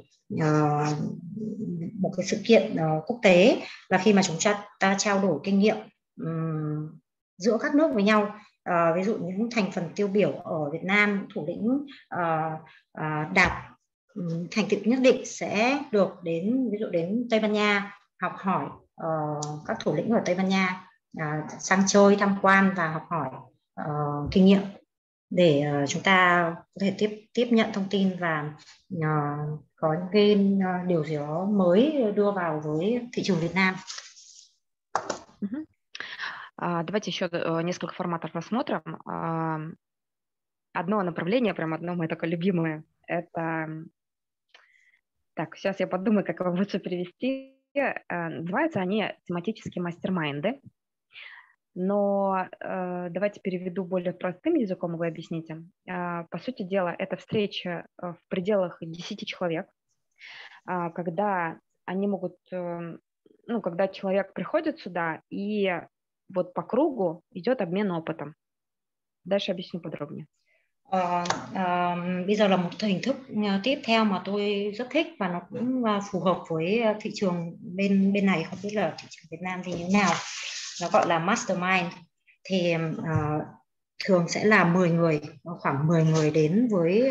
một cái sự kiện quốc tế, là khi mà chúng ta trao đổi kinh nghiệm giữa các nước với nhau. Ví dụ những thành phần tiêu biểu ở Việt Nam, thủ lĩnh đạt thành tựu nhất định sẽ được đến, ví dụ đến Tây Ban Nha học hỏi các thủ lĩnh ở Tây Ban Nha, sang chơi tham quan và học hỏi kinh nghiệm. để chúng ta có thể tiếp nhận thông tin và có những cái điều gì đó mới đưa vào với thị trường Việt Nam. Давайте еще несколько форматов рассмотрим. Одно направление, прям одно мое такое любимое, это... Так, сейчас я подумаю, как его лучше перевести. Называются они тематические мастер-майнды. Но давайте переведу более простым языком, и вы объясните. По сути дела, это встреча в пределах 10 человек, когда они могут, ну, когда человек приходит сюда, и вот по кругу идет обмен опытом. Дальше объясню подробнее. Bây giờ là một hình thức tiếp theo mà tôi rất thích và nó cũng phù hợp với thị trường bên này, không biết là thị trường Việt Nam thì như thế nào. Nó gọi là mastermind. Thì thường sẽ là 10 người, khoảng 10 người đến với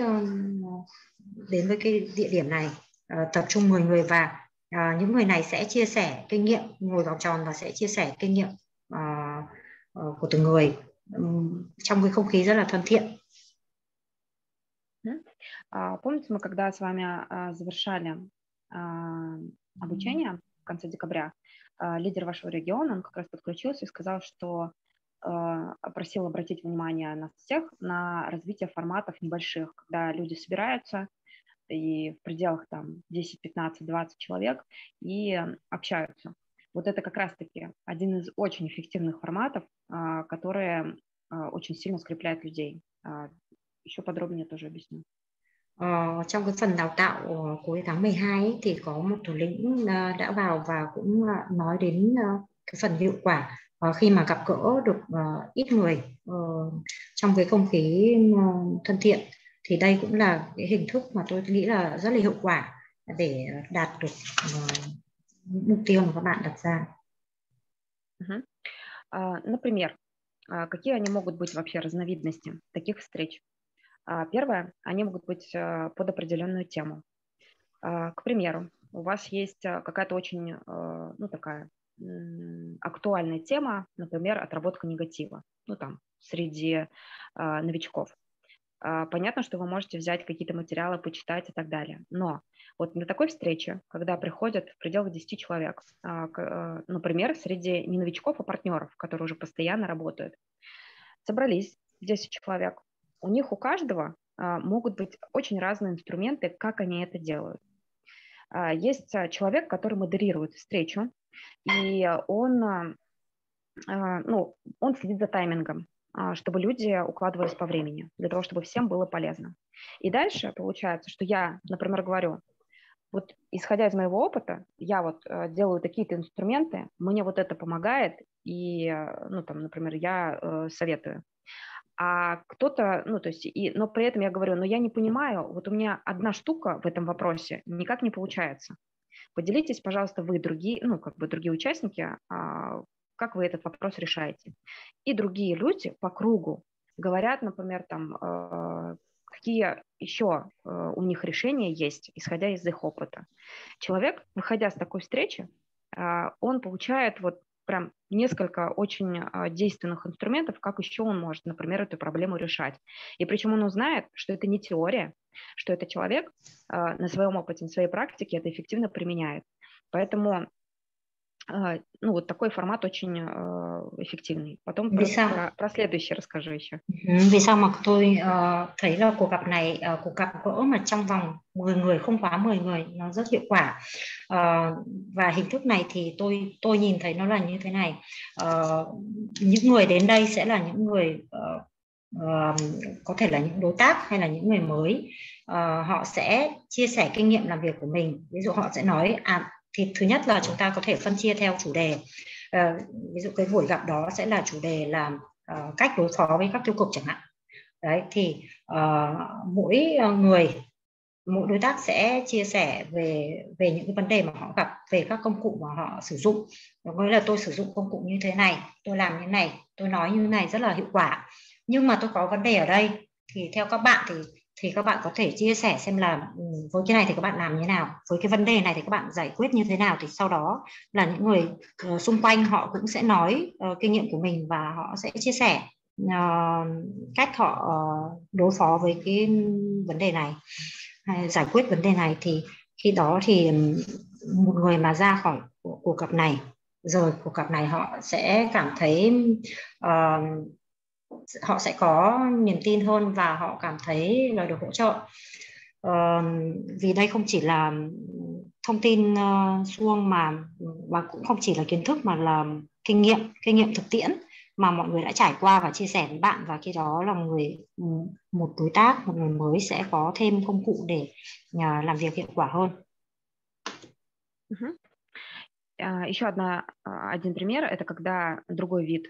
cái địa điểm này, tập trung 10 người và những người này sẽ chia sẻ kinh nghiệm, ngồi vào tròn và sẽ chia sẻ kinh nghiệm của từng người trong cái không khí rất là thân thiện. Помните, мы когда с вами завершали обучение в конце декабря, лидер вашего региона, он как раз подключился и сказал, что просил обратить внимание нас всех на развитие форматов небольших, когда люди собираются и в пределах там 10, 15, 20 человек и общаются. Вот это как раз-таки один из очень эффективных форматов, которые очень сильно скрепляют людей. Еще подробнее тоже объясню. Trong cái phần đào tạo cuối tháng 12 ấy, thì có một thủ lĩnh đã vào và cũng nói đến cái phần hiệu quả khi mà gặp gỡ được ít người trong cái không khí thân thiện, thì đây cũng là cái hình thức mà tôi nghĩ là rất là hiệu quả để đạt được mục tiêu mà các bạn đặt ra. Например, какие они могут быть вообще разновидности таких встреч? Первое, они могут быть под определенную тему. К примеру, у вас есть какая-то очень, ну, такая актуальная тема, например, отработка негатива, ну, там, среди новичков. Понятно, что вы можете взять какие-то материалы, почитать и так далее. Но вот на такой встрече, когда приходят в пределах 10 человек, например, среди не новичков, а партнеров, которые уже постоянно работают, собрались 10 человек, у них у каждого могут быть очень разные инструменты, как они это делают. Есть человек, который модерирует встречу, и он следит за таймингом, чтобы люди укладывались по времени, для того, чтобы всем было полезно. И дальше получается, что я, например, говорю, вот исходя из моего опыта, я вот делаю такие-то инструменты, мне вот это помогает, и, ну, там, например, я советую. А кто-то, ну, то есть, но при этом я говорю, но я не понимаю, вот у меня одна штука в этом вопросе никак не получается. Поделитесь, пожалуйста, вы, другие, ну, как бы другие участники, как вы этот вопрос решаете. И другие люди по кругу говорят, например, там, какие еще у них решения есть, исходя из их опыта. Человек, выходя с такой встречи, он получает вот прям несколько очень действенных инструментов, как еще он может, например, эту проблему решать. И причем он узнает, что это не теория, что это человек на своем опыте, на своей практике это эффективно применяет. Поэтому ну, вот такой формат очень эффективный. Потом про следующий расскажу еще. Vì sao mà tôi thấy là cuộc gặp này, cuộc gặp gỡ mà trong vòng 10 người, không quá 10 người, nó rất hiệu quả. Và hình thức này thì tôi nhìn thấy nó là như thế này. Những người đến đây sẽ là những người có thể là những đối tác hay là những người mới. Họ sẽ chia sẻ kinh nghiệm làm việc của mình. Ví dụ họ sẽ nói thì thứ nhất là chúng ta có thể phân chia theo chủ đề. Ví dụ cái buổi gặp đó sẽ là chủ đề là cách đối phó với các tiêu cực chẳng hạn. Đấy thì mỗi đối tác sẽ chia sẻ về những cái vấn đề mà họ gặp, về các công cụ mà họ sử dụng. Nói là tôi sử dụng công cụ như thế này, tôi làm như thế này, tôi nói như thế này rất là hiệu quả. Nhưng mà tôi có vấn đề ở đây, thì theo các bạn thì các bạn có thể chia sẻ xem là với cái này thì các bạn làm như thế nào, với cái vấn đề này thì các bạn giải quyết như thế nào, thì sau đó là những người xung quanh họ cũng sẽ nói kinh nghiệm của mình và họ sẽ chia sẻ cách họ đối phó với cái vấn đề này hay giải quyết vấn đề này, thì khi đó thì một người mà ra khỏi cuộc gặp này, rồi cuộc gặp này họ sẽ cảm thấy họ sẽ có niềm tin hơn và họ cảm thấy là được hỗ trợ. Vì đây không chỉ là thông tin suông mà cũng không chỉ là kiến thức, mà là kinh nghiệm thực tiễn mà mọi người đã trải qua và chia sẻ với bạn, và khi đó là một đối tác, một người mới sẽ có thêm công cụ để làm việc hiệu quả hơn. Еще один пример – это когда другой вид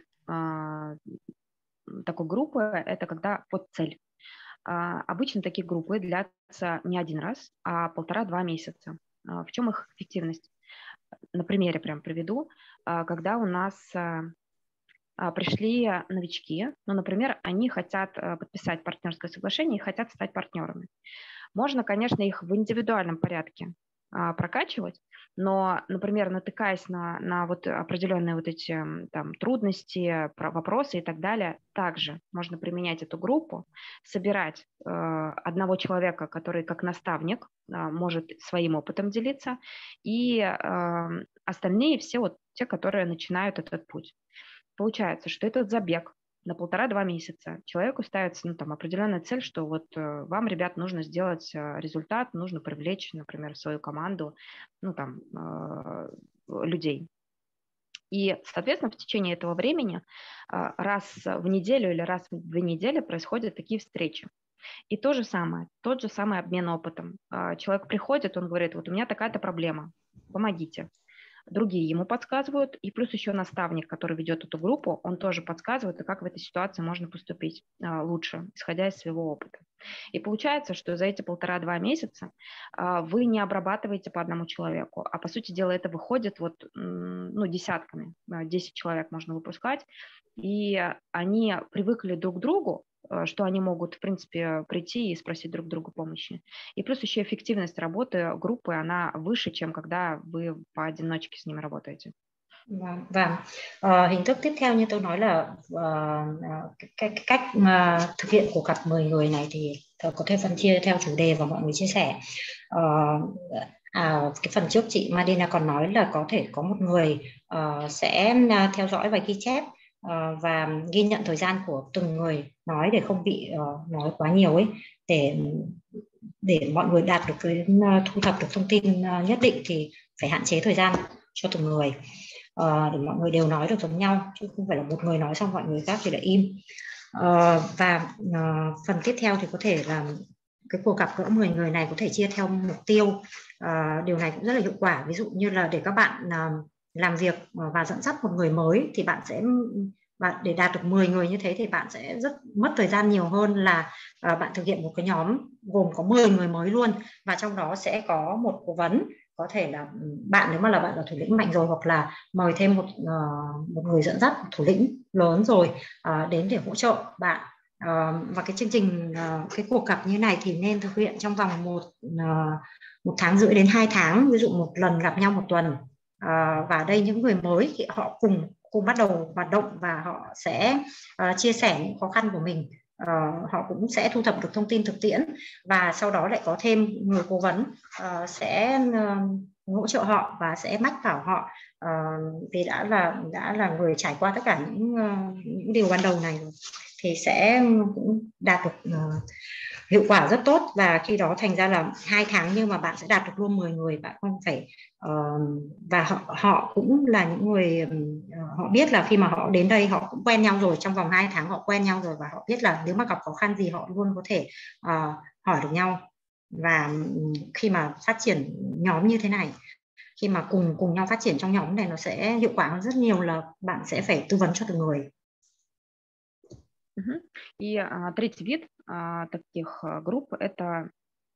такой группы – это когда под цель. Обычно такие группы длятся не один раз, а 1,5-2 месяца. В чем их эффективность? На примере прям приведу. Когда у нас пришли новички, ну, например, они хотят подписать партнерское соглашение и хотят стать партнерами. Можно, конечно, их в индивидуальном порядке прокачивать, но, например, натыкаясь на вот определенные вот эти там трудности, вопросы и так далее, также можно применять эту группу, собирать одного человека, который как наставник может своим опытом делиться, и остальные все вот те, которые начинают этот путь. Получается, что этот забег на 1,5-2 месяца человеку ставится, ну, там, определенная цель, что вот вам, ребят, нужно сделать результат, нужно привлечь, например, в свою команду, ну, там, людей. И, соответственно, в течение этого времени раз в неделю или раз в 2 недели происходят такие встречи. И тот же самый обмен опытом. Человек приходит, он говорит, вот у меня такая-то проблема, помогите. Другие ему подсказывают, и плюс еще наставник, который ведет эту группу, он тоже подсказывает, как в этой ситуации можно поступить лучше, исходя из своего опыта. И получается, что за эти 1,5-2 месяца вы не обрабатываете по одному человеку, а по сути дела это выходит вот, ну, десятками, 10 человек можно выпускать, и они привыкли друг к другу, что они могут, в принципе, прийти и спросить друг друга помощи. И плюс еще эффективность работы группы, она выше, чем когда вы поодиночке с ними работаете. Và hình thức tiếp theo như tôi nói là cái cách thực hiện cuộc gặp 10 người này thì có thể phân chia theo chủ đề và mọi người chia sẻ. Cái phần trước chị Madina còn nói là có thể có một người sẽ theo dõi và ghi chép và ghi nhận thời gian của từng người nói để không bị nói quá nhiều ấy, để mọi người đạt được thu thập được thông tin nhất định thì phải hạn chế thời gian cho từng người, để mọi người đều nói được giống nhau, chứ không phải là một người nói xong mọi người khác thì lại im. Và phần tiếp theo thì có thể là cái cuộc gặp gỡ 10 người này có thể chia theo mục tiêu. Điều này cũng rất là hiệu quả. Ví dụ như là để các bạn làm việc và dẫn dắt một người mới thì để đạt được 10 người như thế thì bạn sẽ rất mất thời gian nhiều hơn là bạn thực hiện một cái nhóm gồm có 10 người mới luôn, và trong đó sẽ có một cố vấn, có thể là bạn, nếu mà là bạn là thủ lĩnh mạnh rồi, hoặc là mời thêm một người dẫn dắt, một thủ lĩnh lớn rồi đến để hỗ trợ bạn. Và cái chương trình, cái cuộc gặp như này thì nên thực hiện trong vòng 1 tháng rưỡi đến 2 tháng, ví dụ một lần gặp nhau 1 tuần. Và đây những người mới thì họ cùng bắt đầu hoạt động và họ sẽ chia sẻ những khó khăn của mình. Họ cũng sẽ thu thập được thông tin thực tiễn, và sau đó lại có thêm người cố vấn sẽ hỗ trợ họ và sẽ mách vào họ, vì đã là người trải qua tất cả những điều ban đầu này rồi, thì sẽ cũng đạt được hiệu quả rất tốt. Và khi đó thành ra là 2 tháng nhưng mà bạn sẽ đạt được luôn 10 người, bạn không phải và họ cũng là những người họ biết là khi mà họ đến đây họ cũng quen nhau rồi, trong vòng 2 tháng họ quen nhau rồi, và họ biết là nếu mà gặp khó khăn gì họ luôn có thể hỏi được nhau. Và khi mà phát triển nhóm như thế này, khi mà cùng nhau phát triển trong nhóm này, nó sẽ hiệu quả hơn rất nhiều là bạn sẽ phải tư vấn cho từng người. И третий вид таких групп – это,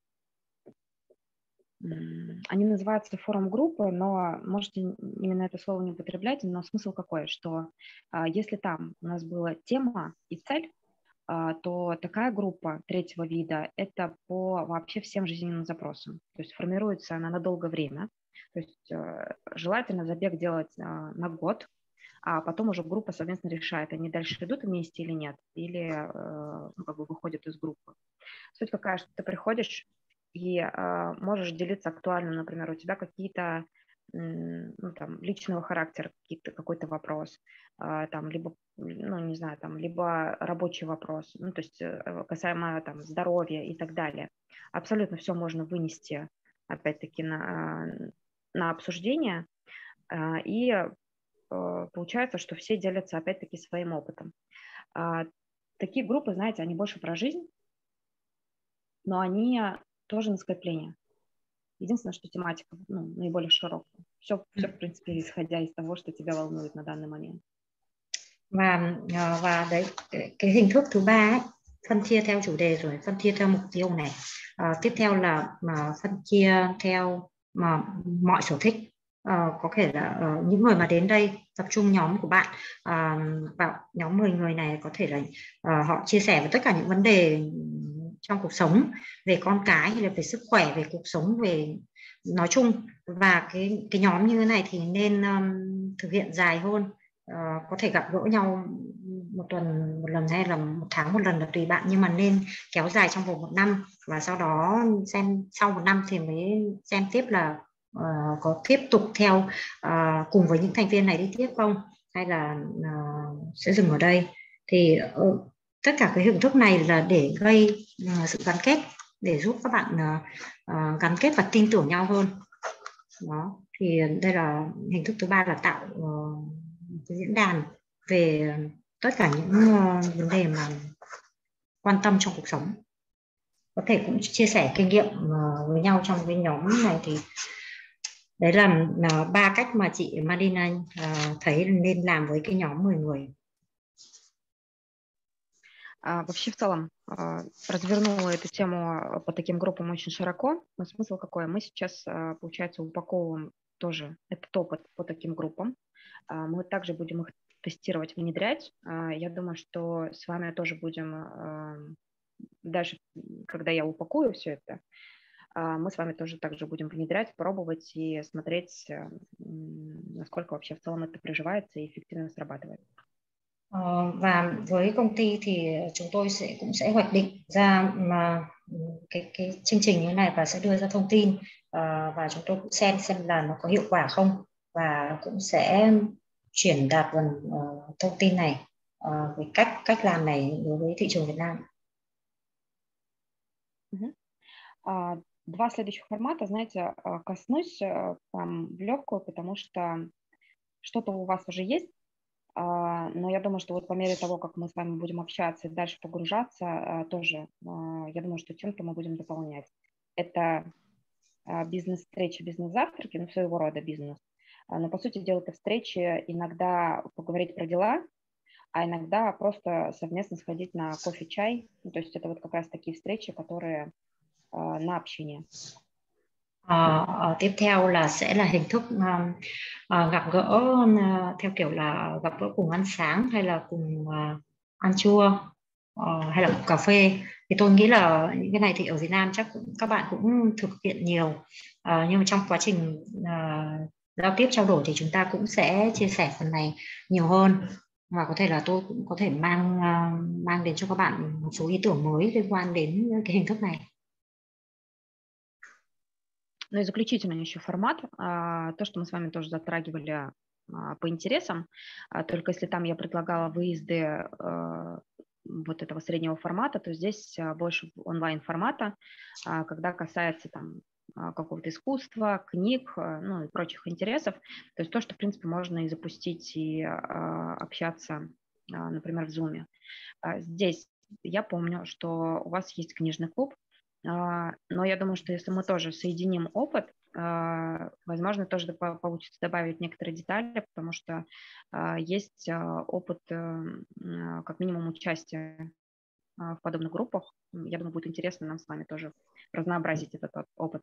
они называются форум-группы, но можете именно это слово не употреблять, но смысл какой, что если там у нас была тема и цель, то такая группа третьего вида – это по вообще всем жизненным запросам. То есть формируется она на долгое время. То есть желательно забег делать на год, а потом уже группа совместно решает, они дальше идут вместе или нет, или ну, как бы выходят из группы. Суть какая, что ты приходишь и можешь делиться актуальным, например, у тебя какие-то ну, там, личного характера, какой-то вопрос, там, либо, ну, не знаю, там, либо рабочий вопрос, ну, то есть касаемо там здоровья и так далее. Абсолютно все можно вынести, опять-таки, на обсуждение, и получается, что все делятся, опять-таки, своим опытом. Такие группы, знаете, они больше про жизнь, но они тоже на скопление. Единственное, что тематика наиболее широкая. Все, в принципе, исходя из того, что тебя волнует на данный момент. Và đấy, cái hình thức thứ ba ấy, phân chia theo chủ đề rồi phân chia theo mục tiêu này. Tiếp theo là phân chia theo mọi sở thích. Có thể là những người mà đến đây tập trung nhóm của bạn vào nhóm 10 người này, có thể là họ chia sẻ về tất cả những vấn đề trong cuộc sống, về con cái hay là về sức khỏe, về cuộc sống, về nói chung. Và cái nhóm như thế này thì nên thực hiện dài hơn, có thể gặp gỡ nhau một tuần một lần hay là một tháng một lần là tùy bạn, nhưng mà nên kéo dài trong vòng 1 năm, và sau đó xem sau 1 năm thì mới xem tiếp là có tiếp tục theo cùng với những thành viên này đi tiếp không, hay là sẽ dừng ở đây. Thì tất cả cái hình thức này là để gây sự gắn kết, để giúp các bạn gắn kết và tin tưởng nhau hơn. Đó, thì đây là hình thức thứ ba, là tạo cái diễn đàn về tất cả những vấn đề mà quan tâm trong cuộc sống. Có thể cũng chia sẻ kinh nghiệm với nhau trong cái nhóm này. Thì đấy là 3 cách mà chị Madina thấy nên làm với cái nhóm 10 người. Вообще, в целом, развернула эту тему по таким группам очень широко. Но смысл какой? Мы сейчас, получается, упаковываем тоже этот опыт по таким группам. Мы также будем их тестировать, внедрять. Я думаю, что с вами тоже будем дальше, когда я упакую все это, мы с вами тоже также будем внедрять, пробовать и смотреть, насколько вообще в целом это приживается и эффективно срабатывает. Và với công ty thì chúng tôi cũng sẽ hoạch định ra cái chương trình như thế này và sẽ đưa ra thông tin, và chúng tôi cũng xem là nó có hiệu quả không, và cũng sẽ chuyển đạt thông tin này về cách làm này đối với thị trường Việt Nam. Два следующих формата, знаете, коснусь там в легкую, потому что что-то у вас уже есть, но я думаю, что вот по мере того, как мы с вами будем общаться и дальше погружаться, тоже, я думаю, что чем-то мы будем дополнять. Это бизнес-встречи, бизнес-завтраки, ну, своего рода бизнес. Но, по сути дела, это встречи иногда поговорить про дела, а иногда просто совместно сходить на кофе-чай. Ну, то есть это вот как раз такие встречи, которые на общение. Tiếp theo là sẽ là hình thức gặp gỡ theo kiểu là gặp gỡ cùng ăn sáng hay là cùng ăn trưa hay là cùng cà phê. Thì tôi nghĩ là những cái này thì ở Việt Nam chắc các bạn cũng thực hiện nhiều, nhưng mà trong quá trình giao tiếp trao đổi thì chúng ta cũng sẽ chia sẻ phần này nhiều hơn, và có thể là tôi cũng có thể mang đến cho các bạn một số ý tưởng mới liên quan đến cái hình thức này. Ну и заключительный еще формат, то, что мы с вами тоже затрагивали по интересам, только если там я предлагала выезды вот этого среднего формата, то здесь больше онлайн-формата, когда касается там какого-то искусства, книг, ну и прочих интересов, то есть то, что, в принципе, можно и запустить, и общаться, например, в Zoom. Здесь я помню, что у вас есть книжный клуб, но я думаю, что если мы тоже соединим опыт, возможно, тоже получится добавить некоторые детали, потому что есть опыт, как минимум, участия в подобных группах. Я думаю, будет интересно нам с вами тоже разнообразить этот опыt.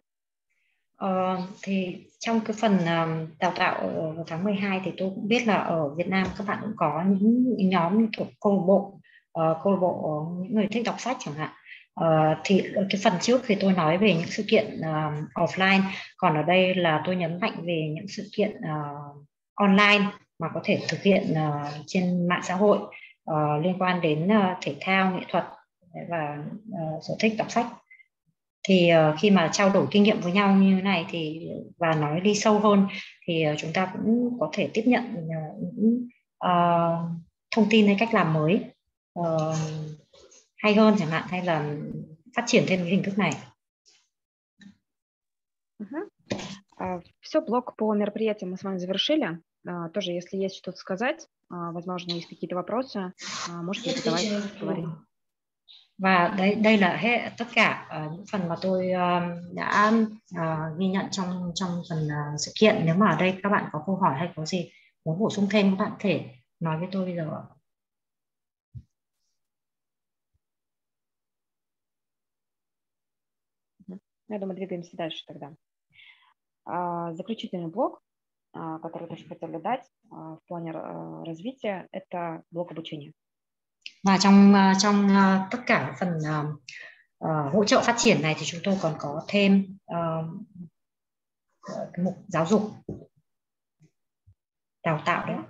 Thì trong cái phần đào tạo vào tháng 12 thì tôi cũng biết là ở Việt Nam các bạn cũng có những nhóm thuộc câu lạc bộ những người thích đọc sách chẳng hạn. Thì cái phần trước thì tôi nói về những sự kiện offline, còn ở đây là tôi nhấn mạnh về những sự kiện online mà có thể thực hiện trên mạng xã hội liên quan đến thể thao, nghệ thuật và sở thích đọc sách. Thì khi mà trao đổi kinh nghiệm với nhau như thế này thì và nói đi sâu hơn thì chúng ta cũng có thể tiếp nhận những thông tin hay cách làm mới hay hơn chẳng hạn, hay là phát triển thêm cái hình thức này. Все, блок по мероприятиям мы с вами завершили. Тоже, если есть что-то сказать, возможно, есть какие-то вопросы, можете задавать, говорить. Và đây là tất cả những phần mà tôi đã ghi nhận trong phần sự kiện. Nếu mà ở đây các bạn có câu hỏi hay có gì muốn bổ sung thêm, các bạn có thể nói với tôi bây giờ. Я думаю, двигаемся дальше тогда. Заключительный блок, который тоже хотели дать в плане развития, это блок обучения. Và trong tất cả phần hỗ trợ phát triển này thì chúng tôi còn có thêm cái mục giáo dục, đào tạo đấy.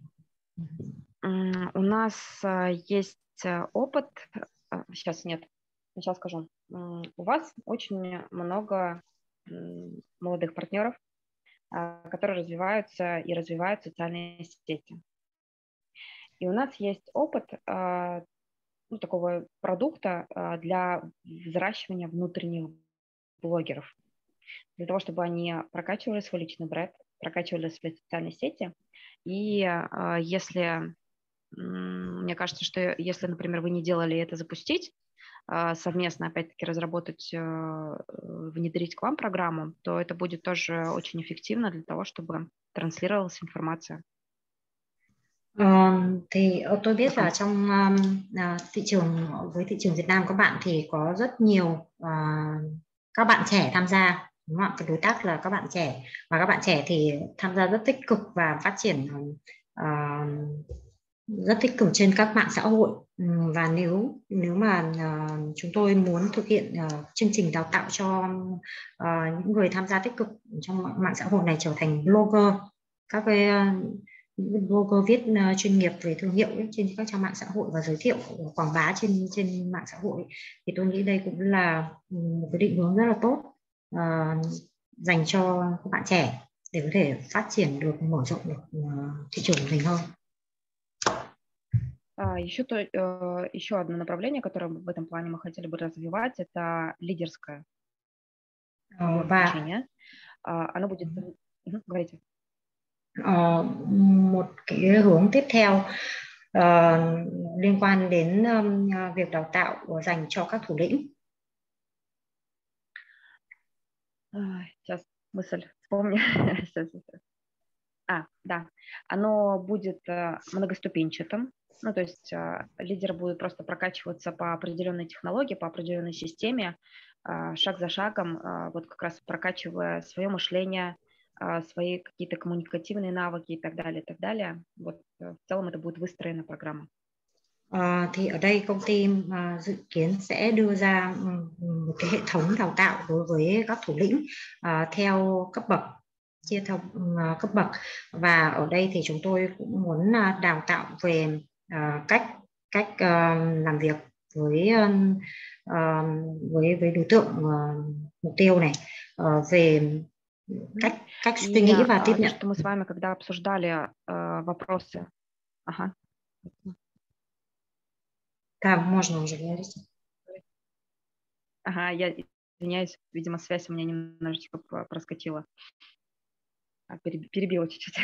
У нас есть опыт, сейчас нет, сейчас скажу. У вас очень много молодых партнеров, которые развиваются и развивают социальные сети. И у нас есть опыт такого продукта для взращивания внутренних блогеров, для того, чтобы они прокачивали свой личный бренд, прокачивали свои социальные сети. И если, мне кажется, что если, например, вы не делали это, запустить, совместно, опять-таки, разработать, внедрить к вам программу, то это будет тоже очень эффективно для того, чтобы транслировалась информация. Thì tôi biết là trong thị trường Việt Nam các bạn thì có rất nhiều các bạn trẻ tham gia, đúng không ạ? Cái đối tác là các bạn trẻ, và các bạn trẻ thì tham gia rất tích cực và phát triển rất tích cực trên các mạng xã hội. Và nếu mà chúng tôi muốn thực hiện chương trình đào tạo cho những người tham gia tích cực trong mạng xã hội này trở thành blogger, các cái những blogger viết chuyên nghiệp về thương hiệu trên các trang mạng xã hội và giới thiệu quảng bá trên mạng xã hội, thì tôi nghĩ đây cũng là một cái định hướng rất là tốt dành cho các bạn trẻ để có thể phát triển được, mở rộng được thị trường của mình hơn. Еще одно направление, которое в этом плане мы хотели бы развивать, это лидерское обучение. Оно будет... Говорите. Một cái hướng tiếp theo liên quan đến việc đào tạo dành cho các thủ lĩnh. Сейчас мысль вспомню. Да. Оно будет многоступенчатым. Ну, то есть лидер будет просто прокачиваться по определенной технологии, по определенной системе, шаг за шагом, вот как раз прокачивая свое мышление, свои какие-то коммуникативные навыки и так далее. Вот в целом это будет выстроена программа. Thì ở đây công ty dự kiến sẽ đưa ra một cái hệ thống đào tạo đối với các thủ lĩnh theo cấp bậc, chia theo cấp bậc. Và ở đây thì chúng tôi cũng muốn đào tạo về cách làm việc với đối tượng mục tiêu này, về cách suy nghĩ và tiếp nhận. Что мы с вами, когда обсуждали вопросы. Да, можно уже говорить. Я извиняюсь, видимо, связь у меня немножечко проскочила. Перебила чуть-чуть.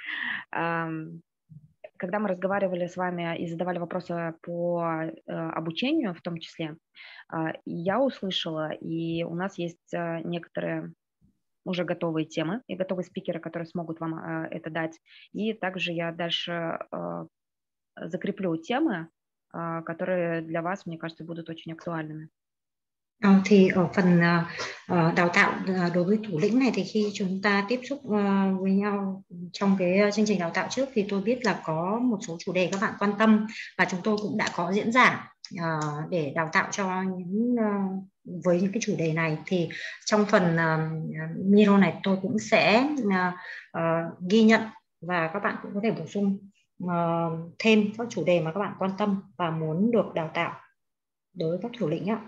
Когда мы разговаривали с вами и задавали вопросы по обучению в том числе, я услышала, и у нас есть некоторые уже готовые темы и готовые спикеры, которые смогут вам это дать. И также я дальше закреплю темы, которые для вас, мне кажется, будут очень актуальными. Thì ở phần đào tạo đối với thủ lĩnh này thì khi chúng ta tiếp xúc với nhau trong cái chương trình đào tạo trước thì tôi biết là có một số chủ đề các bạn quan tâm, và chúng tôi cũng đã có diễn giảng để đào tạo cho với những cái chủ đề này. Thì trong phần Miro này tôi cũng sẽ ghi nhận và các bạn cũng có thể bổ sung thêm các chủ đề mà các bạn quan tâm và muốn được đào tạo đối với các thủ lĩnh ạ.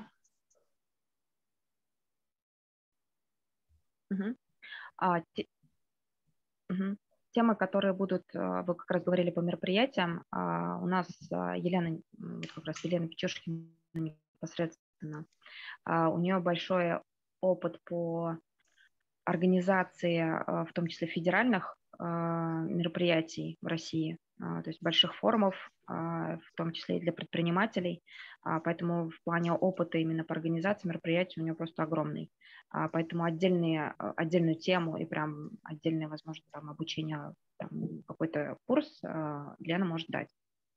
Темы, которые будут, вы как раз говорили по мероприятиям, у нас Елена, вот как раз Елена Печушкина непосредственно, у нее большой опыт по организации, в том числе федеральных мероприятий в России, то есть больших форумов, в том числе и для предпринимателей, поэтому в плане опыта именно по организации мероприятий у нее просто огромный, поэтому отдельную тему и прям отдельное, возможно, там обучение, там, какой-то курс Лена может дать.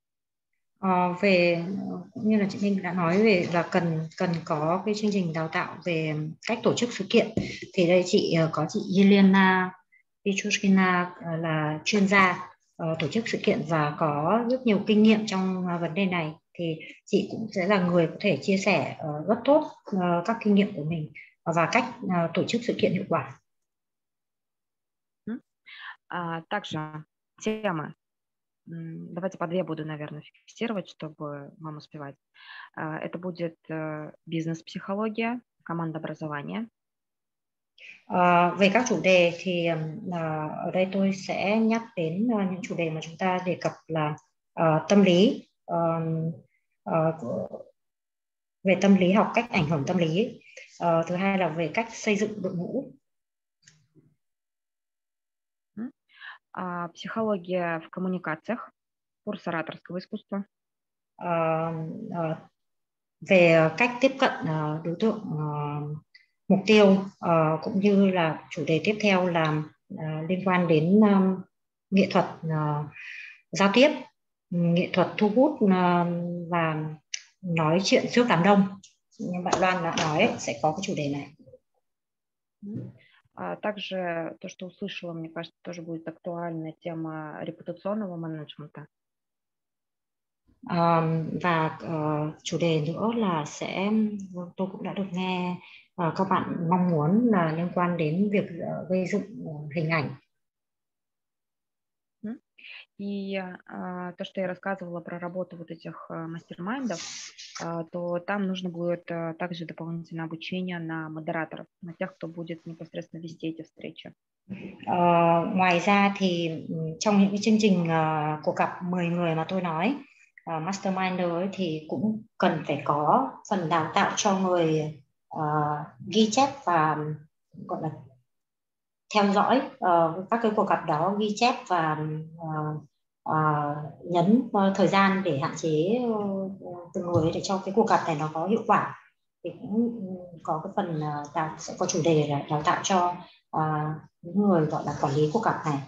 Về cũng như là chị Minh đã nói về là cần có cái chương trình đào tạo về cách tổ chức sự kiện, thì đây có chị Yelena Pichushkina là chuyên gia tổ chức sự kiện và có rất nhiều kinh nghiệm trong vấn đề này, thì chị cũng sẽ là người có thể chia sẻ rất tốt các kinh nghiệm của mình và cách tổ chức sự kiện hiệu quả. Также темы. Давайте по две буду, наверное, фиксировать, чтобы вам успевать. Это будет бизнес-психология, командообразование. Về các chủ đề thì ở đây tôi sẽ nhắc đến những chủ đề mà chúng ta đề cập là tâm lý, về tâm lý học, cách ảnh hưởng tâm lý. Thứ hai là về cách xây dựng đội ngũ. Психология в коммуникациях, курс ораторского искусства. Về cách tiếp cận đối tượng mục tiêu, cũng như là chủ đề tiếp theo là liên quan đến nghệ thuật giao tiếp, nghệ thuật thu hút và nói chuyện trước đám đông. Như bạn Loan đã nói, sẽ có cái chủ đề này. Также то, что услышала, мне кажется, тоже будет актуальна тема репутационного менеджмента. Và chủ đề nữa là tôi cũng đã được nghe các bạn mong muốn là liên quan đến việc gây dựng hình ảnh. И то, что я рассказывала про работу вот этих мастер-майндов, то там нужно будет также дополнительное обучение на модераторов, на тех, кто будет непосредственно вести эти встречи. Ngoài ra thì trong những cái chương trình cuộc gặp 10 người mà tôi nói, masterminder ấy, thì cũng cần phải có phần đào tạo cho người ghi chép và gọi là theo dõi các cái cuộc gặp đó, ghi chép và nhấn thời gian để hạn chế từng người để cho cái cuộc gặp này nó có hiệu quả. Thì cũng có cái phần sẽ có chủ đề là đào tạo cho những người gọi là quản lý cuộc gặp này.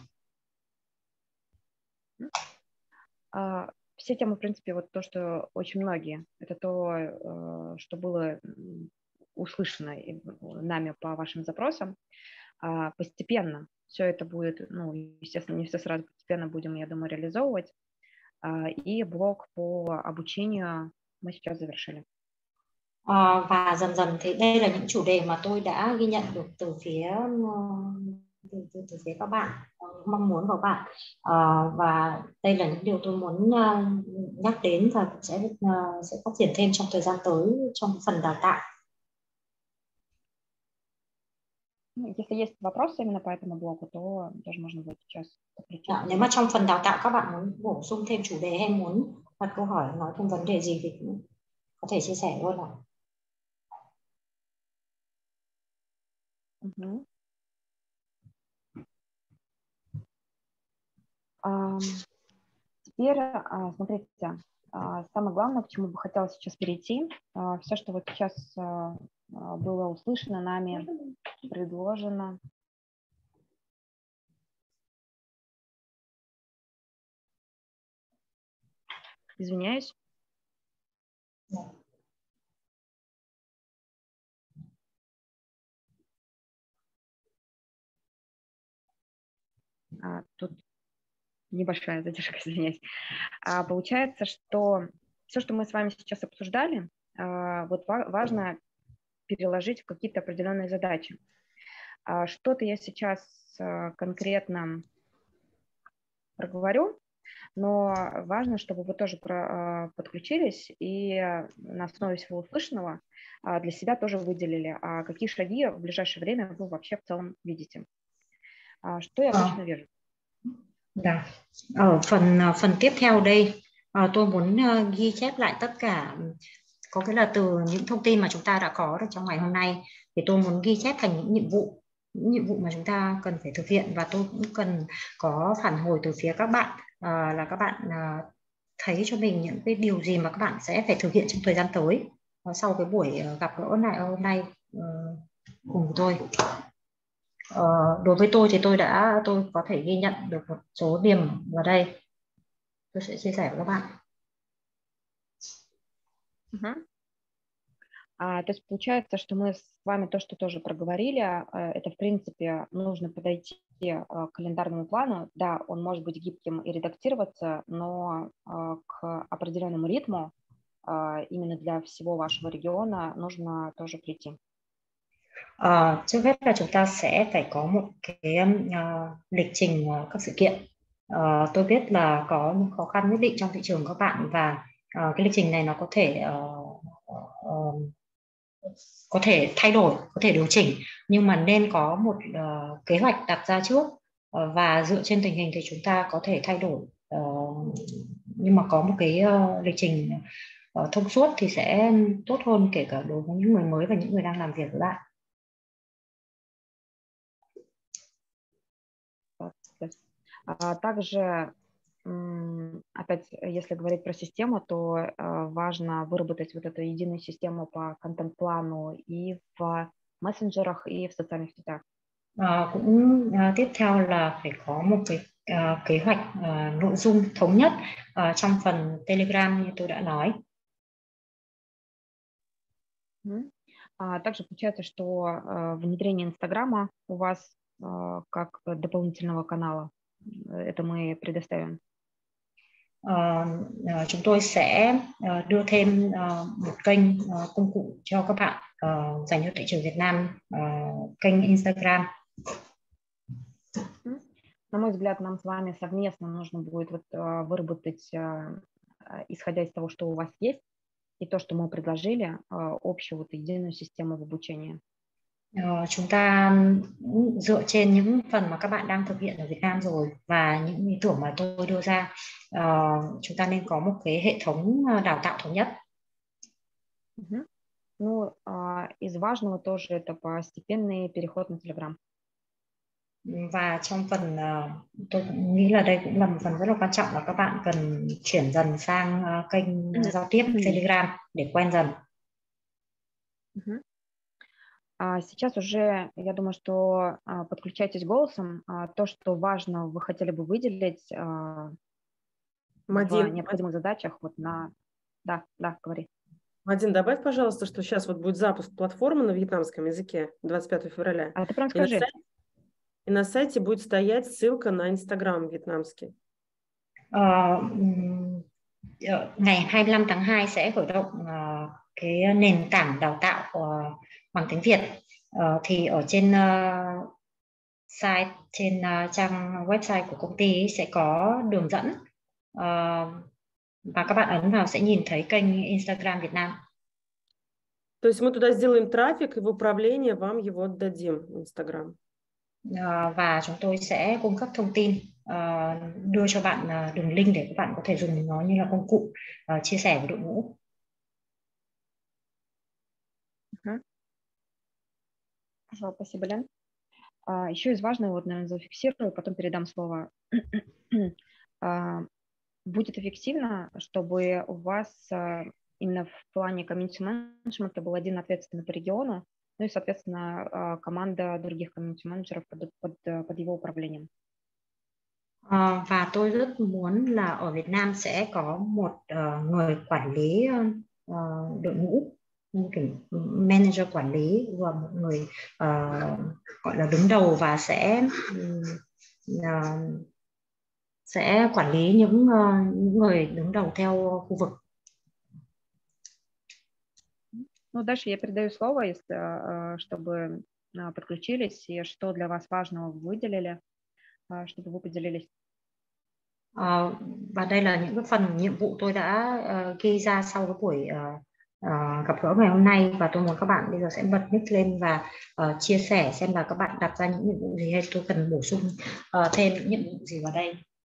Все темы, в принципе, вот то, что очень многие, это то, что было услышано нами по вашим запросам. Постепенно все это будет, ну, естественно, не все сразу, постепенно будем, я думаю, реализовывать. И блок по обучению мы сейчас завершили. Và dần dần thì đây là những chủ đề mà tôi đã ghi nhận được từ phía các bạn, mong muốn của bạn, và đây là những điều tôi muốn nhắc đến và sẽ phát triển thêm trong thời gian tới trong phần đào tạo. Если есть вопросы именно по этому блоку, то даже можно будет сейчас. Nếu mà trong phần đào tạo các bạn muốn bổ sung thêm chủ đề hay muốn đặt câu hỏi, nói thêm vấn đề gì thì cũng có thể chia sẻ luôn ạ. Теперь, смотрите, самое главное, к чему бы хотелось сейчас перейти, все, что вот сейчас было услышано нами, предложено. Извиняюсь. Тут небольшая задержка, извиняюсь. Получается, что все, что мы с вами сейчас обсуждали, вот важно переложить в какие-то определенные задачи. Что-то я сейчас конкретно проговорю, но важно, чтобы вы тоже подключились и на основе всего услышанного для себя тоже выделили, какие шаги в ближайшее время вы вообще в целом видите. Что я обычно вижу? Dạ. Ở phần tiếp theo đây, tôi muốn ghi chép lại tất cả, có nghĩa là từ những thông tin mà chúng ta đã có được trong ngày hôm nay thì tôi muốn ghi chép thành những nhiệm vụ mà chúng ta cần phải thực hiện, và tôi cũng cần có phản hồi từ phía các bạn, là các bạn thấy cho mình những cái điều gì mà các bạn sẽ phải thực hiện trong thời gian tới sau cái buổi gặp gỡ này hôm nay cùng tôi. Đối với tôi thì tôi có thể ghi nhận được một số điểm vào đây, tôi sẽ chia sẻ với các bạn. То есть получается, что мы с вами то, что тоже проговорили, это, в принципе, нужно подойти к календарному плану. Да, он может быть гибким и редактироваться, но к определенному ритму именно для всего вашего региона нужно тоже прийти. Trước hết là chúng ta sẽ phải có một cái lịch trình các sự kiện. Tôi biết là có những khó khăn nhất định trong thị trường các bạn, và cái lịch trình này nó có thể thay đổi, có thể điều chỉnh, nhưng mà nên có một kế hoạch đặt ra trước, và dựa trên tình hình thì chúng ta có thể thay đổi, nhưng mà có một cái lịch trình thông suốt thì sẽ tốt hơn, kể cả đối với những người mới và những người đang làm việc với bạn. Также, опять, если говорить про систему, то важно выработать вот эту единую систему по контент-плану и в мессенджерах, и в социальных сетях. Tiếp theo là phải có một cái kế hoạch nội dung thống nhất trong phần Telegram như tôi đã nói. Также получается, что внедрение Инстаграма у вас как дополнительного канала, это мы предоставим. Chúng tôi sẽ đưa thêm một kênh công cụ cho các bạn dành cho thị trường Việt Nam, kênh Instagram. На мой взгляд, нам с вами совместно нужно будет выработать, исходя из того, что у вас есть, и то, что мы предложили, общую единую систему в обучении. Chúng ta dựa trên những phần mà các bạn đang thực hiện ở Việt Nam rồi và những ý tưởng mà tôi đưa ra, chúng ta nên có một cái hệ thống đào tạo thống nhất. Ну, из важного тоже это постепенный переход на Telegram. Và trong phần, tôi nghĩ là đây cũng là một phần rất là quan trọng, là các bạn cần chuyển dần sang kênh giao tiếp Telegram để quen dần. Сейчас уже, я думаю, что подключайтесь голосом. То, что важно, вы хотели бы выделить в необходимых задачах. Да, говори. Мадин, добавь, пожалуйста, что сейчас вот будет запуск платформы на вьетнамском языке 25 февраля. Ты прям скажи. И на сайте будет стоять ссылка на Инстаграм вьетнамский. Ngày 25 tháng 2 sẽ khởi động cái nền tảng đào tạo bằng tiếng Việt, thì ở trên site, trên trang website của công ty sẽ có đường dẫn, và các bạn ấn vào sẽ nhìn thấy kênh Instagram Việt Nam. То есть мы туда сделаем трафик, и в управление вам его отдадим, Instagram. Và chúng tôi sẽ cung cấp thông tin, đưa cho bạn đường link để các bạn có thể dùng nó như là công cụ chia sẻ với đội ngũ. Спасибо, Лен. Еще из важного, наверное, зафиксирую, потом передам слово. Будет эффективно, чтобы у вас именно в плане комьюнити-менеджмента был один ответственный по региону, ну и, соответственно, команда других комьюнити-менеджеров под его управлением. Và tôi rất muốn là ở Việt Nam sẽ có một người quản lý đội ngũ, manager quản lý, và một người gọi là đứng đầu và sẽ quản lý những người đứng đầu theo khu vực. Ну, дальше я передаю слово, чтобы подключились, и что для вас важного вы выделили, чтобы вы поделились. Và đây là những cái phần nhiệm vụ tôi đã ghi ra sau cái buổi gặp gỡ ngày hôm nay, và tôi muốn các bạn bây giờ sẽ bật mic lên và chia sẻ xem là các bạn đặt ra những nhiệm vụ gì hay tôi cần bổ sung thêm những nhiệm vụ gì vào đây.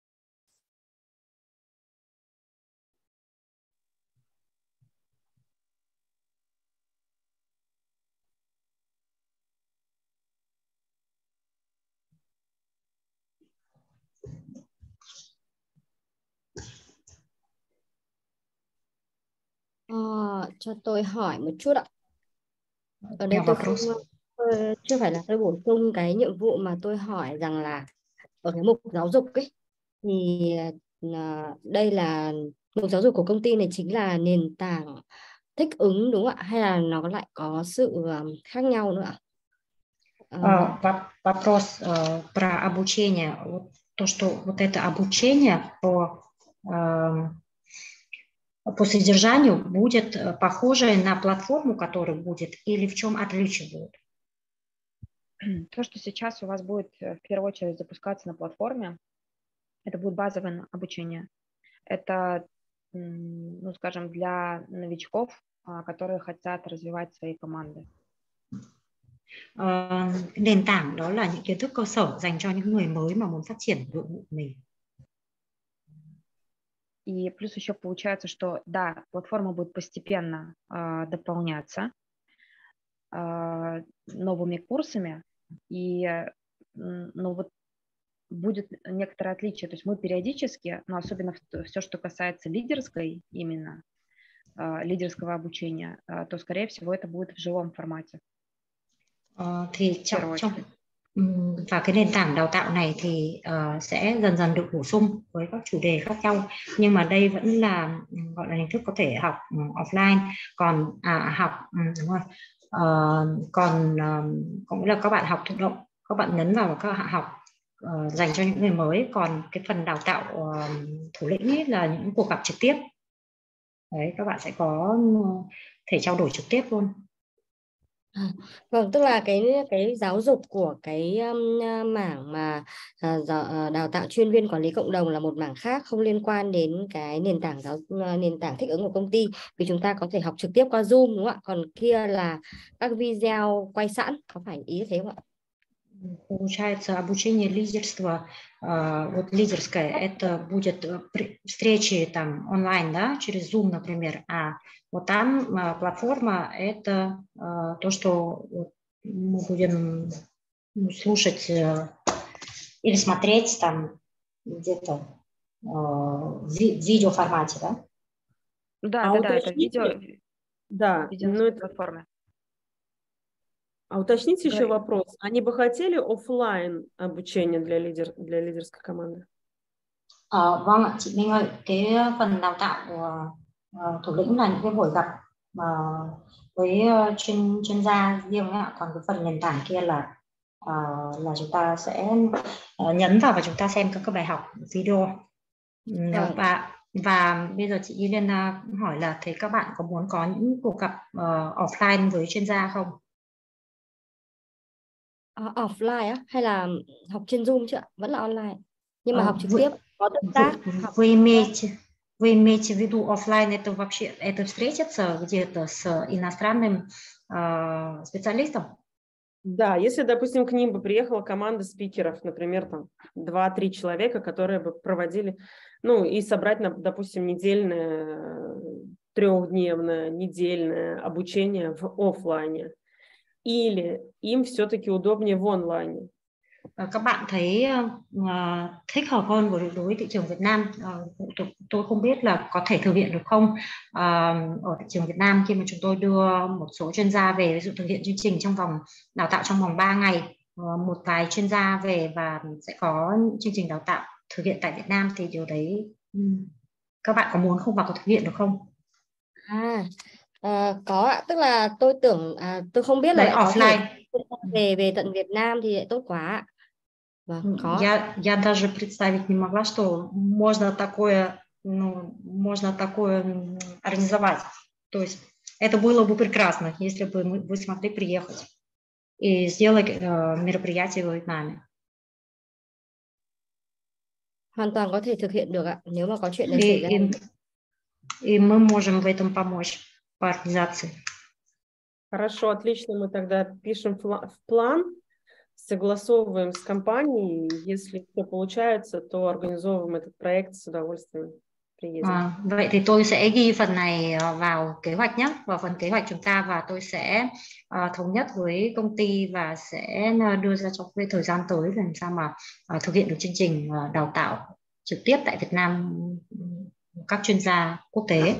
Cho tôi hỏi một chút ạ. Ở đây tôi không, chưa phải là tôi bổ sung cái nhiệm vụ, mà tôi hỏi rằng là ở cái mục giáo dục ấy, thì đây là mục giáo dục của công ty này chính là nền tảng thích ứng đúng không ạ? Hay là nó lại có sự khác nhau nữa ạ? Вопрос про обучение. То, что вот это обучение по содержанию будет похоже на платформу, которая будет, или в чем отличие будет? То, что сейчас у вас будет в первую очередь запускаться на платформе, это будет базовое обучение. Это, ну, скажем, для новичков, которые хотят развивать свои команды. Nền tảng đó là những kiến thức cơ sở dành cho những người mới mà muốn phát triển đội ngũ của mình. И плюс еще получается, что да, платформа будет постепенно дополняться новыми курсами, и ну, вот будет некоторое отличие. То есть мы периодически, но особенно все, что касается лидерской именно, лидерского обучения, то, скорее всего, это будет в живом формате. Thì và cái nền tảng đào tạo này thì sẽ dần dần được bổ sung với các chủ đề khác nhau, nhưng mà đây vẫn là gọi là hình thức có thể học offline, còn học đúng rồi, còn có nghĩa là các bạn học thụ động, các bạn nhấn vào và các bạn học dành cho những người mới, còn cái phần đào tạo thủ lĩnh ấy là những cuộc gặp trực tiếp. Đấy, các bạn sẽ có thể trao đổi trực tiếp luôn. Vâng, tức là cái giáo dục của cái mảng mà đào tạo chuyên viên quản lý cộng đồng là một mảng khác, không liên quan đến cái nền tảng thích ứng của công ty, vì chúng ta có thể học trực tiếp qua Zoom đúng không ạ? Còn kia là các video quay sẵn, có phải ý thế không ạ? Получается, обучение лидерства, вот лидерское, это будет встречи там онлайн, да, через Zoom, например, а вот там платформа, это то, что мы будем слушать или смотреть там где-то в видеоформате, да? Да, это видео. Да, на платформе. А уточните еще вопрос. Они бы хотели офлайн обучение для лидерской команды? Vâng ạ, chị Minh ơi, cái phần đào tạo thủ lĩnh là những cái buổi gặp với chuyên gia riêng ạ, còn cái phần nền tảng kia là chúng ta sẽ nhấn vào và chúng ta xem các bài học video. Và bây giờ chị Yelena hỏi là thế các bạn có muốn có những cuộc gặp offline với chuyên gia không? Offline á, hay là học trên Zoom chứ ạ? Vẫn là online, nhưng mà học trực tiếp có tương tác. Вы имеете в виду офлайн, это вообще это встретиться где-то с иностранным специалистом? Да, если, допустим, к ним бы приехала команда спикеров, например, там 2-3 человека, которые бы проводили, ну, и собрать, допустим, недельное, 3-дневное, недельное обучение в офлайне. Или им все-таки удобнее в онлайне? Các bạn thấy thích hợp hơn đối với thị trường Việt Nam, tôi không biết là có thể thực hiện được không. Ở thị trường Việt Nam, khi mà chúng tôi đưa một số chuyên gia về, ví dụ thực hiện chương trình trong vòng đào tạo trong vòng 3 ngày, một vài chuyên gia về và sẽ có chương trình đào tạo thực hiện tại Việt Nam, thì điều đấy các bạn có muốn không và có thực hiện được không? Có ạ, tức là tôi tưởng tôi không biết là offline về tận Việt Nam thì lại tốt quá ạ. Vâng, có. Я даже представить не могла, что можно такое организовать. То есть это было бы прекрасно, если бы вы смогли приехать и сделать мероприятие в Вьетнаме. Hoàn toàn có thể thực hiện được ạ, nếu mà có chuyện đấy xảy ra. И мы можем в этом помочь по организации. Хорошо, отлично. Мы тогда пишем в план, согласовываем с компанией. Если все получается, то организовываем этот проект с удовольствием. Приедем. Vậy thì tôi sẽ ghi phần này vào kế hoạch nhé, vào phần kế hoạch chúng ta, và tôi sẽ thống nhất với công ty và sẽ đưa ra trong cái thời gian tới làm sao mà thực hiện được chương trình đào tạo trực tiếp tại Việt Nam các chuyên gia quốc tế.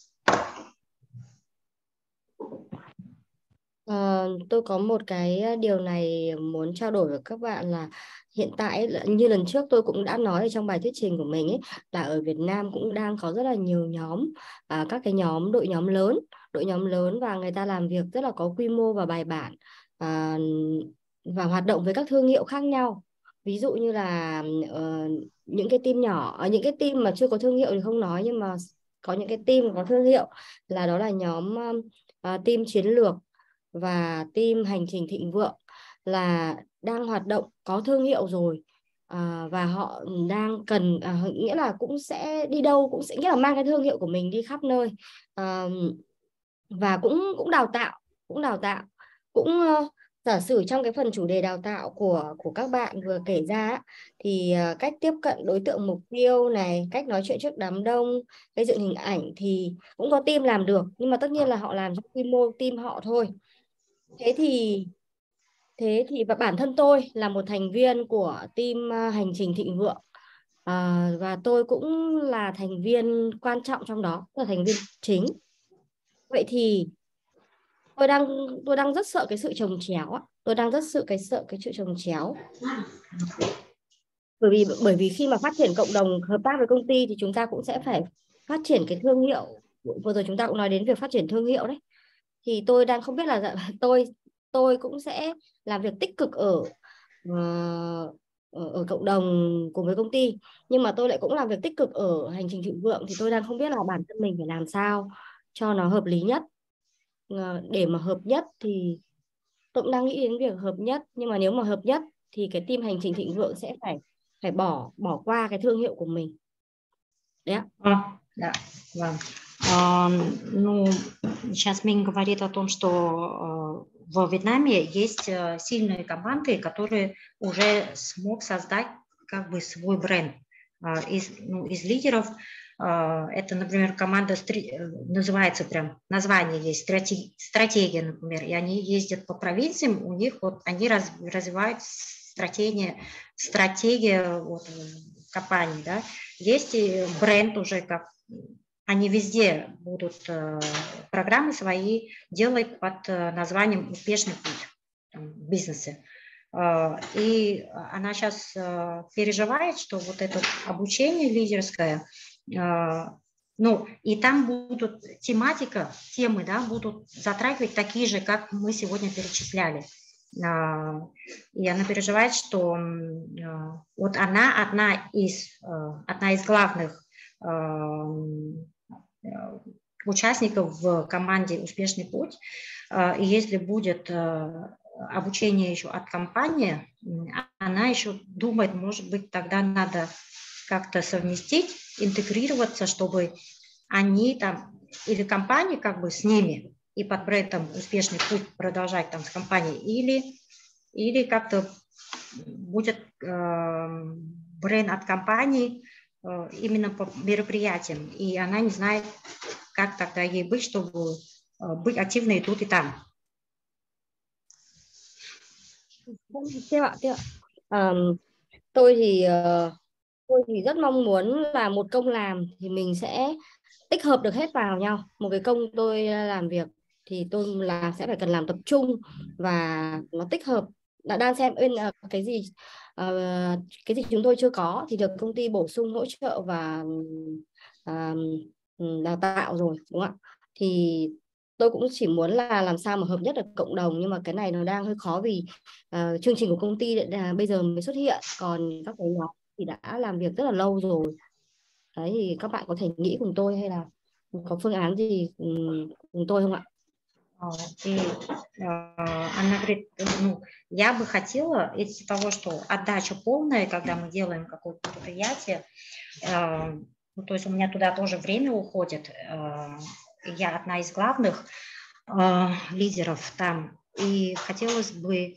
Tôi có một cái điều này muốn trao đổi với các bạn là hiện tại như lần trước tôi cũng đã nói ở trong bài thuyết trình của mình ấy, là ở Việt Nam cũng đang có rất là nhiều nhóm, các cái đội nhóm lớn và người ta làm việc rất là có quy mô và bài bản, và hoạt động với các thương hiệu khác nhau. Ví dụ như là những cái team nhỏ, những cái team mà chưa có thương hiệu thì không nói, nhưng mà có những cái team có thương hiệu, là đó là nhóm team chiến lược và team hành trình thịnh vượng, là đang hoạt động có thương hiệu rồi, và họ đang cần, nghĩa là cũng sẽ đi đâu cũng sẽ nghĩa là mang cái thương hiệu của mình đi khắp nơi, và cũng đào tạo giả sử trong cái phần chủ đề đào tạo của các bạn vừa kể ra thì cách tiếp cận đối tượng mục tiêu này, cách nói chuyện trước đám đông, xây dựng hình ảnh thì cũng có team làm được, nhưng mà tất nhiên là họ làm trong quy mô team họ thôi. Thế thì và bản thân tôi là một thành viên của team hành trình thịnh vượng, và tôi cũng là thành viên quan trọng trong đó, là thành viên chính. Vậy thì tôi đang rất sợ cái sự chồng chéo. Tôi đang rất sợ cái sự chồng chéo. Bởi vì khi mà phát triển cộng đồng, hợp tác với công ty thì chúng ta cũng sẽ phải phát triển cái thương hiệu. Vừa rồi chúng ta cũng nói đến việc phát triển thương hiệu đấy. Thì tôi đang không biết là tôi cũng sẽ làm việc tích cực ở cộng đồng cùng với công ty, nhưng mà tôi lại cũng làm việc tích cực ở hành trình thịnh vượng, thì tôi đang không biết là bản thân mình phải làm sao cho nó hợp lý nhất. Để mà hợp nhất thì tôi cũng đang nghĩ đến việc hợp nhất, nhưng mà nếu mà hợp nhất thì cái team hành trình thịnh vượng sẽ phải bỏ qua cái thương hiệu của mình. Đấy ạ. Да, ладно. Ну, сейчас Минг говорит о том, что в Вьетнаме есть сильные команды, которые уже смог создать как бы свой бренд. Из лидеров это, например, команда, называется прям, название есть, стратегия, например, и они ездят по провинциям, у них вот они развивают стратегия вот, компании, да. Есть и бренд уже, как они везде будут программы свои делать под названием «Успешный путь» в бизнесе. И она сейчас переживает, что вот это обучение лидерское, ну, и там будут темы, да, будут затрагивать такие же, как мы сегодня перечисляли. И она переживает, что вот она одна из главных участников в команде «Успешный путь». И если будет обучение еще от компании, она еще думает, может быть, тогда надо как-то совместить, интегрироваться, чтобы они там, или компания как бы с ними, и под брендом «Успешный путь» продолжать там с компанией, или как-то будет бренд от компании именно по мероприятиям, и она не знает, как тогда ей быть, чтобы быть активной и тут, и там. Tôi thì rất mong muốn là một công làm thì mình sẽ tích hợp được hết vào nhau. Một cái công tôi làm việc thì tôi sẽ phải cần làm tập trung và nó tích hợp, đã đang xem cái gì chúng tôi chưa có thì được công ty bổ sung hỗ trợ và đào tạo rồi, đúng không ạ? Thì tôi cũng chỉ muốn là làm sao mà hợp nhất được cộng đồng, nhưng mà cái này nó đang hơi khó vì chương trình của công ty bây giờ mới xuất hiện, còn các cái nhóm thì đã làm việc rất là lâu rồi. Đấy, thì các bạn có thể nghĩ cùng tôi hay là có phương án gì cùng tôi không ạ? И она говорит, ну, я бы хотела из-за того, что отдача полная, когда мы делаем какое-то мероприятие, ну, то есть у меня туда тоже время уходит, я одна из главных лидеров там, и хотелось бы,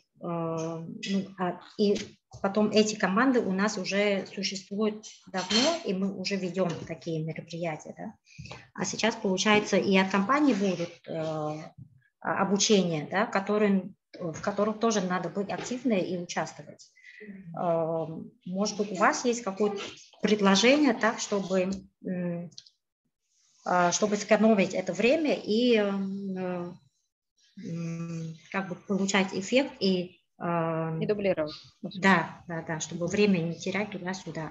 и потом эти команды у нас уже существуют давно, и мы уже ведем такие мероприятия, да? А сейчас, получается, и от компании будут обучения, да, в которых тоже надо быть активной и участвовать. Может быть, у вас есть какое-то предложение, так, чтобы сэкономить это время и как бы получать эффект и Не дублировать. Да, чтобы время не терять туда-сюда.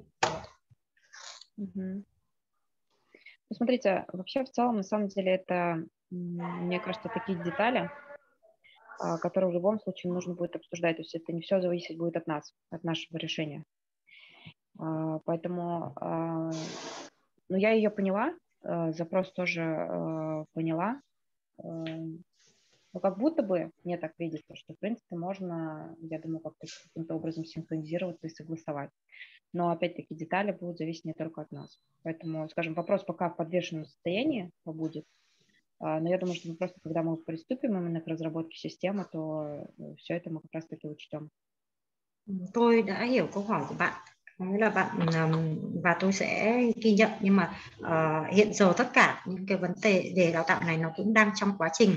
Ну, смотрите, вообще в целом, на самом деле, это, мне кажется, такие детали, которые в любом случае нужно будет обсуждать. То есть это не все зависеть будет от нас, от нашего решения. Поэтому, ну, я ее поняла, запрос тоже поняла. Но как будто бы мне так видится, что, в принципе, можно, я думаю, как-то каким-то образом синхронизироваться и согласовать. Но, опять-таки, детали будут зависеть не только от нас. Поэтому, скажем, вопрос пока в подвешенном состоянии побудет. Но я думаю, что мы просто, когда мы приступим именно к разработке системы, то все это мы как раз-таки учтем. Tôi đã hiểu câu hỏi của bạn. Nghĩa là bạn và tôi sẽ ghi nhận, nhưng mà hiện giờ tất cả những cái vấn đề về đào tạo này nó cũng đang trong quá trình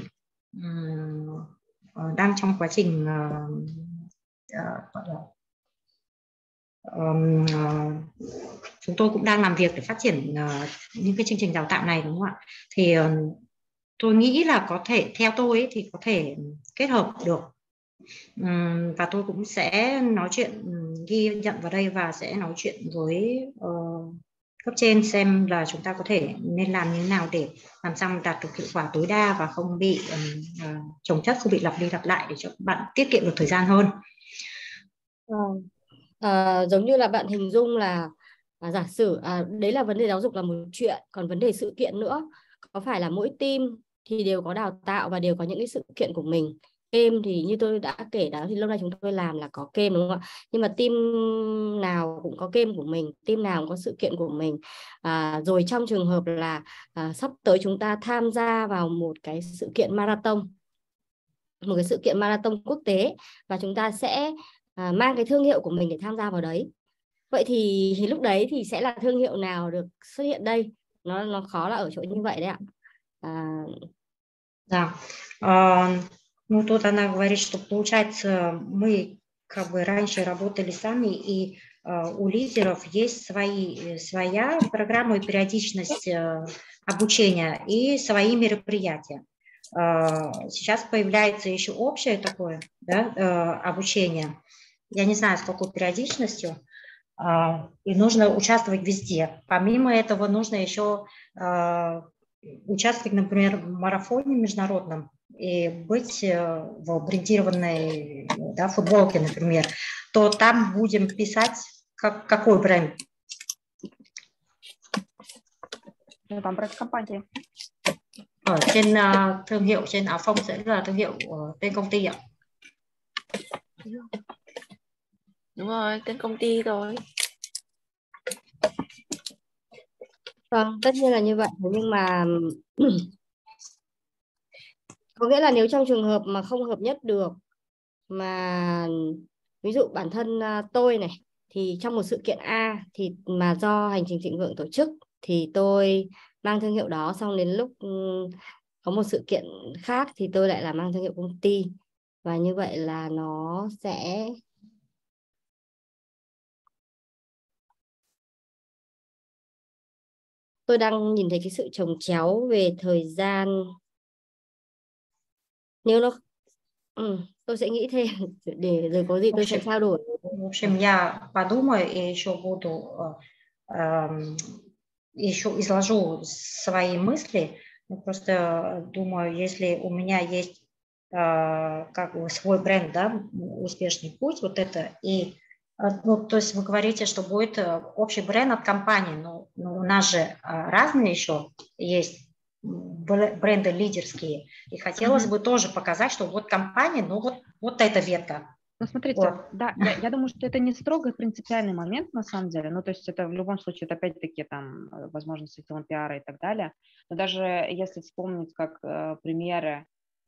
chúng tôi cũng đang làm việc để phát triển những cái chương trình đào tạo này, đúng không ạ? Thì tôi nghĩ là có thể, theo tôi ấy, thì có thể kết hợp được. Và tôi cũng sẽ nói chuyện, ghi nhận vào đây và sẽ nói chuyện với cấp trên xem là chúng ta có thể nên làm như thế nào để làm sao đạt được hiệu quả tối đa và không bị chồng chất, không bị lặp đi lặp lại, để cho bạn tiết kiệm được thời gian hơn. Giống như là bạn hình dung là giả sử đấy là vấn đề giáo dục là một chuyện, còn vấn đề sự kiện nữa, có phải là mỗi team thì đều có đào tạo và đều có những cái sự kiện của mình. Game thì như tôi đã kể đó, thì lâu nay chúng tôi làm là có game, đúng không ạ? Nhưng mà team nào cũng có game của mình, team nào cũng có sự kiện của mình. Rồi trong trường hợp là sắp tới chúng ta tham gia vào một cái sự kiện marathon, quốc tế, và chúng ta sẽ mang cái thương hiệu của mình để tham gia vào đấy. Vậy thì lúc đấy thì sẽ là thương hiệu nào được xuất hiện đây? Nó khó là ở chỗ như vậy đấy ạ. Да. Ну, тут она говорит, что, получается, мы как бы раньше работали сами, и у лидеров есть своя программа и периодичность обучения и свои мероприятия. Сейчас появляется еще общее такое, да, обучение. Я не знаю, с какой периодичностью, и нужно участвовать везде. Помимо этого нужно еще участвовать, например, в марафоне международном и быть в брендированной, да, футболке, например, то там будем писать какой бренд. Там бренд компании. Ở trên thương hiệu trên áo phông sẽ là thương hiệu tên công ty ạ. Đúng rồi, tên công ty rồi. Vâng, tất nhiên là như vậy, nhưng mà có nghĩa là nếu trong trường hợp mà không hợp nhất được, mà ví dụ bản thân tôi này, thì trong một sự kiện A thì mà do Hành Trình Thịnh Vượng tổ chức thì tôi mang thương hiệu đó, xong đến lúc có một sự kiện khác thì tôi lại là mang thương hiệu công ty, và như vậy là nó sẽ tôi đang nhìn thấy cái sự chồng chéo về thời gian. Nếu nó tôi sẽ nghĩ thêm để rồi có gì tôi sẽ trao đổi. В общем, я подумаю и еще изложу свои мысли. Просто думаю, если у меня есть как бы свой бренд, да, успешный путь, вот это, и ну, то есть вы говорите, что будет общий бренд от компании, но у нас же разные еще есть бренды лидерские. И хотелось бы тоже показать, что вот компания, ну вот эта ветка. Ну, смотрите, вот. Да, я думаю, что это не строго принципиальный момент, на самом деле. Ну, то есть это в любом случае, это опять-таки там возможности пиара и так далее. Но даже если вспомнить как примеры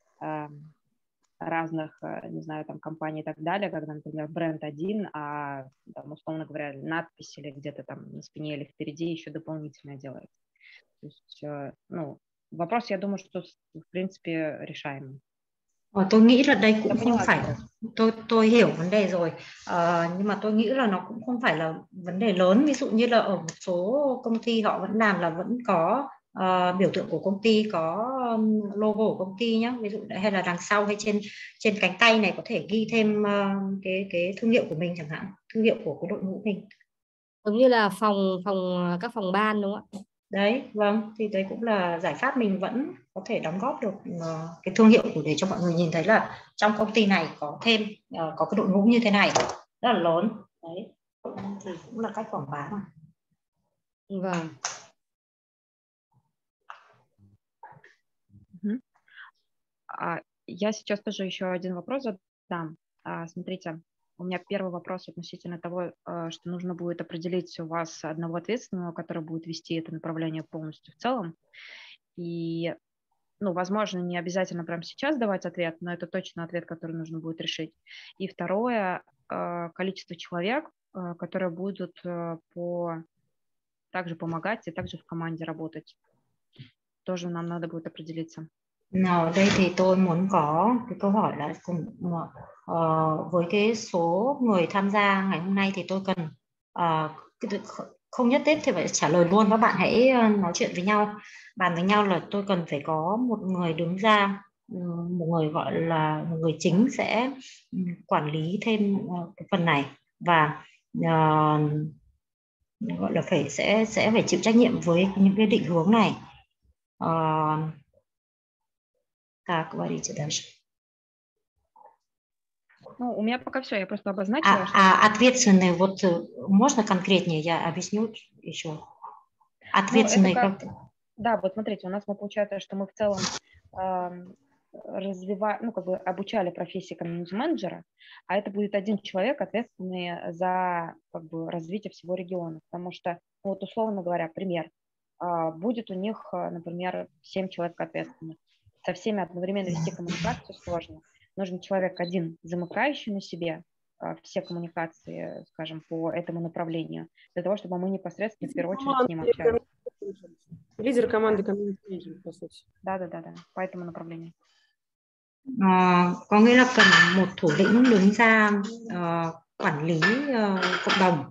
разных, не знаю, там компаний и так далее, когда, например, бренд один, а там, условно говоря, надпись или где-то там на спине или впереди еще дополнительно делается. То есть, ну, вопрос, я думаю, что в принципе решаемый. Tôi nghĩ là đây cũng không phải, tôi hiểu vấn đề rồi, nhưng mà tôi nghĩ là nó cũng không phải là vấn đề lớn. Ví dụ như là ở một số công ty họ vẫn làm là vẫn có biểu tượng của công ty, có logo của công ty nhé, ví dụ hay là đằng sau hay trên cánh tay này có thể ghi thêm cái thương hiệu của mình chẳng hạn, thương hiệu của cái đội ngũ mình. Giống như là các phòng ban đúng không ạ? Đấy, vâng, thì đấy cũng là giải pháp mình vẫn có thể đóng góp được cái thương hiệu của để cho mọi người nhìn thấy là trong công ty này có thêm có cái đội ngũ như thế này rất là lớn. Đấy, thì cũng là cách quảng bá mà. Vâng. Я сейчас тоже еще один вопрос задам. Смотрите, у меня первый вопрос относительно того, что нужно будет определить у вас одного ответственного, который будет вести это направление полностью в целом. И, ну, возможно, не обязательно прямо сейчас давать ответ, но это точно ответ, который нужно будет решить. И второе, количество человек, которые будут также помогать и также в команде работать. Тоже нам надо будет определиться. Nào, đây thì tôi muốn có cái câu hỏi là với cái số người tham gia ngày hôm nay thì tôi cần không nhất thiết thì phải trả lời luôn, các bạn hãy nói chuyện với nhau, bàn với nhau là tôi cần phải có một người đứng ra, một người gọi là một người chính sẽ quản lý thêm cái phần này và gọi là sẽ phải chịu trách nhiệm với những cái định hướng này. Так, говорите дальше. Ну, у меня пока все, я просто обозначила. Ответственный, вот можно конкретнее, я объясню еще. Ответственный как-то. Да, вот смотрите, у нас получается, что мы в целом обучали профессии комьюнити-менеджера, а это будет один человек, ответственный за развитие всего региона. Потому что, вот условно говоря, пример, будет у них, например, 7 человек ответственных. Со всеми одновременно вести коммуникацию сложно. Нужен человек один, замыкающий на себе все коммуникации, скажем, по этому направлению, для того, чтобы мы непосредственно в первую очередь с ним общались. Лидер команды комьюнити-менеджер, по сути. Да, по этому направлению. Có nghĩa là cần một thủ lĩnh đứng ra quản lý cộng đồng.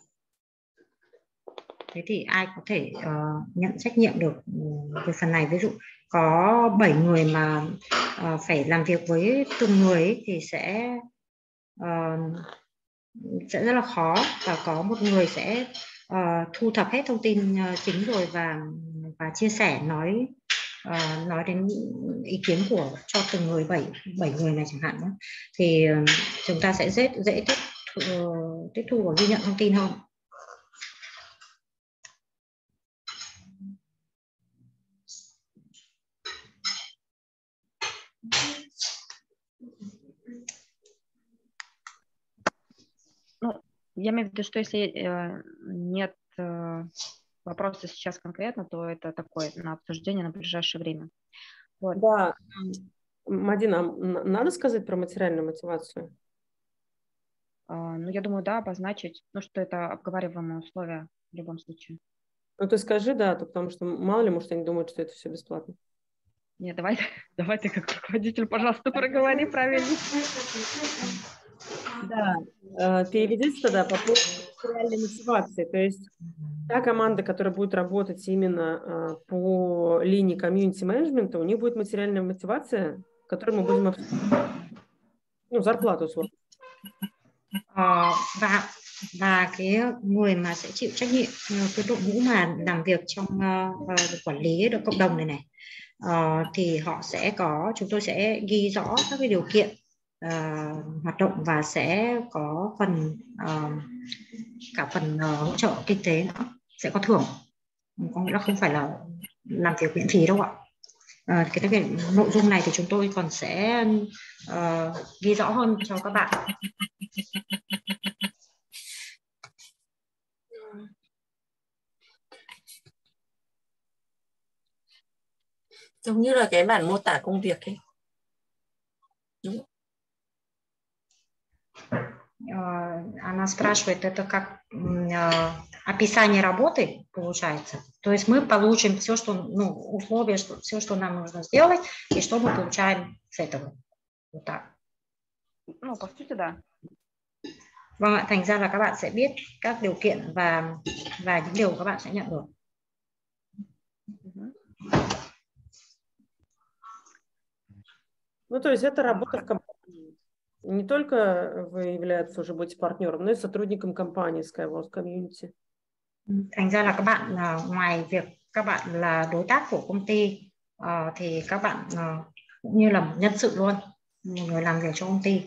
Thế thì ai có thể nhận trách nhiệm được về phần này? Ví dụ có 7 người mà phải làm việc với từng người ấy, thì sẽ rất là khó, và có một người sẽ thu thập hết thông tin chính rồi và chia sẻ nói đến ý kiến cho từng người 7 người này chẳng hạn nhé. Thì chúng ta sẽ dễ tiếp thu và ghi nhận thông tin hơn. Я имею в виду, что если нет вопроса сейчас конкретно, то это такое на обсуждение на ближайшее время. Вот. Да. Мадина, надо сказать про материальную мотивацию? Ну, я думаю, да, обозначить, что это обговариваемые условия в любом случае. Ну, ты скажи, да, потому что мало ли, может, они думают, что это все бесплатно. Нет, давай ты как руководитель, пожалуйста, проговори правильно. Да, переведите тогда по поводу материальной мотивации. То есть та команда, которая будет работать именно по линии комьюнити-менеджмента, у них будет материальная мотивация, которую мы будем обсуждать. Ну, зарплату условно. Và cái người mà sẽ chịu trách nhiệm, cái đội ngũ mà làm việc trong quản lý được cộng đồng này thì chúng tôi sẽ ghi rõ các cái điều kiện hoạt động và sẽ có cả phần hỗ trợ kinh tế nữa, sẽ có thưởng, có nghĩa là không phải là làm việc miễn phí đâu ạ. Cái nội dung này thì chúng tôi còn sẽ ghi rõ hơn cho các bạn. Giống như là cái bản mô tả công việc ấy. Đúng. Она спрашивает, это как описание работы получается. То есть мы получим все, что, условия, все, что нам нужно сделать, и что мы получаем с этого. Вот так. Ну, по сути, да. Vâng ạ, thành ra là các bạn sẽ biết các điều kiện và những điều các bạn sẽ nhận được. Ну, то есть это работа в компании. Не только вы являетесь уже быть партнером, но и сотрудником компании Skyward Community. Thành ra là các bạn ngoài việc các bạn là đối tác của công ty thì các bạn cũng như là một nhân sự luôn, một người làm việc cho công ty.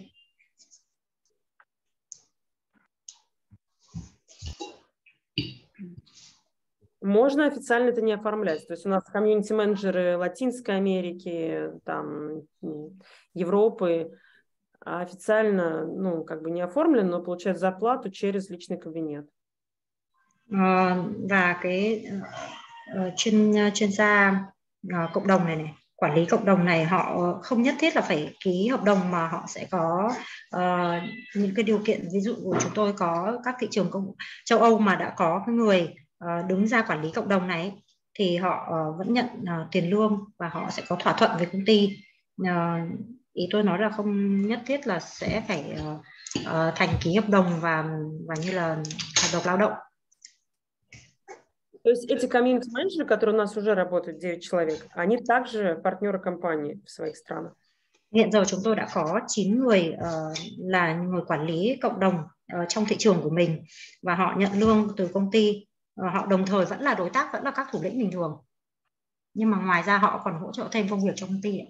Можно официально это не оформлять. То есть у нас комьюнити-менеджеры Латинской Америки, там, Европы, а официально, как бы не оформлен, но получают зарплату через личный кабинет. Và cái chuyên gia cộng đồng này, quản lý cộng đồng này, họ không nhất thiết là phải ký hợp đồng mà họ sẽ có những cái điều kiện. Ví dụ của chúng tôi có các thị trường châu Âu mà đã có cái người đứng ra quản lý cộng đồng này thì họ vẫn nhận tiền lương và họ sẽ có thỏa thuận với công ty. Ý tôi nói là không nhất thiết là sẽ phải thành ký hợp đồng và như là hợp đồng lao động. То есть эти комьюнити-менеджеры, которые у нас уже работают, 9 человек, они также партнеры компании в своих странах. Hiện giờ chúng tôi đã có 9 người là người quản lý cộng đồng trong thị trường của mình và họ nhận lương từ công ty. Họ đồng thời vẫn là đối tác, vẫn là các thủ lĩnh bình thường. Nhưng mà ngoài ra họ còn hỗ trợ thêm công việc cho công ty.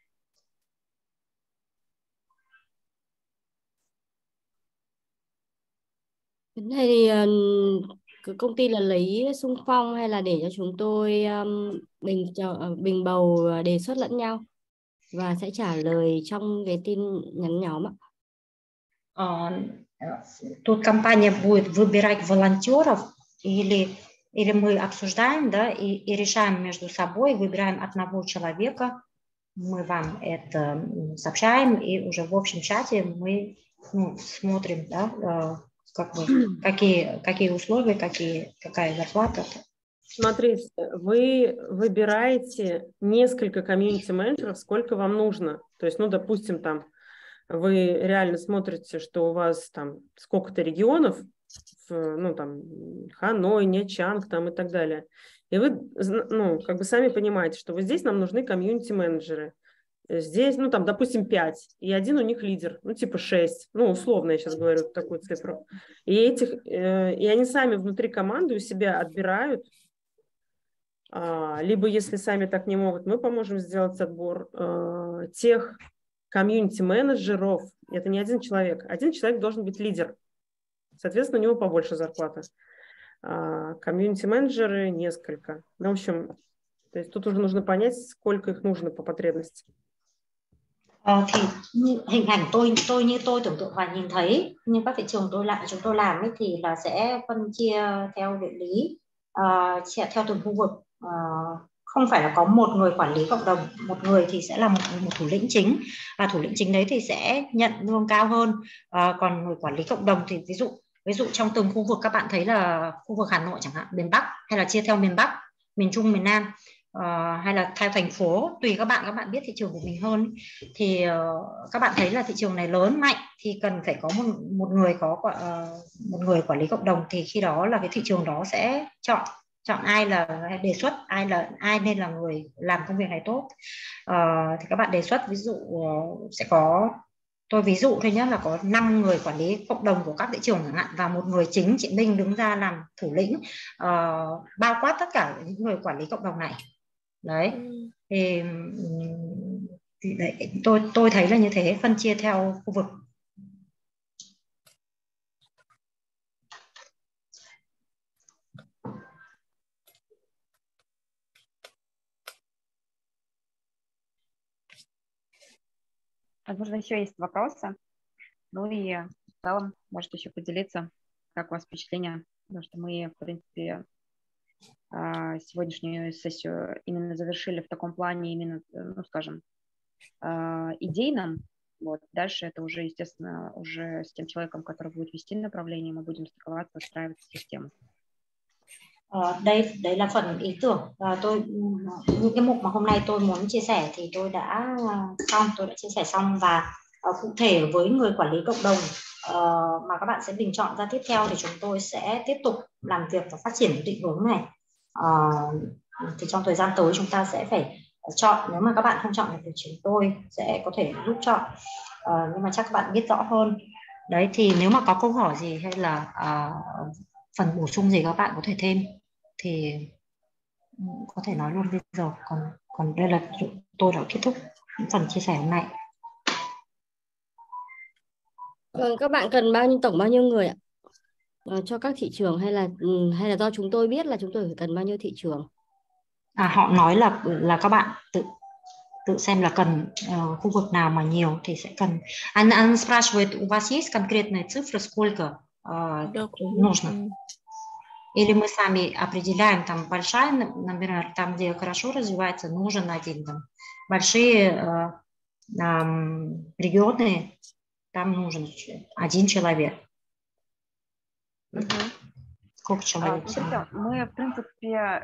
Cái này thì công ty là lấy xung phong hay là để cho chúng tôi bình bầu đề xuất lẫn nhau và sẽ trả lời trong cái tin nhắn nhóm ạ? Тут компания будет выбирать волонтеров или мы обсуждаем, да, и решаем между собой, выбираем одного человека, мы вам это сообщаем, и уже в общем чате мы смотрим, да, как бы, какие условия, какая зарплата. Смотрите, вы выбираете несколько комьюнити-менеджеров, сколько вам нужно. То есть, допустим, там вы реально смотрите, что у вас там сколько-то регионов, там Ханой, Нячанг там и так далее. И вы, как бы сами понимаете, что вот здесь нам нужны комьюнити-менеджеры. Здесь, там, допустим, 5, и один у них лидер, типа 6, условно я сейчас говорю такую цифру. И они сами внутри команды у себя отбирают, либо, если сами так не могут, мы поможем сделать отбор тех комьюнити-менеджеров. Это не один человек. Один человек должен быть лидер. Соответственно, у него побольше зарплаты. Комьюнити-менеджеры несколько. В общем, то есть тут уже нужно понять, сколько их нужно по потребности. Thì hình ảnh tôi như tôi tưởng tượng và nhìn thấy như các thị trường chúng tôi làm ấy, thì là sẽ phân chia theo địa lý, theo từng khu vực. Không phải là có một người quản lý cộng đồng, một người thì sẽ là một thủ lĩnh chính, và thủ lĩnh chính đấy thì sẽ nhận lương cao hơn. Còn người quản lý cộng đồng thì ví dụ trong từng khu vực các bạn thấy là khu vực Hà Nội chẳng hạn, miền Bắc, hay là chia theo miền Bắc, miền Trung, miền Nam, hay là theo thành phố, tùy các bạn biết thị trường của mình hơn. Thì các bạn thấy là thị trường này lớn mạnh thì cần phải có một người quản lý cộng đồng, thì khi đó là cái thị trường đó sẽ chọn ai là đề xuất ai nên là người làm công việc này tốt. Thì các bạn đề xuất, ví dụ sẽ có, tôi ví dụ thôi nhé, là có 5 người quản lý cộng đồng của các thị trường chẳng hạn, và một người chính, chị Minh, đứng ra làm thủ lĩnh, bao quát tất cả những người quản lý cộng đồng này. Đấy, thì đấy, tôi thấy là như thế, phân chia theo khu vực. Возможно, еще есть вопросы. Ну и в целом, можете еще поделиться, как у вас впечатления, потому что мы, в принципе, сегодняшнюю сессию именно завершили в таком плане, именно, ну, скажем, идейном. Вот. Dальше это уже, естественно, уже с тем человеком, который будет вести направление, мы будем стыковаться, выстраивать систему. Đây là phần ý tưởng. Những cái mục mà hôm nay tôi muốn chia sẻ thì tôi đã chia sẻ xong, và cụ thể với người quản lý cộng đồng mà các bạn sẽ bình chọn ra tiếp theo thì chúng tôi sẽ tiếp tục làm việc và phát triển định hướng này. Thì trong thời gian tới chúng ta sẽ phải chọn, nếu mà các bạn không chọn được thì chúng tôi sẽ có thể giúp chọn, nhưng mà chắc các bạn biết rõ hơn. Đấy, thì nếu mà có câu hỏi gì hay là phần bổ sung gì các bạn có thể thêm thì có thể nói luôn bây giờ. Còn đây là tôi đã kết thúc phần chia sẻ hôm nay. Các bạn cần tổng bao nhiêu người ạ? Cho các thị trường hay là do chúng tôi biết là chúng tôi phải cần bao nhiêu thị trường? Họ nói là các bạn tự xem là cần khu vực nào mà nhiều thì sẽ cần. Она спрашивает, у вас есть конкретные цифры, сколько нужно? Или мы сами определяем, там большая, например, там, где хорошо развивается, нужен один. Там большие регионы, там нужен один человек. Сколько человек? Мы, в принципе,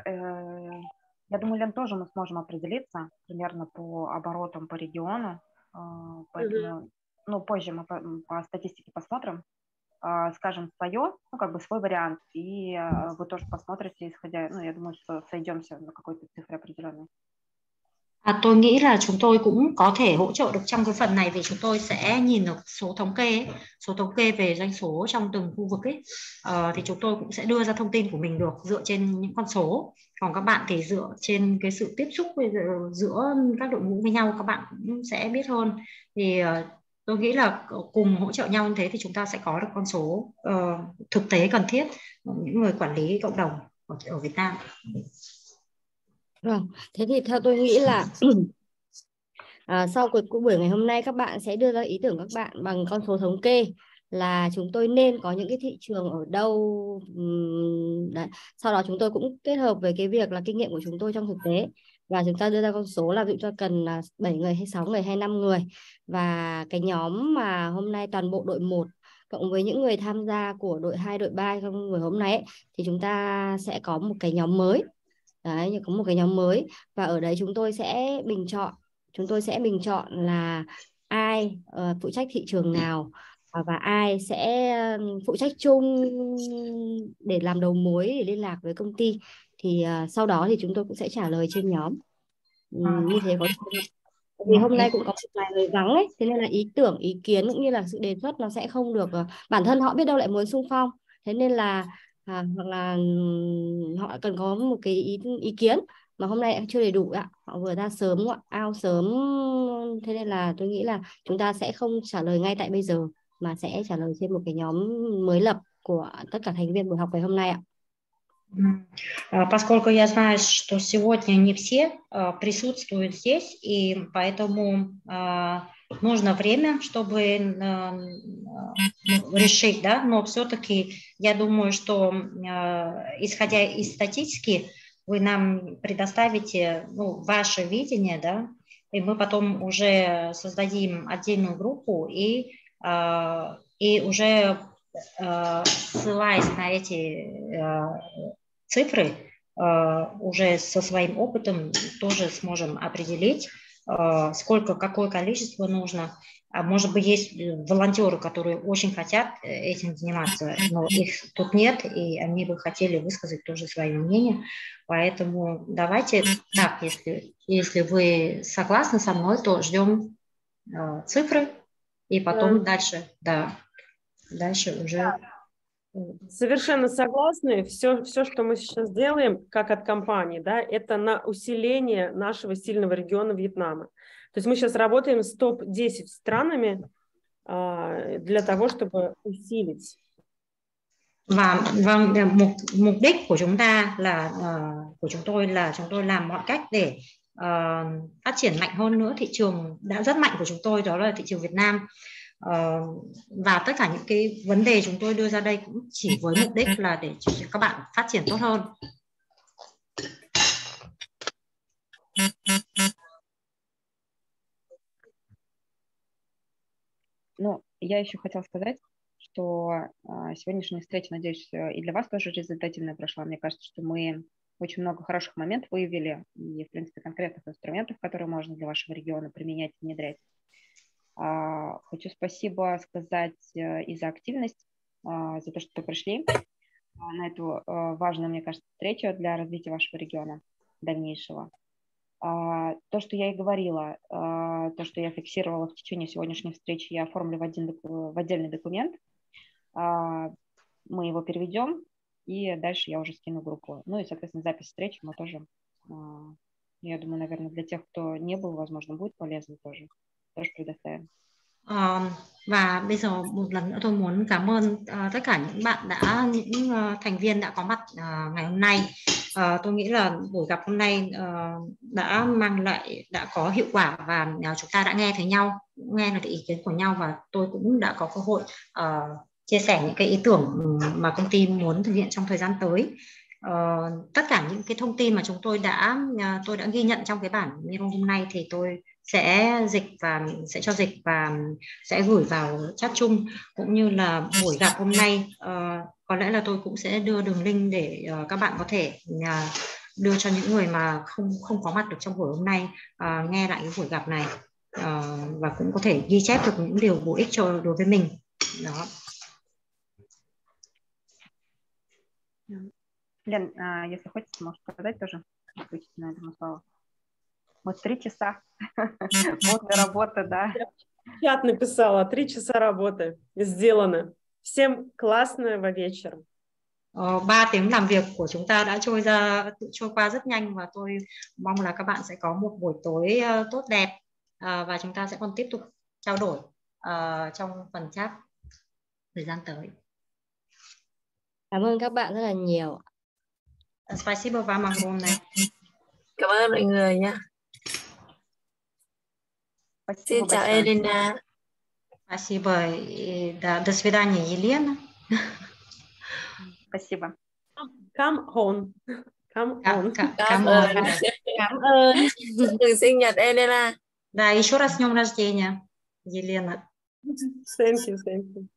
я думаю, Лен, тоже мы сможем определиться примерно по оборотам, по региону. Поэтому, ну, позже мы по статистике посмотрим, скажем свое, ну, как бы свой вариант, и вы тоже посмотрите, исходя, ну, я думаю, что сойдемся на какой-то цифре определенной. Tôi nghĩ là chúng tôi cũng có thể hỗ trợ được trong cái phần này, vì chúng tôi sẽ nhìn được số thống kê về doanh số trong từng khu vực ấy, thì chúng tôi cũng sẽ đưa ra thông tin của mình được dựa trên những con số. Còn các bạn thì dựa trên cái sự tiếp xúc giữa các đội ngũ với nhau, các bạn cũng sẽ biết hơn. Thì tôi nghĩ là cùng hỗ trợ nhau như thế thì chúng ta sẽ có được con số thực tế cần thiết những người quản lý cộng đồng ở Việt Nam. Vâng, thế thì theo tôi nghĩ là sau cuộc buổi ngày hôm nay các bạn sẽ đưa ra ý tưởng các bạn bằng con số thống kê là chúng tôi nên có những cái thị trường ở đâu. Đấy. Sau đó chúng tôi cũng kết hợp với cái việc là kinh nghiệm của chúng tôi trong thực tế, và chúng ta đưa ra con số là ví dụ cho cần là 7 người hay 6 người hay 5 người. Và cái nhóm mà hôm nay toàn bộ đội 1 cộng với những người tham gia của đội 2, đội 3 trong buổi hôm nay ấy, thì chúng ta sẽ có một cái nhóm mới. Đấy, có một cái nhóm mới, và ở đấy chúng tôi sẽ bình chọn là ai phụ trách thị trường nào và ai sẽ phụ trách chung để làm đầu mối để liên lạc với công ty. Thì sau đó thì chúng tôi cũng sẽ trả lời trên nhóm. Như thế có vì hôm nay cũng có một vài người vắng ấy, thế nên là ý tưởng, ý kiến cũng như là sự đề xuất nó sẽ không được, bản thân họ biết đâu lại muốn xung phong, thế nên là hoặc là họ cần có một cái ý kiến mà hôm nay chưa đầy đủ ạ, họ vừa ra sớm, out sớm, thế nên là tôi nghĩ là chúng ta sẽ không trả lời ngay tại bây giờ mà sẽ trả lời trên một cái nhóm mới lập của tất cả thành viên buổi học ngày hôm nay ạ. Поскольку я знаю, что сегодня не все присутствуют здесь, и поэтому нужно время, чтобы решить, да, но все-таки я думаю, что исходя из статистики, вы нам предоставите, ну, ваше видение, да, и мы потом уже создадим отдельную группу и уже ссылаясь на эти цифры, уже со своим опытом тоже сможем определить, какое количество нужно. А может быть, есть волонтеры, которые очень хотят этим заниматься, но их тут нет, и они бы хотели высказать тоже свое мнение. Поэтому давайте так, если вы согласны со мной, то ждем цифры, и потом дальше уже... Совершенно согласны. Все, что мы сейчас делаем, как от компании, да, это на усиление нашего сильного региона Вьетнама. То есть мы сейчас работаем с топ-10 странами для того, чтобы усилить. Và mục đích của chúng ta là của chúng tôi làm mọi cách để phát triển mạnh hơn nữa thị trường đã rất mạnh của chúng tôi, đó là thị trường Việt Nam. Và tất cả những cái vấn đề chúng tôi đưa ra đây cũng chỉ với mục đích là để cho các bạn phát triển tốt hơn. Ну, я еще хотела сказать, что сегодняшняя встреча, надеюсь, и для вас тоже результативная прошла. Мне кажется, что мы очень много хороших моментов выявили и, в принципе, конкретных инструментов, которые можно для вашего региона применять и внедрять. Хочу спасибо сказать и за активность, за то, что вы пришли на эту важную, мне кажется, встречу для развития вашего региона дальнейшего. То, что я и говорила, то, что я фиксировала в течение сегодняшней встречи, я оформлю в отдельный документ. Мы его переведем, и дальше я уже скину в группу. Ну и, соответственно, запись встречи мы тоже, я думаю, наверное, для тех, кто не был, возможно, будет полезно тоже предоставим. Và bây giờ một lần nữa tôi muốn cảm ơn tất cả những bạn những thành viên đã có mặt ngày hôm nay. Tôi nghĩ là buổi gặp hôm nay đã có hiệu quả và chúng ta đã nghe thấy nhau, nghe được ý kiến của nhau, và tôi cũng đã có cơ hội chia sẻ những cái ý tưởng mà công ty muốn thực hiện trong thời gian tới. Tất cả những cái thông tin mà tôi đã ghi nhận trong cái bản video hôm nay thì tôi sẽ cho dịch và sẽ gửi vào chat chung, cũng như là buổi gặp hôm nay có lẽ là tôi cũng sẽ đưa đường link để các bạn có thể đưa cho những người mà không có mặt được trong buổi hôm nay nghe lại cái buổi gặp này và cũng có thể ghi chép được những điều bổ ích đối với mình đó. Лен, если хочешь, можешь сказать тоже, ответить на это слово. Мы 3 часа после работы, да. Я чат написала, 3 часа работы сделано. Всем классного вечера. 3 tiếng làm việc của chúng ta đã trôi qua rất nhanh, và tôi mong là các bạn sẽ có một buổi tối tốt đẹp và chúng ta sẽ còn tiếp tục trao đổi trong phần chat thời gian tới. Cảm ơn các bạn rất là nhiều. Спасибо вам огромное. Cảm ơn mọi người nha. Xin chào Elena. Спасибо. До свидания, Елена. Спасибо. Come on. Come on. Cảm ơn. Cảm ơn. Mừng sinh nhật Elena. Да, еще раз с днем рождения, Елена. Thank you.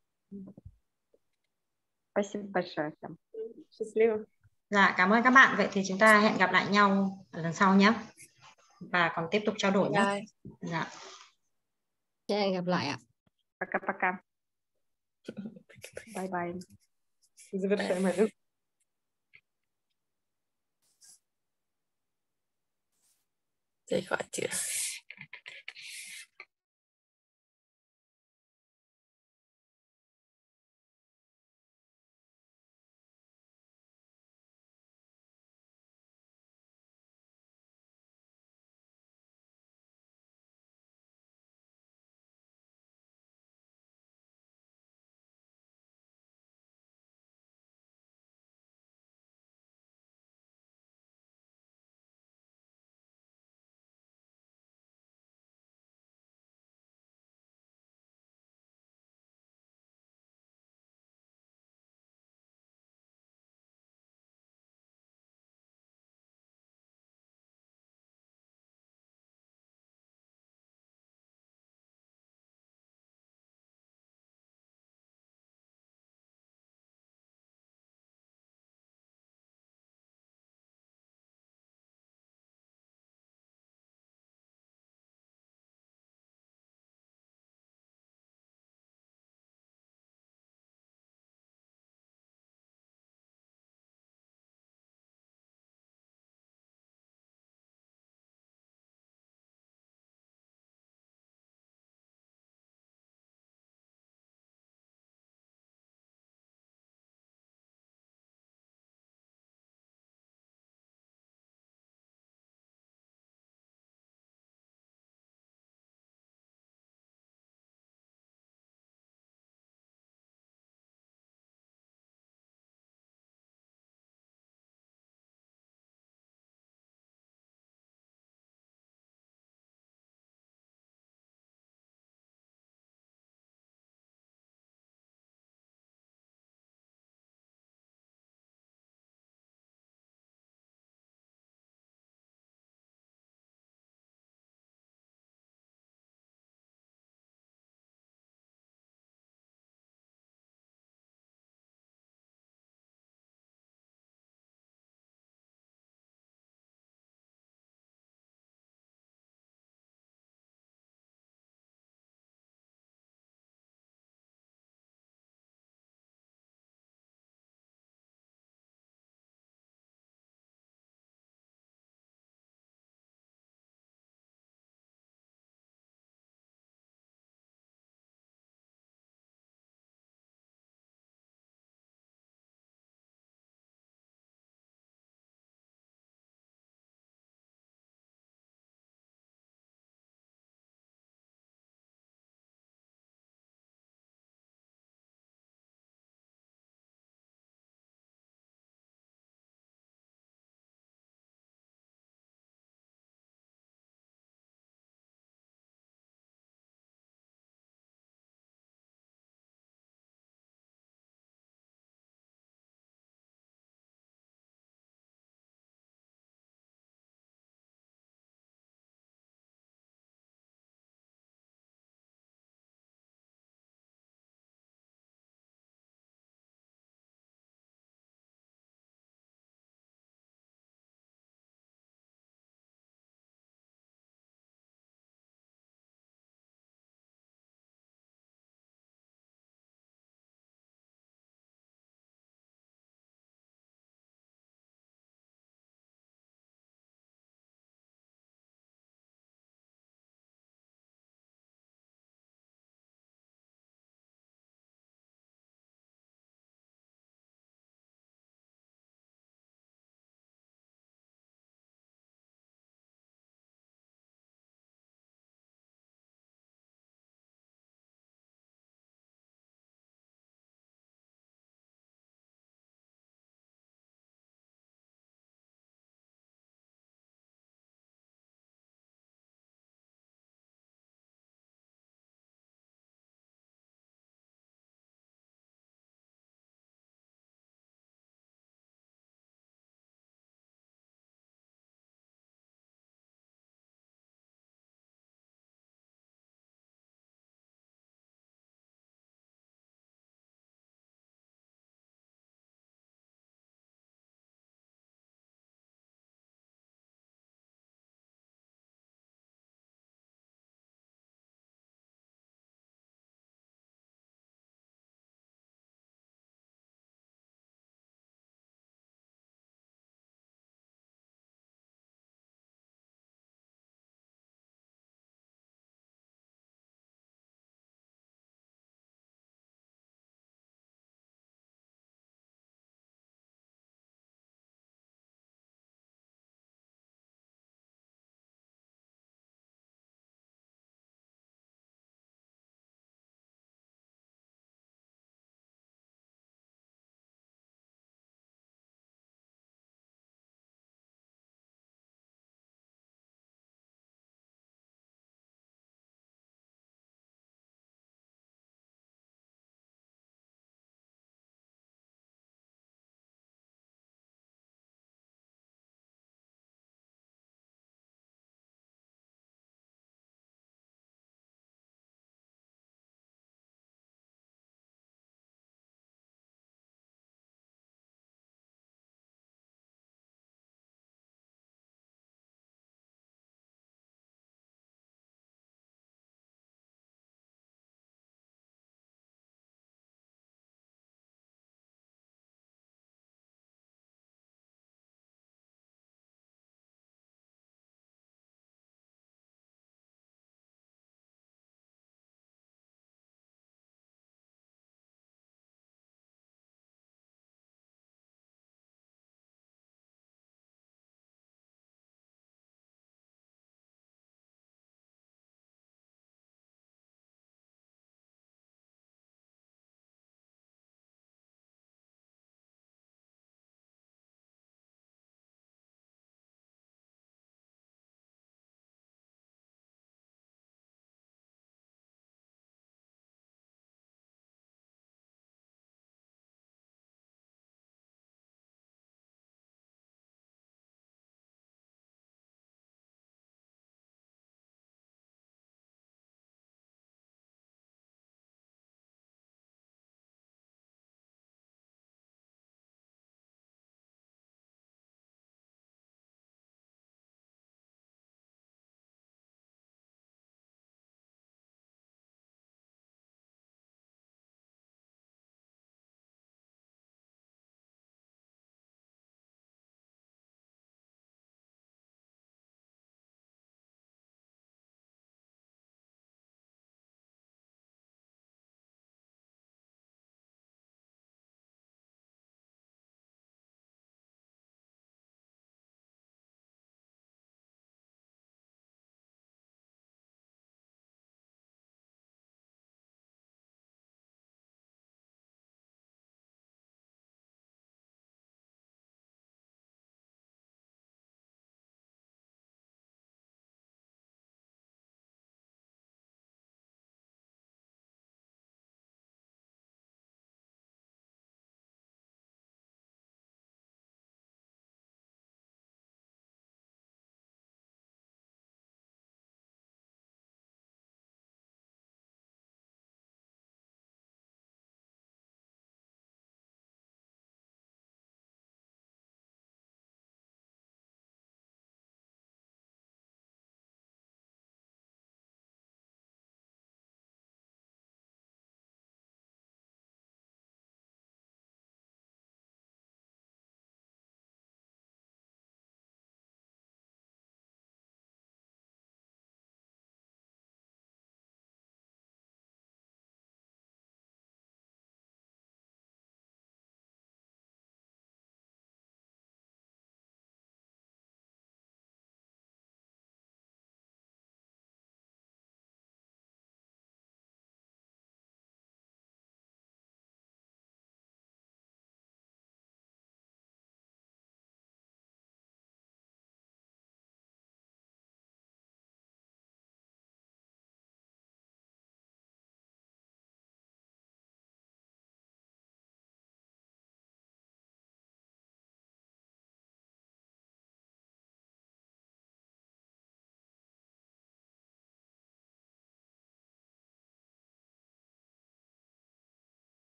Спасибо большое всем. Счастливо. Dạ, cảm ơn các bạn. Vậy thì chúng ta hẹn gặp lại nhau lần sau nhé. Và còn tiếp tục trao đổi nhé. Dạ. Hẹn gặp lại ạ. Пока-пока. Bye-bye. Завершаем это. Đây gọi chưa?